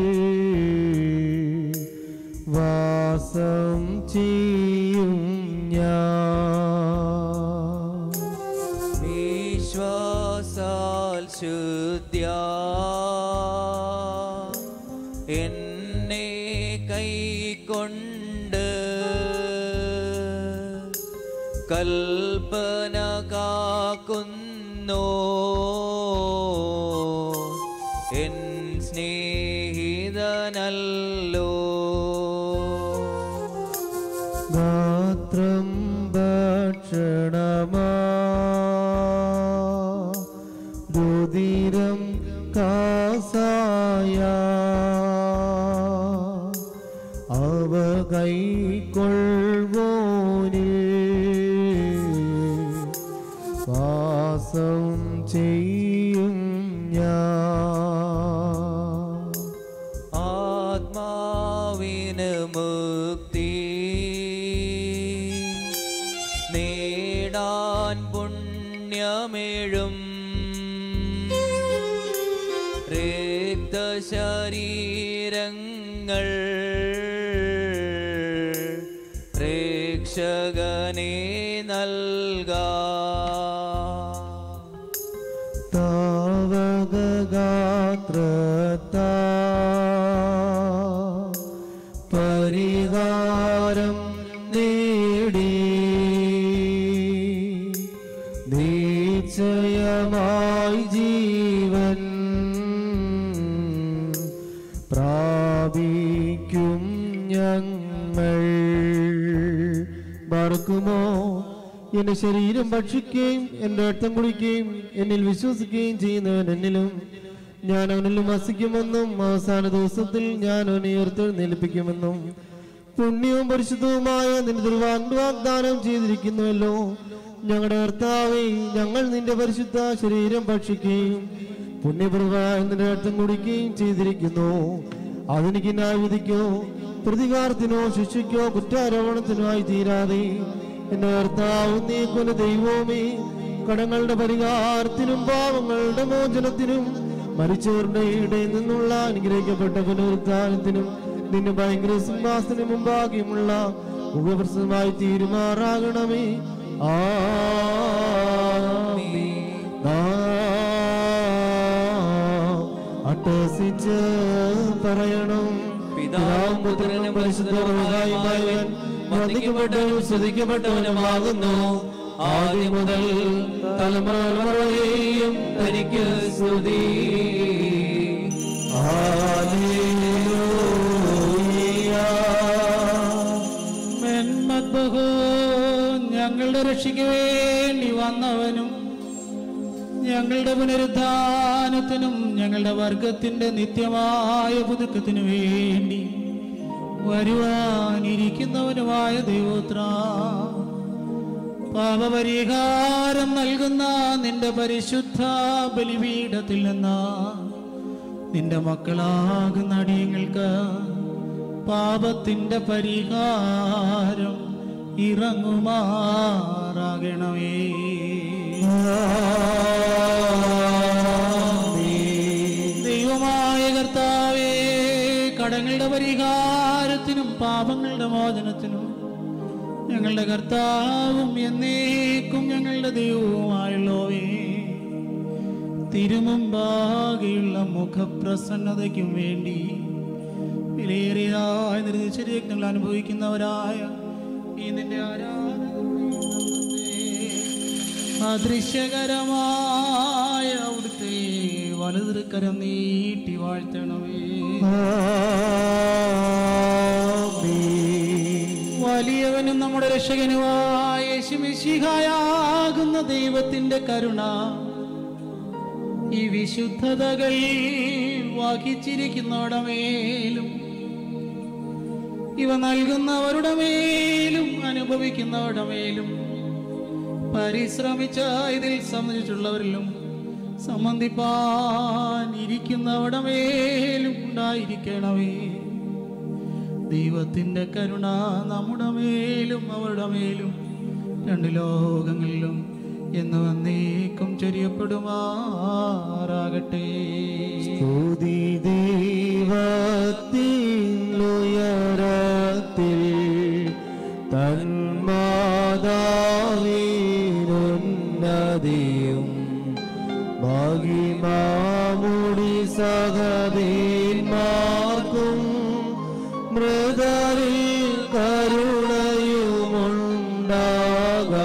വാസം ചെയ്യും ഞാൻ. വിശ്വാസാൽ ശുദ്ധ്യാ എന്നെ കൈക്കൊണ്ട് കൽപ്പന കാക്കുന്നോ എൻ സ്നേഹിതനല്ല ഭക്ഷണമാ രുധിരം കാസായ അവ കൈക്കൊള്ളുവോനിൽ വാസം ചെയ്യും ഞാൻ. ആത്മാവിന് മുക്തി നേടാൻ പുണ്യമേഴും രക്തശരീരങ്ങൾ പ്രേക്ഷകനെ നൽകാ താവകഗാത്രത്താ പരിഹാരം നേടി നിശ്ചയമായി ജീവൻ പ്രാപിക്കും ഞങ്ങൾ. മറക്കുമോ എന്റെ ശരീരം ഭക്ഷിക്കുകയും എന്റെ രക്തം കുടിക്കുകയും എന്നിൽ വിശ്വസിക്കുകയും ചെയ്യുന്നവൻ എന്നിലും ഞാൻ അവനിലും വസിക്കുമെന്നും അവസാന ദിവസത്തിൽ ഞാൻ അവനെ ഉയർത്തെഴുന്നേൽപ്പിക്കുമെന്നും പുണ്യവും പരിശുദ്ധവുമായ നിന്റെ വാഗ്ദാനം ചെയ്തിരിക്കുന്നുവല്ലോ. ഞങ്ങളുടെ കർത്താവേ, ഞങ്ങൾ നിന്റെ പരിശുദ്ധ ശരീരം ഭക്ഷിക്കുകയും പുണ്യപ്രദമായ നിന്റെ രക്തം കുടിക്കുകയും ചെയ്തിരിക്കുന്നു. അതെനിക്ക് ന്യായവിധിക്കോ പ്രതികാരത്തിനോ ശിക്ഷയ്ക്കോ കുറ്റാരോപണത്തിനോ ആയി തീരാതെ എന്റെ കർത്താവ് നീ കൊല ദൈവമേ, കടങ്ങളുടെ പരിഹാരത്തിനും പാവങ്ങളുടെ മോചനത്തിനും മരിച്ചവരുടെ ഇടയിൽ നിന്നുള്ള അനുഗ്രഹിക്കപ്പെട്ട പുനരുദ്ധാനത്തിനും നിന്റെ ഭയങ്കര സിംഹാസനം മുമ്പാകിയുമുള്ള മുഖപ്രസമായി തീരുമാറാകണമേ. അട്ടസിച്ച് പറയണം, പിതാവും പുത്രനും പരിശുദ്ധനുമായവൻ വന്ദിക്കപ്പെട്ടവനും സ്തുതിക്കപ്പെട്ടവനുമാകുന്നു. ആദ്യം മുതൽ തലമുറകളെയും തനിക്ക് സ്തുതി. ഞങ്ങളുടെ രക്ഷയ്ക്ക് വേണ്ടി വന്നവനും ഞങ്ങളുടെ പുനരുദ്ധാനത്തിനും ഞങ്ങളുടെ വർഗത്തിന്റെ നിത്യമായ പുതുക്കത്തിനു വേണ്ടി വരുവാനിരിക്കുന്നവനുമായ ദൈവോത്ര, പാപപരിഹാരം നൽകുന്ന നിന്റെ പരിശുദ്ധ ബലിപീഠത്തിൽ നിന്ന് നിന്റെ മക്കളാകുന്ന അടിയങ്ങൾക്ക് പാപത്തിന്റെ പരിഹാരം ഇറങ്ങുമാറാകണമേ. ദൈവമായ കർത്താവേ, കടങ്ങളുടെ പരിഹാരത്തിനും പാപങ്ങളുടെ മോചനത്തിനും ഞങ്ങളുടെ കർത്താവും എന്നേക്കും ഞങ്ങളുടെ ദൈവവുമായുള്ളവേ, തിരുമുമ്പാകെയുള്ള മുഖപ്രസന്നതയ്ക്കും വേണ്ടി വിലയേറിയതായ നിർദ്ദിഷ്ടങ്ങൾ അനുഭവിക്കുന്നവരായ ഈ നിന്റെ അദൃശ്യകരമായ അവിടുത്തെ വലതുകരം നീട്ടി വാഴ്ത്തണമേ. വലിയവനും നമ്മുടെ രക്ഷകനുമായ യേശുമിശിഹായാകുന്ന ദൈവത്തിന്റെ കരുണ ഈ വിശുദ്ധതകൾ വഹിച്ചിരിക്കുന്നവരുടെ മേലും ഇവ നൽകുന്നവരുടെ മേലും അനുഭവിക്കുന്നവരുടെ മേലും പരിശ്രമിച്ച ഇതിൽ സംബന്ധിച്ചുള്ളവരിലും സംബന്ധിപ്പാൻ ഇരിക്കുന്നവരുടെ മേലും ഉണ്ടായിരിക്കണമേ. ദൈവത്തിന്റെ കരുണ നമ്മുടെ മേലും അവരുടെ മേലും രണ്ട് ലോകങ്ങളിലും എന്ന് വന്നേക്കും ചൊരിയപ്പെടുമാറാകട്ടെ. സ്തുതി ദൈവത്തിനുയരത്തിൽ തന്മാതാവിനുന്നതിയും മഹിമാമുടി സഹദേന്മാർക്കും മൃതരിൽ കരുണയുമുണ്ടാകാ.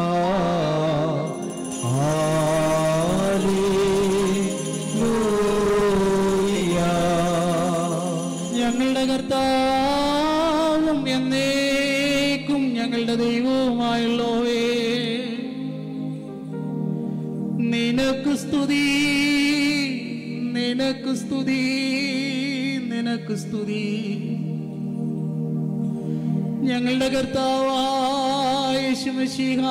ഞങ്ങളുടെ കർത്താവും എന്നേക്കും ഞങ്ങളുടെ ദൈവവുമായുള്ളവേ, നിനക്ക് സ്തുതി, നിനക്ക് സ്തുതി, നിനക്ക് സ്തുതി. ഞങ്ങളുടെ കർത്താവായ യേശുമിശിഹ,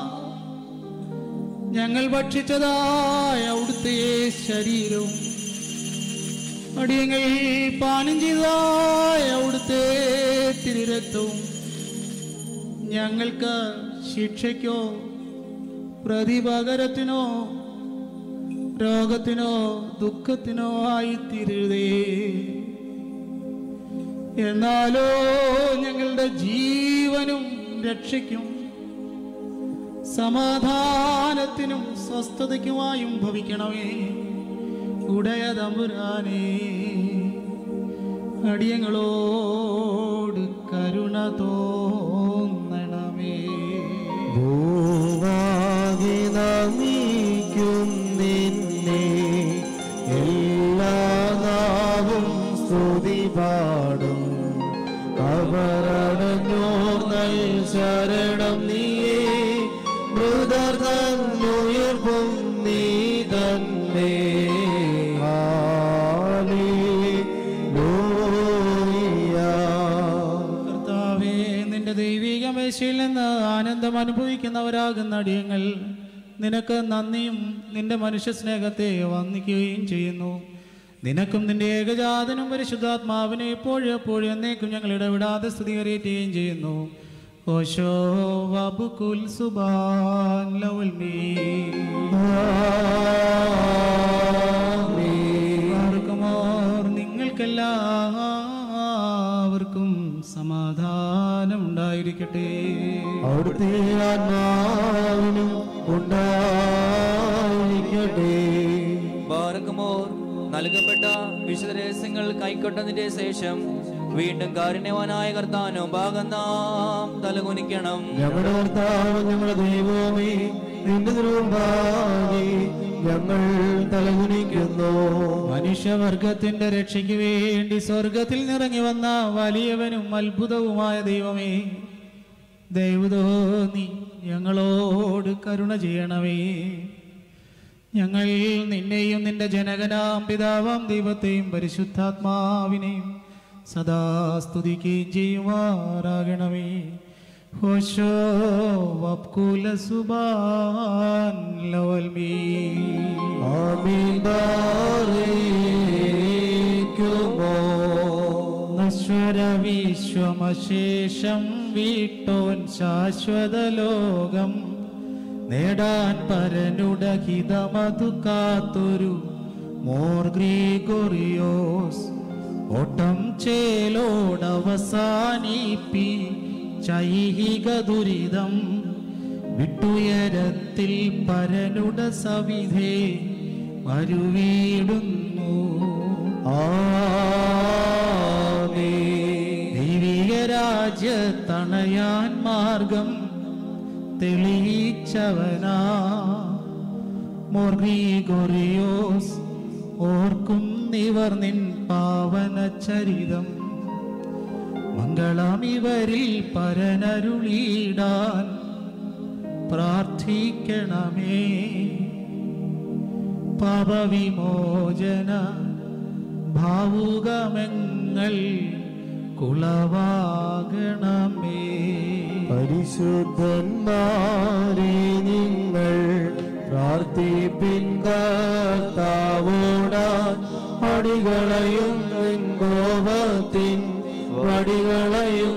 ഞങ്ങൾ ഭക്ഷിച്ചതായ അവിടുത്തെ ശരീരവും അടിയങ്ങൾ പാനം ചെയ്തതായ അവിടുത്തെ തിരുരക്തവും ഞങ്ങൾക്ക് ശിക്ഷയ്ക്കോ പ്രതിപകരത്തിനോ രോഗത്തിനോ ദുഃഖത്തിനോ ആയിത്തീരരുതേ. എന്നാലോ ഞങ്ങളുടെ ജീവനും രക്ഷയ്ക്കും സമാധാനത്തിനും സ്വസ്ഥതയ്ക്കുമായും ഭവിക്കണമേ. ഉടയ തമ്പുരാനേ, അടിയങ്ങളോട് കരുണ തോന്നണമേ. ഭൂവാകെ നമിക്കും നിന്നെ, എല്ലാ നാവും സ്തുതി പാടും. കബറടഞ്ഞോർ നൽ ശരണം നീയേ, മൃതർ തന്നുയർപ്പും നീ തന്നെ. കർത്താവേ, നിന്റെ ദൈവിക മേശയിൽ നിന്ന് ആനന്ദം അനുഭവിക്കുന്നവരാകുന്ന അടിയങ്ങൾ നിനക്ക് നന്ദിയും നിന്റെ മനുഷ്യ സ്നേഹത്തെ വന്ദിക്കുകയും ചെയ്യുന്നു. നിനക്കും നിന്റെ ഏകജാതനും പരിശുദ്ധാത്മാവിനെ എപ്പോഴും എപ്പോഴും എന്നേക്കും ഞങ്ങൾ ഇടവിടാതെ സ്തുതി കരയറ്റുകയും ചെയ്യുന്നു. ഓശോ വബുകുൽ സുബാൻ ലൗൽ മീർക്കുമോർ. നിങ്ങൾക്കെല്ലാവർക്കും സമാധാനം ഉണ്ടായിരിക്കട്ടെ. അവിടുത്തെ ആത്മാവിനും ഉണ്ടായിരിക്കട്ടെ. ബാറക്കുമോർ, നൽകപ്പെട്ട വിശുദ്ധ രഹസ്യങ്ങൾ കൈക്കൊണ്ടതിന്റെ ശേഷം വീണ്ടും കാരുണ്യവാനായ കർത്താവിനു ഭാഗം നാം തലകുനിക്കണം. ഞങ്ങളുടെ കർത്താവ്, ഞങ്ങളുടെ ദൈവമേ, നിന്റെ തിരുമുമ്പാകെ ഞങ്ങൾ തലകുനിക്കുന്നു. മനുഷ്യവർഗത്തിന്റെ രക്ഷയ്ക്ക് വേണ്ടി സ്വർഗത്തിൽ നിറങ്ങി വന്ന വലിയവനും അത്ഭുതവുമായ ദൈവമേ, ദൈവതോന്നി ഞങ്ങളോട് കരുണ ചെയ്യണമേ. ഞങ്ങൾ നിന്നെയും നിന്റെ ജനകനാം പിതാവാം ദൈവത്തെയും പരിശുദ്ധാത്മാവിനെയും സദാ സ്തുതിക്കുകയും ചെയ്യുമാറാകണമേ. ഹോശോ വബ്കുല സുബാൻ ലവൽ ആമീൻ. ബാറേക്കുമോ. നശ്വര വിശ്വമശേഷം വീട്ടോൻ ശാശ്വത ലോകം നേടാൻ പരനുടഹിതമതു കാത്തൊരു മോർ ഗ്രിഗോറിയോസ് ഓട്ടം ചേലോടവസാനിപ്പി ചൈഹിക ദുരിതം വിട്ടുയരത്തിൽ പരനുട സവിധേ മരുവീടുന്നു. ദൈവിക രാജ്യത്തണയാൻ മാർഗം തെളിയിച്ചവനാ മോർ ഗ്രിഗോറിയോസ്. ഓർക്കും നിവർ നിൻ പാവന ചരിതം. മംഗളം ഇവരിൽ പരനരുളിടാൻ പ്രാർത്ഥിക്കണമേ. പാപവിമോചന ഭാവുകമെങ്ങൾ കുളവാകണമേ. പരിശുദ്ധന്മാരെ നിങ്ങൾ പ്രാർത്ഥിപ്പിൻ കർത്താവോടാൻ. അടികളയും കോപത്തിൻ വടികളയും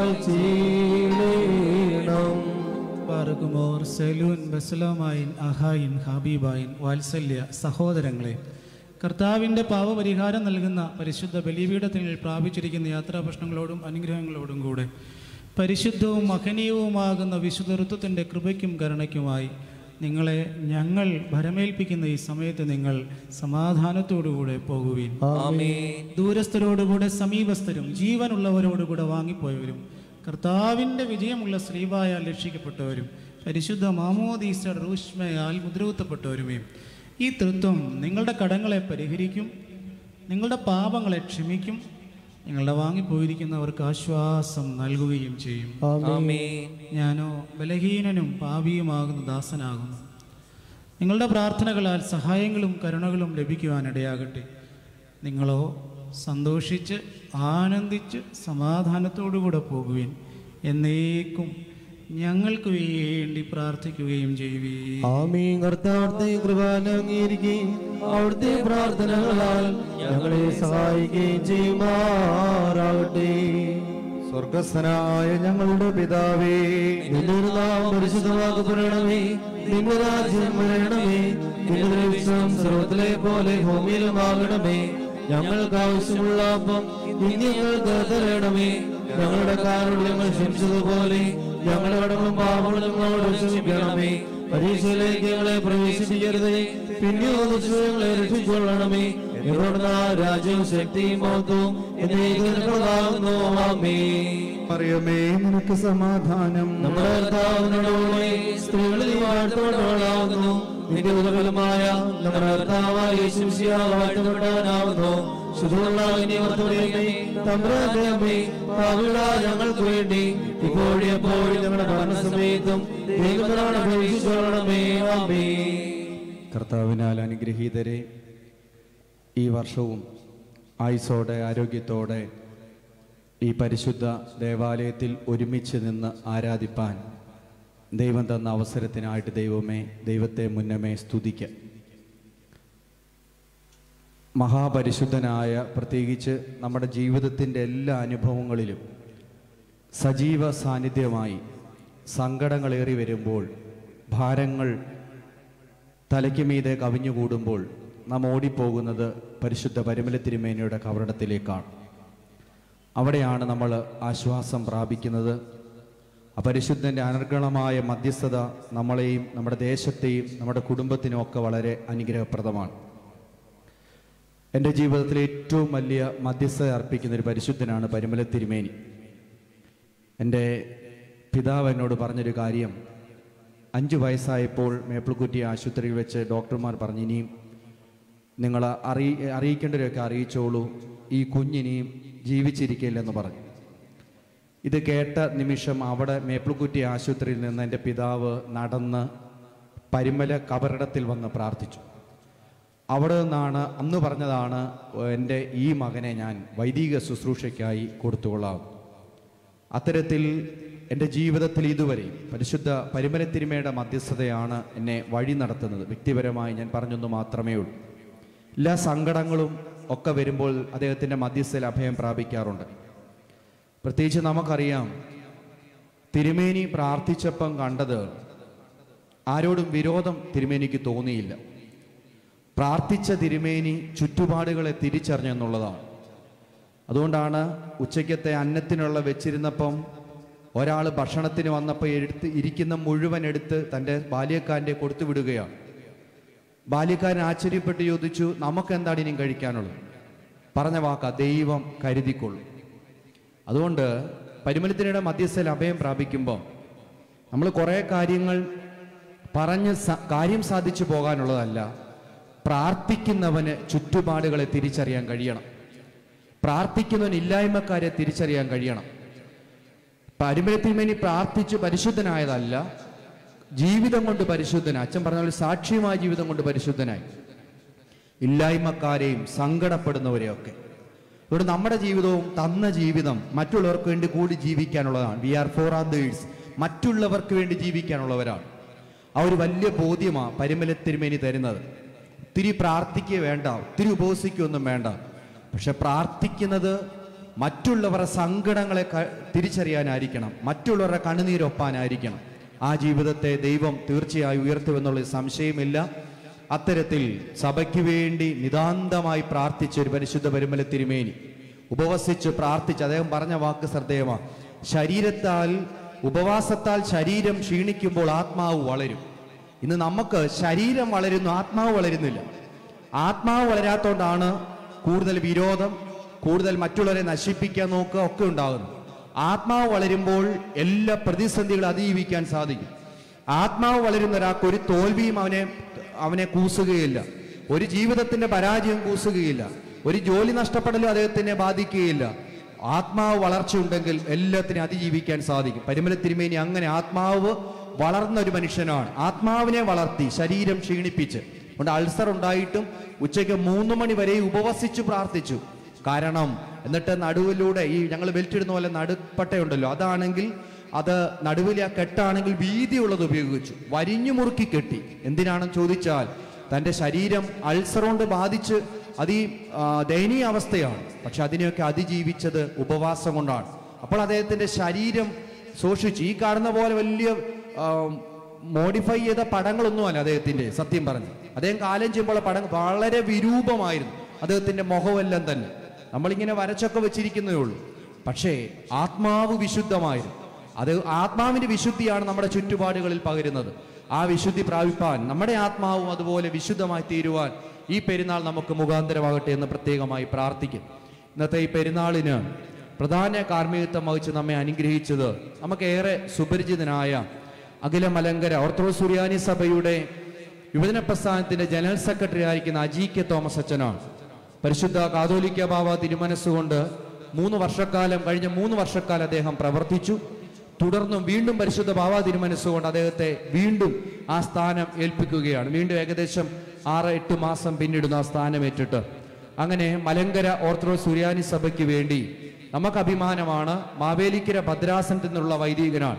മായ്ചീടണം. പാർക്കുമോർ, സെലൂൻ, ബസലോമായിൻ, അഹായിൻ, ഹബീബായിൻ, വാത്സല്യ സഹോദരങ്ങളെ, കർത്താവിൻ്റെ പാപപരിഹാരം നൽകുന്ന പരിശുദ്ധ ബലിപീഠത്തിൽ പ്രാപിച്ചിരിക്കുന്ന യാത്രാഭക്ഷണങ്ങളോടും അനുഗ്രഹങ്ങളോടും കൂടെ പരിശുദ്ധവും മഹനീയവുമാകുന്ന വിശുദ്ധ ഋത്വത്തിൻ്റെ കൃപയ്ക്കും കരുണയ്ക്കുമായി നിങ്ങളെ ഞങ്ങൾ ഭരമേൽപ്പിക്കുന്ന ഈ സമയത്ത് നിങ്ങൾ സമാധാനത്തോടുകൂടെ പോകുവീൻ. ദൂരസ്ഥരോടുകൂടെ സമീപസ്ഥരും ജീവനുള്ളവരോടുകൂടെ വാങ്ങിപ്പോയവരും കർത്താവിൻ്റെ വിജയമുള്ള ശ്രീവായാൽ രക്ഷിക്കപ്പെട്ടവരും പരിശുദ്ധ മാമോദീസ റൂഷ്മയാൽ മുദ്രകുത്തപ്പെട്ടവരുമേ, ഈ തൃത്വം നിങ്ങളുടെ കടങ്ങളെ പരിഹരിക്കും, നിങ്ങളുടെ പാപങ്ങളെ ക്ഷമിക്കും, നിങ്ങളുടെ വാങ്ങിപ്പോയിരിക്കുന്നവർക്ക് ആശ്വാസം നൽകുകയും ചെയ്യും. ഞാനോ ബലഹീനനും പാപിയുമാകുന്ന ദാസനാകുന്നു. നിങ്ങളുടെ പ്രാർത്ഥനകളാൽ സഹായങ്ങളും കരുണകളും ലഭിക്കുവാനിടയാകട്ടെ. നിങ്ങളോ സന്തോഷിച്ച് ആനന്ദിച്ച് സമാധാനത്തോടുകൂടെ പോകുവിൻ. എന്നേക്കും ഞങ്ങൾക്ക് വേണ്ടി പ്രാർത്ഥിക്കുകയും ചെയ്യുവീൻ. ആമീൻ. കർത്താവിന്റെ കൃപ അംഗീകരിക്കുകയും അവിടുത്തെ പ്രാർത്ഥനകളാൽ ഞങ്ങളെ സഹായിക്കുകയും ചെയ്യുമാറാകട്ടെ. സ്വർഗസ്ഥനായ ഞങ്ങളുടെ പിതാവേ, നിന്റെ നാമം പരിശുദ്ധമാക്കപ്പെടണമേ. നിന്റെ രാജ്യം വരണമേ. നിന്റെ ഇഷ്ടം സ്വർഗ്ഗത്തിലെ പോലെ ഭൂമിയിലുമാകണമേ. ഞങ്ങൾക്ക് ആവശ്യമുള്ള അപ്പം ഇനി ഞങ്ങൾക്ക് തരണമേ. ഞങ്ങളുടെ കാരണങ്ങൾ ഞങ്ങൾ ക്ഷമിച്ചതുപോലെ ഞങ്ങളുടെ കടങ്ങളും പാപങ്ങളും ഞങ്ങളോട് ക്ഷമിക്കണമേ. പരീക്ഷയിലേക്ക് ഞങ്ങളെ പ്രവേശിപ്പിക്കരുതേ, പിന്നെയോ ദുഷ്ടങ്ങളെ രക്ഷിക്കൊള്ളണമേ. ഞങ്ങളുടെ രാജ്യവും ശക്തിയും മഹത്വവും എന്നേക്കുള്ളതാകുന്നു. ആമേൻ. മറിയമേ, നിനക്ക് സമാധാനം. നമ്മുടെ കർത്താവിനോടുകൂടെ സ്ത്രീകളിൽ വാഴ്ത്തപ്പെട്ടവളാകുന്നു. നിന്റെ ഉദരഫലമായ നമ്മുടെ കർത്താവായ യേശു മിശിഹാ വാഴ്ത്തപ്പെട്ടവനാകുന്നു. ശുദ്ധമുള്ള തമ്പുരാന്റെ അമ്മേ, പാപികളായ ഞങ്ങൾക്ക് വേണ്ടി ഇപ്പോഴും എപ്പോഴും ഞങ്ങളുടെ മരണസമയത്തും ദൈവത്തിനോട് അപേക്ഷിച്ചുകൊള്ളണമേ. ആമേൻ. കർത്താവിനാൽ അനുഗ്രഹീതരെ, ഈ വർഷവും ആയുസ്സോടെ ആരോഗ്യത്തോടെ ഈ പരിശുദ്ധ ദേവാലയത്തിൽ ഒരുമിച്ച് നിന്ന് ആരാധിപ്പാൻ ദൈവം തന്ന അവസരത്തിനായിട്ട് ദൈവത്തെ മുന്നമേ സ്തുതിക്കാം. മഹാപരിശുദ്ധനായ, പ്രത്യേകിച്ച് നമ്മുടെ ജീവിതത്തിൻ്റെ എല്ലാ അനുഭവങ്ങളിലും സജീവ സാന്നിധ്യമായി സങ്കടങ്ങളേറി വരുമ്പോൾ, ഭാരങ്ങൾ തലയ്ക്ക് മീതെ കവിഞ്ഞുകൂടുമ്പോൾ നാം ഓടിപ്പോകുന്നത് പരിശുദ്ധ പരിമല തിരുമേനിയുടെ കബറിടത്തിലേക്കാണ്. അവിടെയാണ് നമ്മൾ ആശ്വാസം പ്രാപിക്കുന്നത്. പരിശുദ്ധൻ്റെ അനർഗളമായ മധ്യസ്ഥത നമ്മളെയും നമ്മുടെ ദേശത്തെയും നമ്മുടെ കുടുംബത്തിനുമൊക്കെ വളരെ അനുഗ്രഹപ്രദമാണ്. എൻ്റെ ജീവിതത്തിലെ ഏറ്റവും വലിയ മധ്യസ്ഥത അർപ്പിക്കുന്നൊരു പരിശുദ്ധനാണ് പരിമല തിരുമേനി. എൻ്റെ പിതാവ് എന്നോട് പറഞ്ഞൊരു കാര്യം, 5 വയസ്സായപ്പോൾ മേപ്പിൾക്കുറ്റി ആശുപത്രിയിൽ വെച്ച് ഡോക്ടർമാർ പറഞ്ഞു, ഇനിയും നിങ്ങൾ അറിയിക്കേണ്ടവരൊക്കെ അറിയിച്ചോളൂ, ഈ കുഞ്ഞിനിയും ജീവിച്ചിരിക്കില്ലെന്ന് പറഞ്ഞു. ഇത് കേട്ട നിമിഷം അവിടെ മേപ്പിൾക്കുറ്റി ആശുപത്രിയിൽ നിന്ന് എൻ്റെ പിതാവ് നടന്ന് പരിമല കബറിടത്തിൽ വന്ന് പ്രാർത്ഥിച്ചു. അവിടെ നിന്നാണ് അന്ന് പറഞ്ഞതാണ്, എൻ്റെ ഈ മകനെ ഞാൻ വൈദിക ശുശ്രൂഷയ്ക്കായി കൊടുത്തുകൊള്ളാം. അത്തരത്തിൽ എൻ്റെ ജീവിതത്തിൽ ഇതുവരെ പരിശുദ്ധ പരിമല തിരുമേനിയുടെ മധ്യസ്ഥതയാണ് എന്നെ വഴി നടത്തുന്നത്. വ്യക്തിപരമായി ഞാൻ പറഞ്ഞൊന്നു മാത്രമേ ഉള്ളൂ. എല്ലാ സങ്കടങ്ങളും ഒക്കെ വരുമ്പോൾ അദ്ദേഹത്തിൻ്റെ മധ്യസ്ഥയിൽ അഭയം പ്രാപിക്കാറുണ്ട്. പ്രത്യേകിച്ച് നമുക്കറിയാം, തിരുമേനി പ്രാർത്ഥിച്ചപ്പം കണ്ടത് ആരോടും വിരോധം തിരുമേനിക്ക് തോന്നിയില്ല. പ്രാർത്ഥിച്ച തിരുമേനി ചുറ്റുപാടുകളെ തിരിച്ചറിഞ്ഞെന്നുള്ളതാണ്. അതുകൊണ്ടാണ് ഉച്ചയ്ക്കത്തെ അന്നത്തിനുള്ള വെച്ചിരുന്നപ്പം ഒരാൾ ഭക്ഷണത്തിന് വന്നപ്പോൾ ഇരിക്കുന്ന മുഴുവൻ എടുത്ത് തൻ്റെ ബാല്യക്കാരൻ്റെ കൊടുത്തു വിടുകയാണ്. ബാല്യക്കാരൻ ആശ്ചര്യപ്പെട്ട് ചോദിച്ചു, നമുക്കെന്താണ് ഇനിയും കഴിക്കാനുള്ളത്? പറഞ്ഞ വാക്ക, ദൈവം കരുതിക്കൊള്ളും. അതുകൊണ്ട് പരിമലത്തിനയുടെ മധ്യസ്ഥയിൽ അഭയം പ്രാപിക്കുമ്പോൾ നമ്മൾ കുറേ കാര്യങ്ങൾ പറഞ്ഞ് കാര്യം സാധിച്ചു പോകാനുള്ളതല്ല, പ്രാർത്ഥിക്കുന്നവന് ചുറ്റുപാടുകളെ തിരിച്ചറിയാൻ കഴിയണം. പ്രാർത്ഥിക്കുന്നവന് ഇല്ലായ്മക്കാരെ തിരിച്ചറിയാൻ കഴിയണം. പരിമലത്തിന്മേനി പ്രാർത്ഥിച്ചു പരിശുദ്ധനായതല്ല, ജീവിതം കൊണ്ട് പരിശുദ്ധനായി. അച്ഛൻ പറഞ്ഞ പോലെ സാക്ഷ്യമായ ജീവിതം കൊണ്ട് പരിശുദ്ധനായി. ഇല്ലായ്മക്കാരെയും സങ്കടപ്പെടുന്നവരെയൊക്കെ. അതുകൊണ്ട് നമ്മുടെ ജീവിതവും തന്ന ജീവിതം മറ്റുള്ളവർക്ക് വേണ്ടി കൂടി ജീവിക്കാനുള്ളതാണ്. വി ആർ ഫോർ അതേഴ്സ്, മറ്റുള്ളവർക്ക് വേണ്ടി ജീവിക്കാനുള്ളവരാണ്. ആ ഒരു വലിയ ബോധ്യമാണ് പരിമല തിരുമേനി തരുന്നത്. ഒത്തിരി പ്രാർത്ഥിക്കുക വേണ്ട, ഒത്തിരി ഉപവസിക്കുകയൊന്നും വേണ്ട, പക്ഷെ പ്രാർത്ഥിക്കുന്നത് മറ്റുള്ളവരുടെ സങ്കടങ്ങളെ തിരിച്ചറിയാനായിരിക്കണം, മറ്റുള്ളവരുടെ കണ്ണുനീരൊപ്പാനായിരിക്കണം. ആ ജീവിതത്തെ ദൈവം തീർച്ചയായും ഉയർത്തുമെന്നുള്ള സംശയമില്ല. അത്തരത്തിൽ സഭയ്ക്ക് വേണ്ടി നിതാന്തമായി പ്രാർത്ഥിച്ച ഒരു പരിശുദ്ധ പരിമല തിരുമേനി, ഉപവസിച്ച് പ്രാർത്ഥിച്ച് അദ്ദേഹം പറഞ്ഞ വാക്ക് ശ്രദ്ധേയമാണ്. ഉപവാസത്താൽ ശരീരം ക്ഷീണിക്കുമ്പോൾ ആത്മാവ് വളരും. ഇന്ന് നമുക്ക് ശരീരം വളരുന്നു, ആത്മാവ് വളരുന്നില്ല. ആത്മാവ് വളരാത്തോണ്ടാണ് കൂടുതൽ വിരോധം, കൂടുതൽ മറ്റുള്ളവരെ നശിപ്പിക്കാൻ നോക്കുക ഒക്കെ ഉണ്ടാകുന്നു. ആത്മാവ് വളരുമ്പോൾ എല്ലാ പ്രതിസന്ധികളും അതിജീവിക്കാൻ സാധിക്കും. ആത്മാവ് വളരുന്ന ഒരാൾക്ക് ഒരു തോൽവിയും അവനെ കൂസുകയില്ല, ഒരു ജീവിതത്തിന്റെ പരാജയം കൂസുകയില്ല, ഒരു ജോലി നഷ്ടപ്പെടലും അദ്ദേഹത്തിനെ ബാധിക്കുകയില്ല. ആത്മാവ് വളർച്ച ഉണ്ടെങ്കിൽ എല്ലാത്തിനും അതിജീവിക്കാൻ സാധിക്കും. പരിമല തിരുമേനി അങ്ങനെ ആത്മാവ് വളർന്ന ഒരു മനുഷ്യനാണ്. ആത്മാവിനെ വളർത്തി, ശരീരം ക്ഷീണിപ്പിച്ച്. അതുകൊണ്ട് അൾസർ ഉണ്ടായിട്ടും ഉച്ചയ്ക്ക് 3 മണി വരെ ഉപവസിച്ചു പ്രാർത്ഥിച്ചു. കാരണം എന്നിട്ട് നടുവിലൂടെ ഈ ഞങ്ങൾ ബെൽറ്റ് ഇടുന്ന പോലെ നടുപ്പട്ടയുണ്ടല്ലോ, അതാണെങ്കിൽ അത് നടുവിലെ ആ കെട്ടാണെങ്കിൽ വീതിയുള്ളത് ഉപയോഗിച്ചു, വരിഞ്ഞു മുറുക്കി കെട്ടി. എന്തിനാണെന്ന് ചോദിച്ചാൽ തൻ്റെ ശരീരം അൾസർ കൊണ്ട് ബാധിച്ച് ദയനീയ അവസ്ഥയാണ്. പക്ഷെ അതിനെയൊക്കെ അതിജീവിച്ചത് ഉപവാസം കൊണ്ടാണ്. അപ്പോൾ അദ്ദേഹത്തിൻ്റെ ശരീരം സൂക്ഷിച്ചു. ഈ കാണുന്ന പോലെ വലിയ മോഡിഫൈ ചെയ്ത പടങ്ങളൊന്നുമല്ല അദ്ദേഹത്തിൻ്റെ. സത്യം പറഞ്ഞു അദ്ദേഹം കാലം ചെയ്യുമ്പോൾ പടം വളരെ വിരൂപമായിരുന്നു. അദ്ദേഹത്തിൻ്റെ മുഖമെല്ലാം തന്നെ നമ്മളിങ്ങനെ വരച്ചൊക്കെ വെച്ചിരിക്കുന്നതേ ഉള്ളൂ. പക്ഷേ ആത്മാവ് വിശുദ്ധമായിരുന്നു. അത് ആത്മാവിൻ്റെ വിശുദ്ധിയാണ് നമ്മുടെ ചുറ്റുപാടുകളിൽ പകരുന്നത്. ആ വിശുദ്ധി പ്രാപിപ്പാൻ നമ്മുടെ ആത്മാവും അതുപോലെ വിശുദ്ധമായി തീരുവാൻ ഈ പെരുന്നാൾ നമുക്ക് മുഖാന്തരമാകട്ടെ എന്ന് പ്രത്യേകമായി പ്രാർത്ഥിക്കും. ഇന്നത്തെ ഈ പെരുന്നാളിന് പ്രധാന കാർമ്മികത്വം വഹിച്ച് നമ്മെ അനുഗ്രഹിച്ചത് നമുക്കേറെ സുപരിചിതനായ അഖില മലങ്കര ഓർത്തഡോക്സ് സുറിയാനി സഭയുടെ യുവജന പ്രസ്ഥാനത്തിന്റെ ജനറൽ സെക്രട്ടറി ആയിരിക്കുന്ന അജീകെ തോമസ് അച്ഛനാണ്. പരിശുദ്ധ കാതോലിക്ക ബാവ തിരുമനസ്സുകൊണ്ട് കഴിഞ്ഞ 3 വർഷക്കാലം അദ്ദേഹം പ്രവർത്തിച്ചു. തുടർന്നും വീണ്ടും പരിശുദ്ധ ബാവ തിരുമനസ്സുകൊണ്ട് അദ്ദേഹത്തെ വീണ്ടും ആ സ്ഥാനം ഏൽപ്പിക്കുകയാണ്. വീണ്ടും ഏകദേശം 6-8 മാസം പിന്നിടുന്ന ആ സ്ഥാനം ഏറ്റിട്ട് അങ്ങനെ മലങ്കര ഓർത്തഡോക്സ് സുറിയാനി സഭയ്ക്ക് വേണ്ടി നമുക്ക് അഭിമാനമാണ്. മാവേലിക്കര ഭദ്രാസനത്തിൽ നിന്നുള്ള വൈദികനാണ്.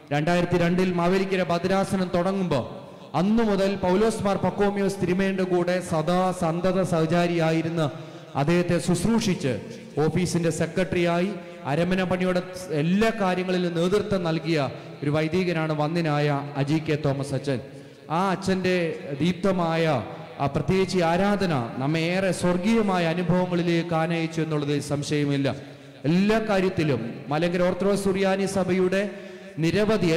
2002 മാവേലിക്കര ഭദ്രാസനം തുടങ്ങുമ്പോൾ അന്നു മുതൽ പൗലോസ് മാർ പക്കോമിയോസ് തിരുമേന്റെ കൂടെ സദാ സന്തത സഹചാരിയായിരുന്ന അദ്ദേഹത്തെ ശുശ്രൂഷിച്ച് ഓഫീസിന്റെ സെക്രട്ടറിയായി അരമന പണിയുടെ എല്ലാ കാര്യങ്ങളിലും നേതൃത്വം നൽകിയ ഒരു വൈദികനാണ് വന്ദിനായ അജീകെ തോമസ് അച്ഛൻ. ആ അച്ഛൻ്റെ ദീപ്തമായ പ്രത്യേകിച്ച് ആരാധന നമ്മെ ഏറെ സ്വർഗീയമായ അനുഭവങ്ങളിലേക്ക് ആനയിച്ചു എന്നുള്ളതിൽ സംശയമില്ല. എല്ലാ കാര്യത്തിലും മലങ്കര ഓർത്തഡോക്സ് സുറിയാനി സഭയുടെ നിരവധി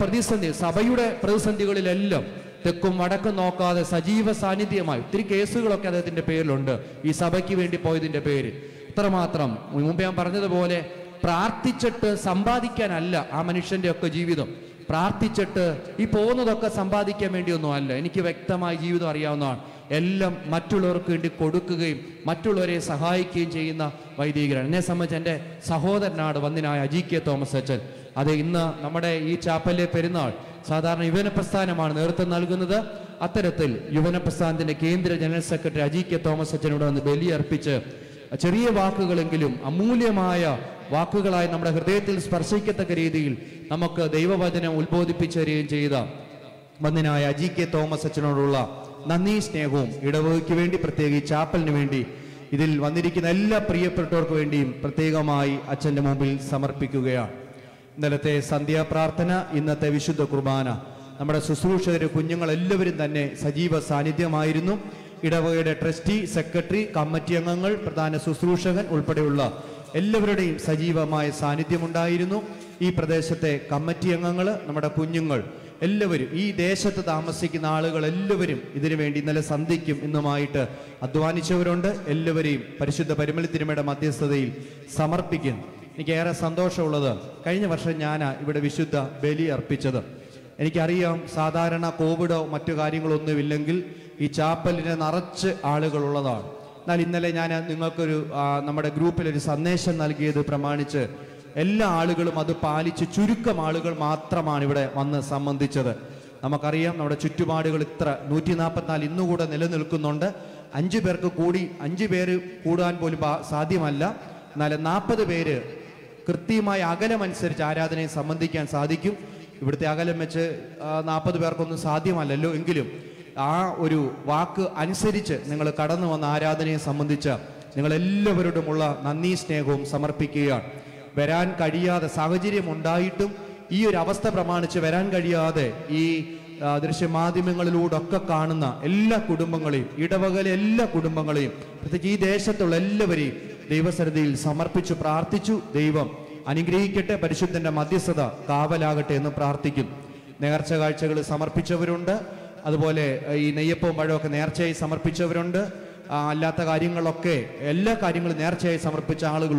സഭയുടെ പ്രതിസന്ധികളിലെല്ലാം തെക്കും വടക്കും നോക്കാതെ സജീവ സാന്നിധ്യമായി ഒത്തിരി കേസുകളൊക്കെ അദ്ദേഹത്തിന്റെ പേരിലുണ്ട്. ഈ സഭയ്ക്ക് വേണ്ടി പോയതിന്റെ പേര് അത്രമാത്രം. മുമ്പ് ഞാൻ പറഞ്ഞതുപോലെ പ്രാർത്ഥിച്ചിട്ട് സമ്പാദിക്കാനല്ല ആ മനുഷ്യന്റെ ഒക്കെ ജീവിതം. പ്രാർത്ഥിച്ചിട്ട് ഈ പോകുന്നതൊക്കെ സമ്പാദിക്കാൻ വേണ്ടിയൊന്നും അല്ല. എനിക്ക് വ്യക്തമായി ജീവിതം അറിയാവുന്നതാണ്. എല്ലാം മറ്റുള്ളവർക്ക് വേണ്ടി കൊടുക്കുകയും മറ്റുള്ളവരെ സഹായിക്കുകയും ചെയ്യുന്ന വൈദികരാണ്. എന്നെ സംബന്ധിച്ച് എൻ്റെ സഹോദരനാണ് വന്ദിനായ അജീകെ തോമസ് അച്ഛൻ. അത് ഇന്ന് നമ്മുടെ ഈ ചാപ്പലിലെ പെരുന്നാൾ സാധാരണ യുവജന പ്രസ്ഥാനമാണ് നേതൃത്വം നൽകുന്നത്. അത്തരത്തിൽ യുവജന പ്രസ്ഥാനത്തിന്റെ കേന്ദ്ര ജനറൽ സെക്രട്ടറി അജീകെ തോമസ് അച്ഛനോട് വന്ന് ബലിയർപ്പിച്ച് ചെറിയ വാക്കുകളെങ്കിലും അമൂല്യമായ വാക്കുകളായി നമ്മുടെ ഹൃദയത്തിൽ സ്പർശിക്കത്തക്ക രീതിയിൽ നമുക്ക് ദൈവവചനം ഉത്ബോധിപ്പിച്ചു തരികയും ചെയ്ത വന്ദിനായ അജീകെ തോമസ് അച്ഛനോടുള്ള നന്ദി സ്നേഹവും ഇടവകയ്ക്ക് വേണ്ടി പ്രത്യേകിച്ച് ചാപ്പലിന് വേണ്ടി ഇതിൽ വന്നിരിക്കുന്ന എല്ലാ പ്രിയപ്പെട്ടവർക്ക് വേണ്ടിയും പ്രത്യേകമായി അച്ഛൻ്റെ മുമ്പിൽ സമർപ്പിക്കുകയാണ്. ഇന്നലത്തെ സന്ധ്യാപ്രാർത്ഥന, ഇന്നത്തെ വിശുദ്ധ കുർബാന, നമ്മുടെ ശുശ്രൂഷകര് കുഞ്ഞുങ്ങളെല്ലാവരും തന്നെ സജീവ സാന്നിധ്യമായിരുന്നു. ഇടവകയുടെ ട്രസ്റ്റി, സെക്രട്ടറി, കമ്മിറ്റി അംഗങ്ങൾ, പ്രധാന ശുശ്രൂഷകൻ ഉൾപ്പെടെയുള്ള എല്ലാവരുടെയും സജീവമായ സാന്നിധ്യമുണ്ടായിരുന്നു. ഈ പ്രദേശത്തെ കമ്മിറ്റി അംഗങ്ങൾ, നമ്മുടെ കുഞ്ഞുങ്ങൾ എല്ലാവരും, ഈ ദേശത്ത് താമസിക്കുന്ന ആളുകൾ എല്ലാവരും ഇതിനു വേണ്ടി ഇന്നലെ സന്ധ്യയ്ക്കും ഇന്നുമായിട്ട് അധ്വാനിച്ചവരുണ്ട്. എല്ലാവരെയും പരിശുദ്ധ പരിമള തിരുമയുടെ മധ്യസ്ഥതയിൽ സമർപ്പിക്കുന്നു. എനിക്കേറെ സന്തോഷമുള്ളത്, കഴിഞ്ഞ വർഷം ഞാൻ ഇവിടെ വിശുദ്ധ ബലി അർപ്പിച്ചത്. എനിക്കറിയാം സാധാരണ കോവിഡോ മറ്റു കാര്യങ്ങളൊന്നുമില്ലെങ്കിൽ ഈ ചാപ്പലിന് നിറച്ച് ആളുകളുള്ളതാണ്. എന്നാൽ ഇന്നലെ ഞാൻ നിങ്ങൾക്കൊരു നമ്മുടെ ഗ്രൂപ്പിലൊരു സന്ദേശം നൽകിയത് പ്രമാണിച്ച് എല്ലാ ആളുകളും അത് പാലിച്ച് ചുരുക്കം ആളുകൾ മാത്രമാണ് ഇവിടെ വന്ന് സംബന്ധിച്ചത്. നമുക്കറിയാം നമ്മുടെ ചുറ്റുപാടുകൾ ഇത്ര 144 ഇന്നുകൂടെ നിലനിൽക്കുന്നുണ്ട്. 5 പേര് കൂടാൻ പോലും സാധ്യമല്ല. എന്നാൽ 40 പേര് കൃത്യമായ അകലമനുസരിച്ച് ആരാധനയെ സംബന്ധിക്കാൻ സാധിക്കും. ഇവിടുത്തെ അകലം വെച്ച് 40 പേർക്കൊന്നും സാധ്യമല്ലല്ലോ. എങ്കിലും ആ ഒരു വാക്ക് അനുസരിച്ച് നിങ്ങൾ കടന്നു വന്ന ആരാധനയെ സംബന്ധിച്ച നിങ്ങളെല്ലാവരോടുമുള്ള നന്ദി സ്നേഹവും സമർപ്പിക്കുകയാണ്. വരാൻ കഴിയാതെ സാഹചര്യം ഉണ്ടായിട്ടും ഈ ഒരു അവസ്ഥ പ്രമാണിച്ച് വരാൻ കഴിയാതെ ഈ ദൃശ്യമാധ്യമങ്ങളിലൂടെ ഒക്കെ കാണുന്ന എല്ലാ കുടുംബങ്ങളെയും, ഇടവകയിലെ എല്ലാ കുടുംബങ്ങളെയും, പ്രത്യേകിച്ച് ഈ ദേശത്തുള്ള എല്ലാവരെയും ദൈവസന്നിധിയിൽ സമർപ്പിച്ചു പ്രാർത്ഥിച്ചു. ദൈവം അനുഗ്രഹിക്കട്ടെ, പരിശുദ്ധന്റെ മധ്യസ്ഥത കാവലാകട്ടെ എന്ന് പ്രാർത്ഥിക്കും. നേർച്ച കാഴ്ചകൾ സമർപ്പിച്ചവരുണ്ട്, അതുപോലെ ഈ നെയ്യപ്പവും പഴമൊക്കെ നേർച്ചയായി സമർപ്പിച്ചവരുണ്ട്. അല്ലാത്ത കാര്യങ്ങളൊക്കെ എല്ലാ കാര്യങ്ങളും നേർച്ചയായി സമർപ്പിച്ച ആളുകളുണ്ട്.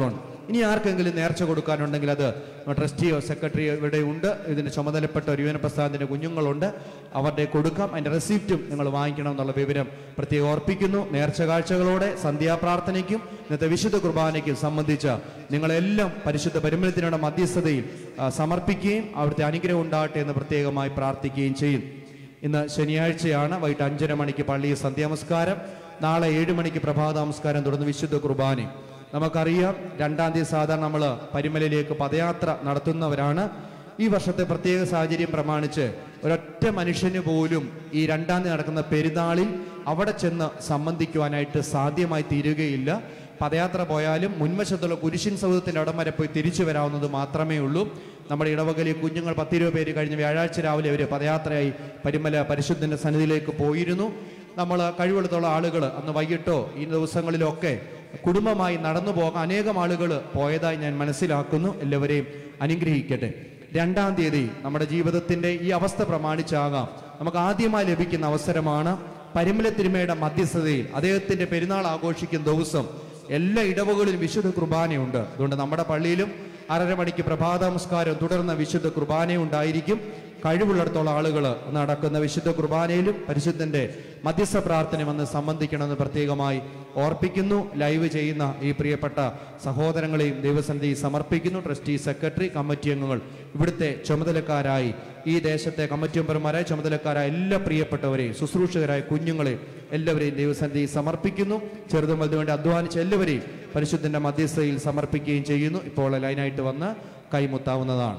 ഇനി ആർക്കെങ്കിലും നേർച്ച കൊടുക്കാനുണ്ടെങ്കിൽ അത് ട്രസ്റ്റിയോ സെക്രട്ടറിയോ ഇവിടെ ഉണ്ട്. ഇതിന് ചുമതലപ്പെട്ട ഒരു യുവന പ്രസ്ഥാനത്തിൻ്റെ കുഞ്ഞുങ്ങളുണ്ട്, അവരുടെ കൊടുക്കാം. അതിൻ്റെ റെസിപ്റ്റും നിങ്ങൾ വാങ്ങിക്കണം എന്നുള്ള വിവരം പ്രത്യേകം ഓർപ്പിക്കുന്നു. നേർച്ച കാഴ്ചകളോടെ സന്ധ്യാപ്രാർത്ഥനയ്ക്കും ഇന്നത്തെ വിശുദ്ധ കുർബാനയ്ക്കും സംബന്ധിച്ച നിങ്ങളെല്ലാം പരിശുദ്ധ പരിമളത്തിനുള്ള മധ്യസ്ഥതയിൽ സമർപ്പിക്കുകയും അവിടുത്തെ അനുഗ്രഹം ഉണ്ടാകട്ടെ എന്ന് പ്രത്യേകമായി പ്രാർത്ഥിക്കുകയും ചെയ്യും. ഇന്ന് ശനിയാഴ്ചയാണ്. വൈകിട്ട് 5:30 മണിക്ക് പള്ളിയിൽ സന്ധ്യാനമസ്കാരം, നാളെ 7 മണിക്ക് പ്രഭാത നമസ്കാരം, തുടർന്ന് വിശുദ്ധ കുർബാനയും. നമുക്കറിയാം 2-ാം തീയതി സാധാരണ നമ്മൾ പരിമലയിലേക്ക് പദയാത്ര നടത്തുന്നവരാണ്. ഈ വർഷത്തെ പ്രത്യേക സാഹചര്യം പ്രമാണിച്ച് ഒരൊറ്റ മനുഷ്യന് പോലും ഈ 2-ാം തീയതി നടക്കുന്ന പെരുന്നാളിൽ അവിടെ ചെന്ന് സംബന്ധിക്കുവാനായിട്ട് സാധ്യമായി തീരുകയില്ല. പദയാത്ര പോയാലും മുൻവശത്തുള്ള കുരിശിൻ സൗധത്തിൻ്റെ അവിടം വരെ പോയി തിരിച്ചു വരാവുന്നത് മാത്രമേ ഉള്ളൂ. നമ്മുടെ ഇടവകലിൽ കുഞ്ഞുങ്ങൾ 10-20 പേര് കഴിഞ്ഞ വ്യാഴാഴ്ച രാവിലെ അവർ പദയാത്രയായി പരിമല പരിശുദ്ധൻ്റെ സന്നിധിയിലേക്ക് പോയിരുന്നു. നമ്മൾ കഴിവുള്ള ആളുകൾ അന്ന് വൈകിട്ടോ ഈ ദിവസങ്ങളിലൊക്കെ കുടുംബമായി നടന്നു പോകാൻ അനേകം ആളുകൾ പോയതായി ഞാൻ മനസ്സിലാക്കുന്നു. എല്ലാവരെയും അനുഗ്രഹിക്കട്ടെ. 2-ാം തീയതി നമ്മുടെ ജീവിതത്തിൻ്റെ ഈ അവസ്ഥ പ്രമാണിച്ചാകാം നമുക്ക് ആദ്യമായി ലഭിക്കുന്ന അവസരമാണ്. പരിമല തിരുമയുടെ മധ്യസ്ഥതയിൽ അദ്ദേഹത്തിൻ്റെ പെരുന്നാൾ ആഘോഷിക്കുന്ന ദിവസം എല്ലാ ഇടവകളിലും വിശുദ്ധ കുർബാനയുണ്ട്. അതുകൊണ്ട് നമ്മുടെ പള്ളിയിലും 6:30 മണിക്ക് പ്രഭാത നമസ്കാരം, തുടർന്ന് വിശുദ്ധ കുർബാനയും ഉണ്ടായിരിക്കും. കഴിവുള്ളിടത്തോളം ആളുകൾ നടക്കുന്ന വിശുദ്ധ കുർബാനയിലും പരിശുദ്ധന്റെ മധ്യസ്ഥ പ്രാർത്ഥന വന്ന് സംബന്ധിക്കണമെന്ന് പ്രത്യേകമായി ഓർപ്പിക്കുന്നു. ലൈവ് ചെയ്യുന്ന ഈ പ്രിയപ്പെട്ട സഹോദരങ്ങളെയും ദൈവസന്നിധിയിൽ സമർപ്പിക്കുന്നു. ട്രസ്റ്റി, സെക്രട്ടറി, കമ്മിറ്റി അംഗങ്ങൾ, ഇവിടുത്തെ ചുമതലക്കാരായി ഈ ദേശത്തെ കമ്മിറ്റി മെമ്പർമാരായ ചുമതലക്കാരായ എല്ലാ പ്രിയപ്പെട്ടവരെയും ശുശ്രൂഷകരായ കുഞ്ഞുങ്ങളെയും എല്ലാവരെയും ദൈവസന്നിധിയിൽ സമർപ്പിക്കുന്നു. ചെറുതും വലുതും വേണ്ടി അധ്വാനിച്ച എല്ലാവരെയും പരിശുദ്ധന്റെ മധ്യസ്ഥയിൽ സമർപ്പിക്കുകയും ചെയ്യുന്നു. ഇപ്പോൾ ലൈനായിട്ട് വന്ന് കൈമുത്താവുന്നതാണ്.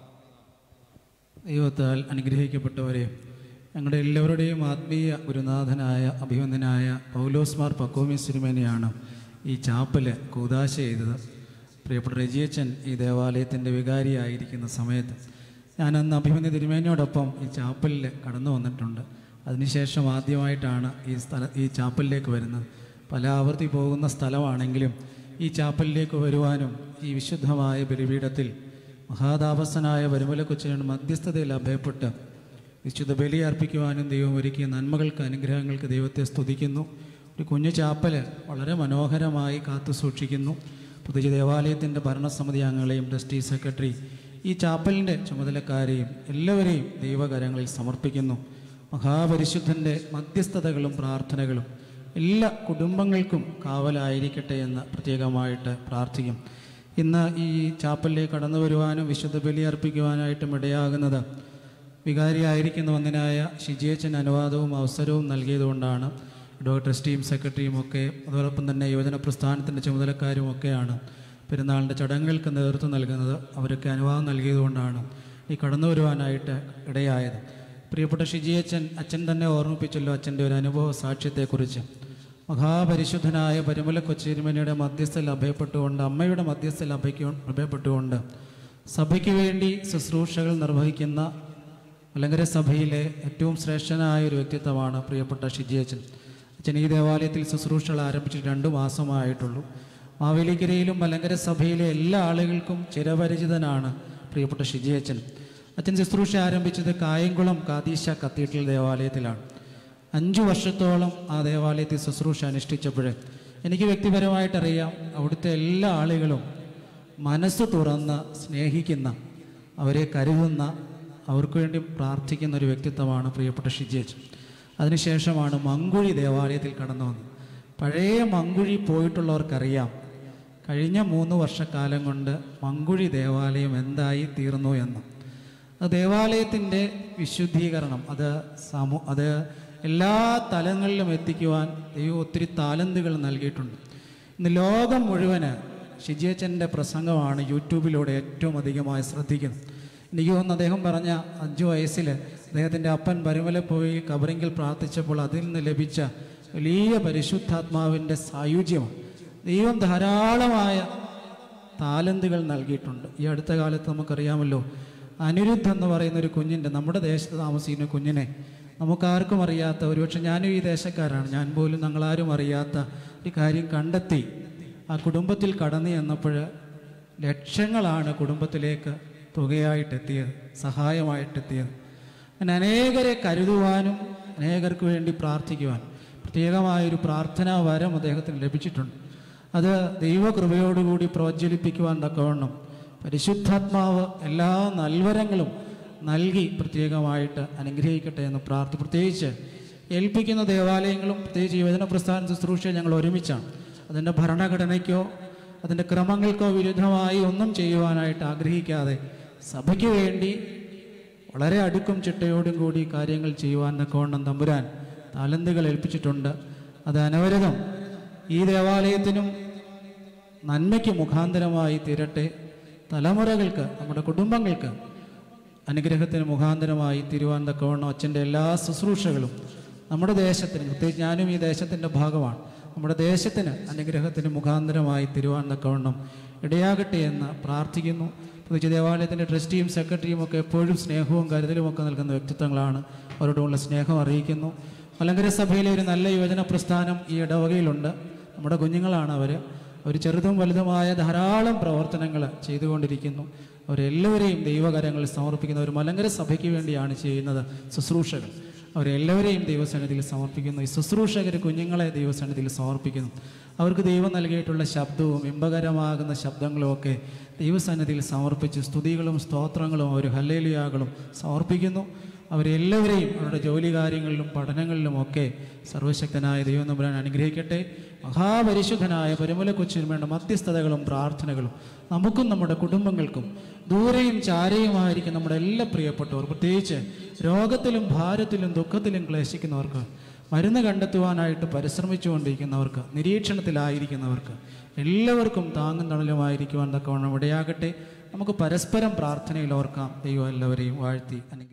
ദൈവത്താൽ അനുഗ്രഹിക്കപ്പെട്ടവരെ, ഞങ്ങളുടെ എല്ലാവരുടെയും ആത്മീയ ഗുരുനാഥനായ അഭിവന്ദനായ പൗലോസ് മാർ പക്കോമ്യസ് തിരുമേനിയാണ് ഈ ചാപ്പല് കൂദാശ ചെയ്തത്. പ്രിയപ്പെട്ട റെജിയച്ചൻ ഈ ദേവാലയത്തിൻ്റെ വികാരിയായിരിക്കുന്ന സമയത്ത് ഞാനന്ന് അഭിമന്യ തിരുമേനിയോടൊപ്പം ഈ ചാപ്പലിൽ കടന്നു വന്നിട്ടുണ്ട്. അതിനുശേഷം ആദ്യമായിട്ടാണ് ഈ ചാപ്പലിലേക്ക് വരുന്നത്. പല ആവർത്തി പോകുന്ന സ്ഥലമാണെങ്കിലും ഈ ചാപ്പലിലേക്ക് വരുവാനും ഈ വിശുദ്ധമായ ബലിപീഠത്തിൽ മഹാതാപസ്ഥനായ വരുമല കൊച്ചിന് മധ്യസ്ഥതയിൽ അഭയപ്പെട്ട് വിശുദ്ധ ബലി അർപ്പിക്കുവാനും ദൈവം ഒരുക്കിയ നന്മകൾക്ക് അനുഗ്രഹങ്ങൾക്ക് ദൈവത്തെ സ്തുതിക്കുന്നു. ഒരു കുഞ്ഞു ചാപ്പല് വളരെ മനോഹരമായി കാത്തു സൂക്ഷിക്കുന്നു. പുതുജി ദേവാലയത്തിൻ്റെ ഭരണസമിതി അംഗങ്ങളെയും ട്രസ്റ്റി, സെക്രട്ടറി, ഈ ചാപ്പലിൻ്റെ ചുമതലക്കാരെയും എല്ലാവരെയും ദൈവകരങ്ങളിൽ സമർപ്പിക്കുന്നു. മഹാപരിശുദ്ധൻ്റെ മധ്യസ്ഥതകളും പ്രാർത്ഥനകളും എല്ലാ കുടുംബങ്ങൾക്കും കാവലായിരിക്കട്ടെ എന്ന് പ്രത്യേകമായിട്ട് പ്രാർത്ഥിക്കും. ഇന്ന് ഈ ചാപ്പലിലേക്ക് കടന്നു വരുവാനും വിശുദ്ധ ബലി അർപ്പിക്കുവാനായിട്ടും ഇടയാകുന്നത് വികാരിയായിരിക്കുന്ന വന്ദനായ ഷിജിയച്ചൻ അനുവാദവും അവസരവും നൽകിയതുകൊണ്ടാണ്. ട്രസ്റ്റിയും സെക്രട്ടറിയും ഒക്കെ അതോടൊപ്പം തന്നെ യുവജന പ്രസ്ഥാനത്തിൻ്റെ ചുമതലക്കാരും ഒക്കെയാണ് പെരുന്നാളിൻ്റെ ചടങ്ങുകൾക്ക് നേതൃത്വം നൽകുന്നത്. അവരൊക്കെ അനുവാദം നൽകിയതുകൊണ്ടാണ് ഈ കടന്നു വരുവാനായിട്ട് ഇടയായത്. പ്രിയപ്പെട്ട ഷിജിയച്ചൻ അച്ഛൻ തന്നെ ഓർമ്മിപ്പിച്ചല്ലോ അച്ഛൻ്റെ ഒരു അനുഭവ സാക്ഷ്യത്തെക്കുറിച്ച്. മഹാപരിശുദ്ധനായ പരിമല കൊച്ചിരുമനിയുടെ മധ്യസ്ഥയിൽ അഭയപ്പെട്ടുകൊണ്ട്, അമ്മയുടെ മധ്യസ്ഥയിൽ അഭയപ്പെട്ടുകൊണ്ട് സഭയ്ക്ക് വേണ്ടി ശുശ്രൂഷകൾ നിർവഹിക്കുന്ന മലങ്കര സഭയിലെ ഏറ്റവും ശ്രേഷ്ഠനായ ഒരു വ്യക്തിത്വമാണ് പ്രിയപ്പെട്ട ഷിജിയച്ചൻ. അച്ഛൻ ഈ ദേവാലയത്തിൽ ശുശ്രൂഷകൾ ആരംഭിച്ചിട്ട് 2 മാസമായിട്ടുള്ളൂ. മാവേലിക്കരയിലും മലങ്കര സഭയിലെ എല്ലാ ആളുകൾക്കും ചിരപരിചിതനാണ് പ്രിയപ്പെട്ട ഷിജിയച്ചൻ. അച്ഛൻ ശുശ്രൂഷ ആരംഭിച്ചത് കായംകുളം കാതീശ കത്തീഡ്രൽ ദേവാലയത്തിലാണ്. 5 വർഷത്തോളം ആ ദേവാലയത്തിൽ ശുശ്രൂഷ അനുഷ്ഠിച്ചപ്പോൾ എനിക്ക് വ്യക്തിപരമായിട്ടറിയാം, അവിടുത്തെ എല്ലാ ആളുകളും മനസ്സ് തുറന്ന് സ്നേഹിക്കുന്ന, അവരെ കരുതുന്ന, അവർക്ക് വേണ്ടി പ്രാർത്ഥിക്കുന്ന ഒരു വ്യക്തിത്വമാണ് പ്രിയപ്പെട്ട ഷിജിയച്ചൻ. അതിനുശേഷമാണ് മങ്കുഴി ദേവാലയത്തിൽ കടന്നു വന്നത്. പഴയ മങ്കുഴി പോയിട്ടുള്ളവർക്കറിയാം കഴിഞ്ഞ 3 വർഷക്കാലം കൊണ്ട് മങ്കുഴി ദേവാലയം എന്തായി തീർന്നു എന്ന്. ദേവാലയത്തിൻ്റെ വിശുദ്ധീകരണം അത് എല്ലാ തലങ്ങളിലും എത്തിക്കുവാൻ ദൈവം ഒത്തിരി താലന്തുകൾ നൽകിയിട്ടുണ്ട്. ഇന്ന് ലോകം മുഴുവന് ഷിജിയച്ചൻ്റെ പ്രസംഗമാണ് യൂട്യൂബിലൂടെ ഏറ്റവും അധികമായി ശ്രദ്ധിക്കുന്നത്. എനിക്ക് തോന്നുന്നു അദ്ദേഹം പറഞ്ഞ 5 വയസ്സിൽ അദ്ദേഹത്തിൻ്റെ അപ്പൻ പരിമല പോയി കബറിങ്കിൽ പ്രാർത്ഥിച്ചപ്പോൾ അതിൽ നിന്ന് ലഭിച്ച വലിയ പരിശുദ്ധാത്മാവിൻ്റെ സായുജ്യമാണ്. ദൈവം ധാരാളമായ താലന്തുകൾ നൽകിയിട്ടുണ്ട്. ഈ അടുത്ത കാലത്ത് നമുക്കറിയാമല്ലോ, അനിരുദ്ധ് എന്ന് പറയുന്ന ഒരു കുഞ്ഞിൻ്റെ, നമ്മുടെ ദേശത്ത് താമസിക്കുന്ന കുഞ്ഞിനെ നമുക്കാർക്കും അറിയാത്ത, ഒരുപക്ഷെ ഞാനും ഈ ദേശക്കാരാണ്, ഞാൻ പോലും ഞങ്ങളാരും അറിയാത്ത ഒരു കാര്യം കണ്ടെത്തി ആ കുടുംബത്തിൽ കടന്നു ചെന്നപ്പോൾ ലക്ഷങ്ങളാണ് കുടുംബത്തിലേക്ക് തുകയായിട്ടെത്തിയത്, സഹായമായിട്ടെത്തിയത്. അങ്ങനെ അനേകരെ കരുതുവാനും അനേകർക്ക് വേണ്ടി പ്രാർത്ഥിക്കുവാൻ പ്രത്യേകമായൊരു പ്രാർത്ഥനാ വരം അദ്ദേഹത്തിന് ലഭിച്ചിട്ടുണ്ട്. അത് ദൈവകൃപയോടുകൂടി പ്രോജ്വലിപ്പിക്കുവാൻ തക്കവണ്ണം പരിശുദ്ധാത്മാവ് എല്ലാ നൽവരങ്ങളും നൽകി പ്രത്യേകമായിട്ട് അനുഗ്രഹിക്കട്ടെ എന്ന് പ്രത്യേകിച്ച് ഏൽപ്പിക്കുന്ന ദേവാലയങ്ങളും പ്രത്യേകിച്ച് യുവജന പ്രസ്ഥാന ശുശ്രൂഷ ഞങ്ങൾ ഒരുമിച്ചാണ്. അതിൻ്റെ ഭരണഘടനയ്ക്കോ അതിൻ്റെ ക്രമങ്ങൾക്കോ വിരുദ്ധമായി ഒന്നും ചെയ്യുവാനായിട്ട് ആഗ്രഹിക്കാതെ സഭയ്ക്ക് വേണ്ടി വളരെ അടുക്കും ചിട്ടയോടും കൂടി കാര്യങ്ങൾ ചെയ്യുവാൻ തക്കവണ്ണം തമ്പുരാൻ താലന്തുകൾ ഏൽപ്പിച്ചിട്ടുണ്ട്. അത് അനവരതം ഈ ദേവാലയത്തിനും നന്മയ്ക്ക് മുഖാന്തരമായി തീരട്ടെ. തലമുറകൾക്ക്, നമ്മുടെ കുടുംബങ്ങൾക്ക് അനുഗ്രഹത്തിന് മുഖാന്തരമായി തീരുവാൻ തക്കവണ്ണം അച്ഛൻ്റെ എല്ലാ ശുശ്രൂഷകളും നമ്മുടെ ദേശത്തിന്, പ്രത്യേകിച്ച് ഞാനും ഈ ദേശത്തിൻ്റെ ഭാഗമാണ്, നമ്മുടെ ദേശത്തിന് അനുഗ്രഹത്തിന് മുഖാന്തരമായി തീരുവാൻ തക്കവണ്ണം ഇടയാകട്ടെ എന്ന് പ്രാർത്ഥിക്കുന്നു. പ്രത്യേകിച്ച് ദേവാലയത്തിൻ്റെ ട്രസ്റ്റിയും സെക്രട്ടറിയും ഒക്കെ എപ്പോഴും സ്നേഹവും കരുതലും ഒക്കെ നൽകുന്ന വ്യക്തിത്വങ്ങളാണ്. അവരോടുള്ള സ്നേഹം അറിയിക്കുന്നു. മലങ്കര സഭയിലെ ഒരു നല്ല യുവജന പ്രസ്ഥാനം ഈ ഇടവകയിലുണ്ട്. നമ്മുടെ കുഞ്ഞുങ്ങളാണ് അവർ ചെറുതും വലുതുമായ ധാരാളം പ്രവർത്തനങ്ങൾ ചെയ്തുകൊണ്ടിരിക്കുന്നു. അവരെല്ലാവരെയും ദൈവകരങ്ങളിൽ സമർപ്പിക്കുന്നു. ഒരു മലങ്കര സഭയ്ക്ക് വേണ്ടിയാണ് ചെയ്യുന്നത് ശുശ്രൂഷകൾ. അവരെല്ലാവരെയും ദൈവസന്നിധിയിൽ സമർപ്പിക്കുന്നു. ഈ ശുശ്രൂഷകർ കുഞ്ഞുങ്ങളെ ദൈവസന്നിധിയിൽ സമർപ്പിക്കുന്നു. അവർക്ക് ദൈവം നൽകിയിട്ടുള്ള ശബ്ദവും ഇമ്പകരമാകുന്ന ശബ്ദങ്ങളും ഒക്കെ ദൈവസന്നിധിയിൽ സമർപ്പിച്ച് സ്തുതികളും സ്തോത്രങ്ങളും അവർ ഹല്ലേലൂയാകളും സമർപ്പിക്കുന്നു. അവരെല്ലാവരെയും അവരുടെ ജോലി കാര്യങ്ങളിലും പഠനങ്ങളിലുമൊക്കെ സർവശക്തനായ ദൈവം തമ്പുരാൻ അനുഗ്രഹിക്കട്ടെ. മഹാപരിശുദ്ധനായ പരിമല കൊച്ചിന് വേണ്ട മധ്യസ്ഥതകളും പ്രാർത്ഥനകളും നമുക്കും നമ്മുടെ കുടുംബങ്ങൾക്കും ദൂരെയും ചാരയുമായിരിക്കും നമ്മുടെ എല്ലാ പ്രിയപ്പെട്ടവർ, പ്രത്യേകിച്ച് രോഗത്തിലും ഭാരത്തിലും ദുഃഖത്തിലും ക്ലേശിക്കുന്നവർക്ക്, മരുന്ന് കണ്ടെത്തുവാനായിട്ട് പരിശ്രമിച്ചുകൊണ്ടിരിക്കുന്നവർക്ക്, നിരീക്ഷണത്തിലായിരിക്കുന്നവർക്ക് എല്ലാവർക്കും താങ്ങും തണലുമായിരിക്കുവാൻ തക്കവണ്ണം ഇടയാകട്ടെ. നമുക്ക് പരസ്പരം പ്രാർത്ഥനയിൽ ഓർക്കാം. ദൈവം എല്ലാവരെയും വാഴ്ത്തി അനുഗ്രഹിക്കും.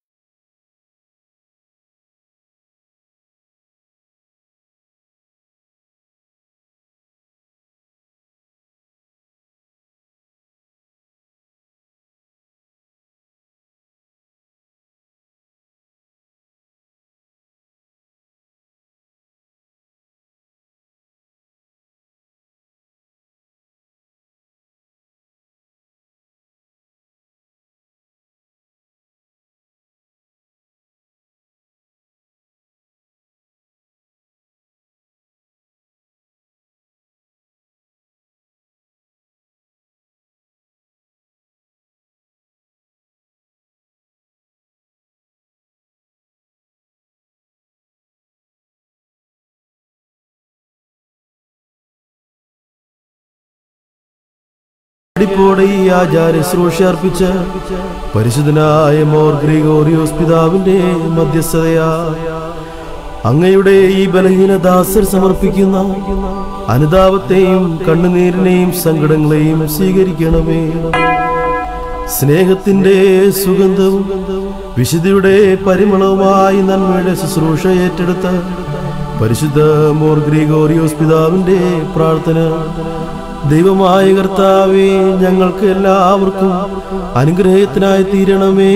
ോടെ ഈ ആചാര ശുശ്രൂഷ അർപ്പിച്ച് പരിശുദ്ധനായ മോർ ഗ്രിഗോറിയോസ് പിതാവിന്റെ മധ്യസ്ഥതയാ അങ്ങയുടെ ഈ ബലഹീനദാസർ സമർപ്പിക്കുന്ന അനുതാപത്തെയും കണ്ണുനീരിനെയും സങ്കടങ്ങളെയും സ്വീകരിക്കണമേ. സ്നേഹത്തിന്റെ സുഗന്ധവും വിശുദ്ധിയുടെ പരിമളവുമായി നന്മയുടെ ശുശ്രൂഷ ഏറ്റെടുത്ത പരിശുദ്ധ മോർ ഗ്രിഗോറിയോസ് പിതാവിന്റെ പ്രാർത്ഥന ദൈവമായ കർത്താവേ, ഞങ്ങൾക്ക് എല്ലാവർക്കും അനുഗ്രഹത്തിനായി തീരണമേ.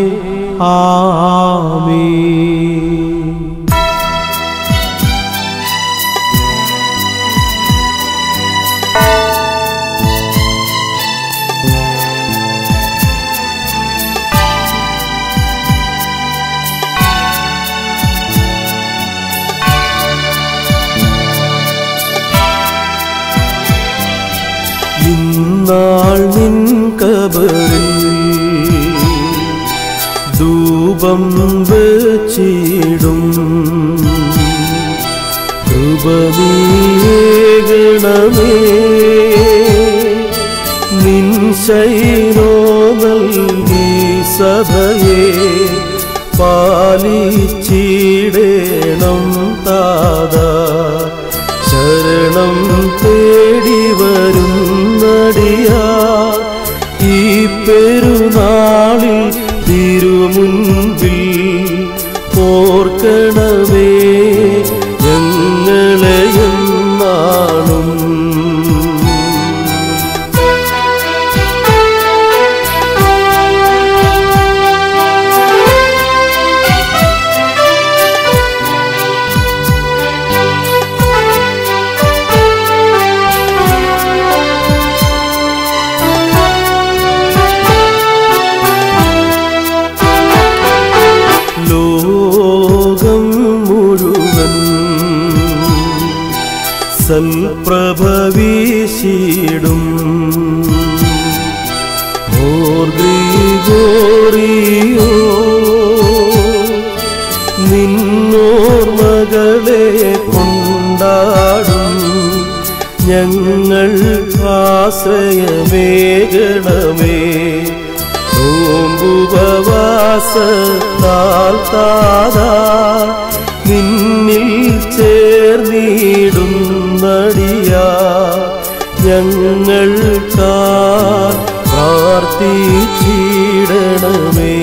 ആമീൻ. നിന്നാൾ നിൻ കബറിൽ ധൂപം വെച്ചിടും കൃപ നീയേകണമേ. നിൻ ശൈലോ നൽകി സഭയെ പാലിച്ചിടേണം താതാ. ശരണം തേടി വരുന്നടിയാ ഈ പെരുന്നാളിൽ തിരുമുൻപിൽ ഓർക്കണമേ ഞങ്ങളെ എന്നാളും. സൽപ്രഭവീശിടും ഓർ ഗ്രിഗോറിയോ നിന്നോർമകളെ കൊണ്ടാടും ഞങ്ങൾ ആശ്രയമേകണമേ നോമ്പുപവാസത്താൽ താതാ നിന്നിൽ ചേർന്നിടുന്നടിയാ ഞങ്ങൾക്കാ പ്രാർത്ഥിച്ചിടണമേ.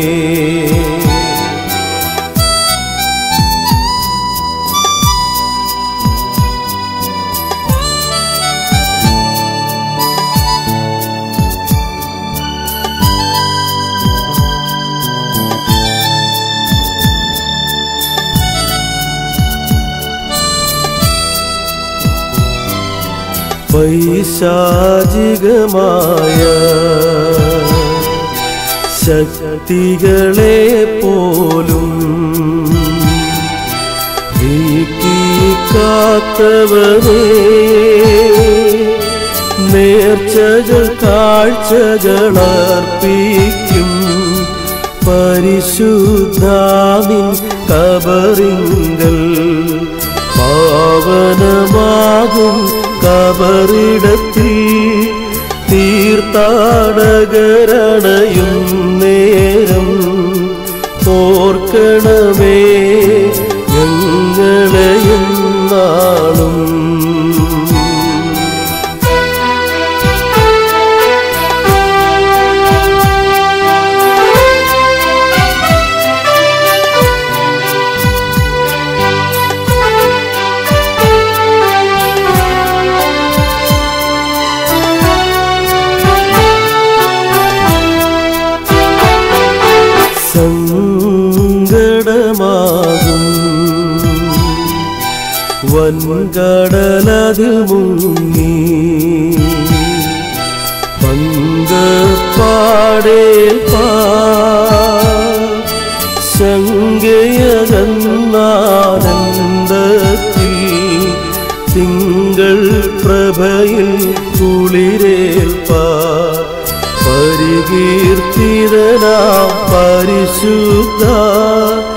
പൈശാചികമായ ശക്തികളെ പോലും നീക്കിക്കാത്തവനേ നേർച്ചകൾ കാഴ്ചകളർപ്പിക്കും പരിശുദ്ധാനിൻ കബറിങ്കൽ പാവനമാകും കബറിടത്തിൽ തീർത്ഥാടകരണയും നേരം ഓർക്കണമേ ഞങ്ങളെയും നാളും. സങ്കടമാകും വൻകടലതിൽ മുങ്ങി പങ്കപ്പാടേൽപ്പാ ശങ്കയകന്നാനന്ദത്തിൽ തിങ്കൾ പ്രഭയിൽ കുളിരേൽപ്പാ പരികീർത്തിതനാം പരിശുദ്ധ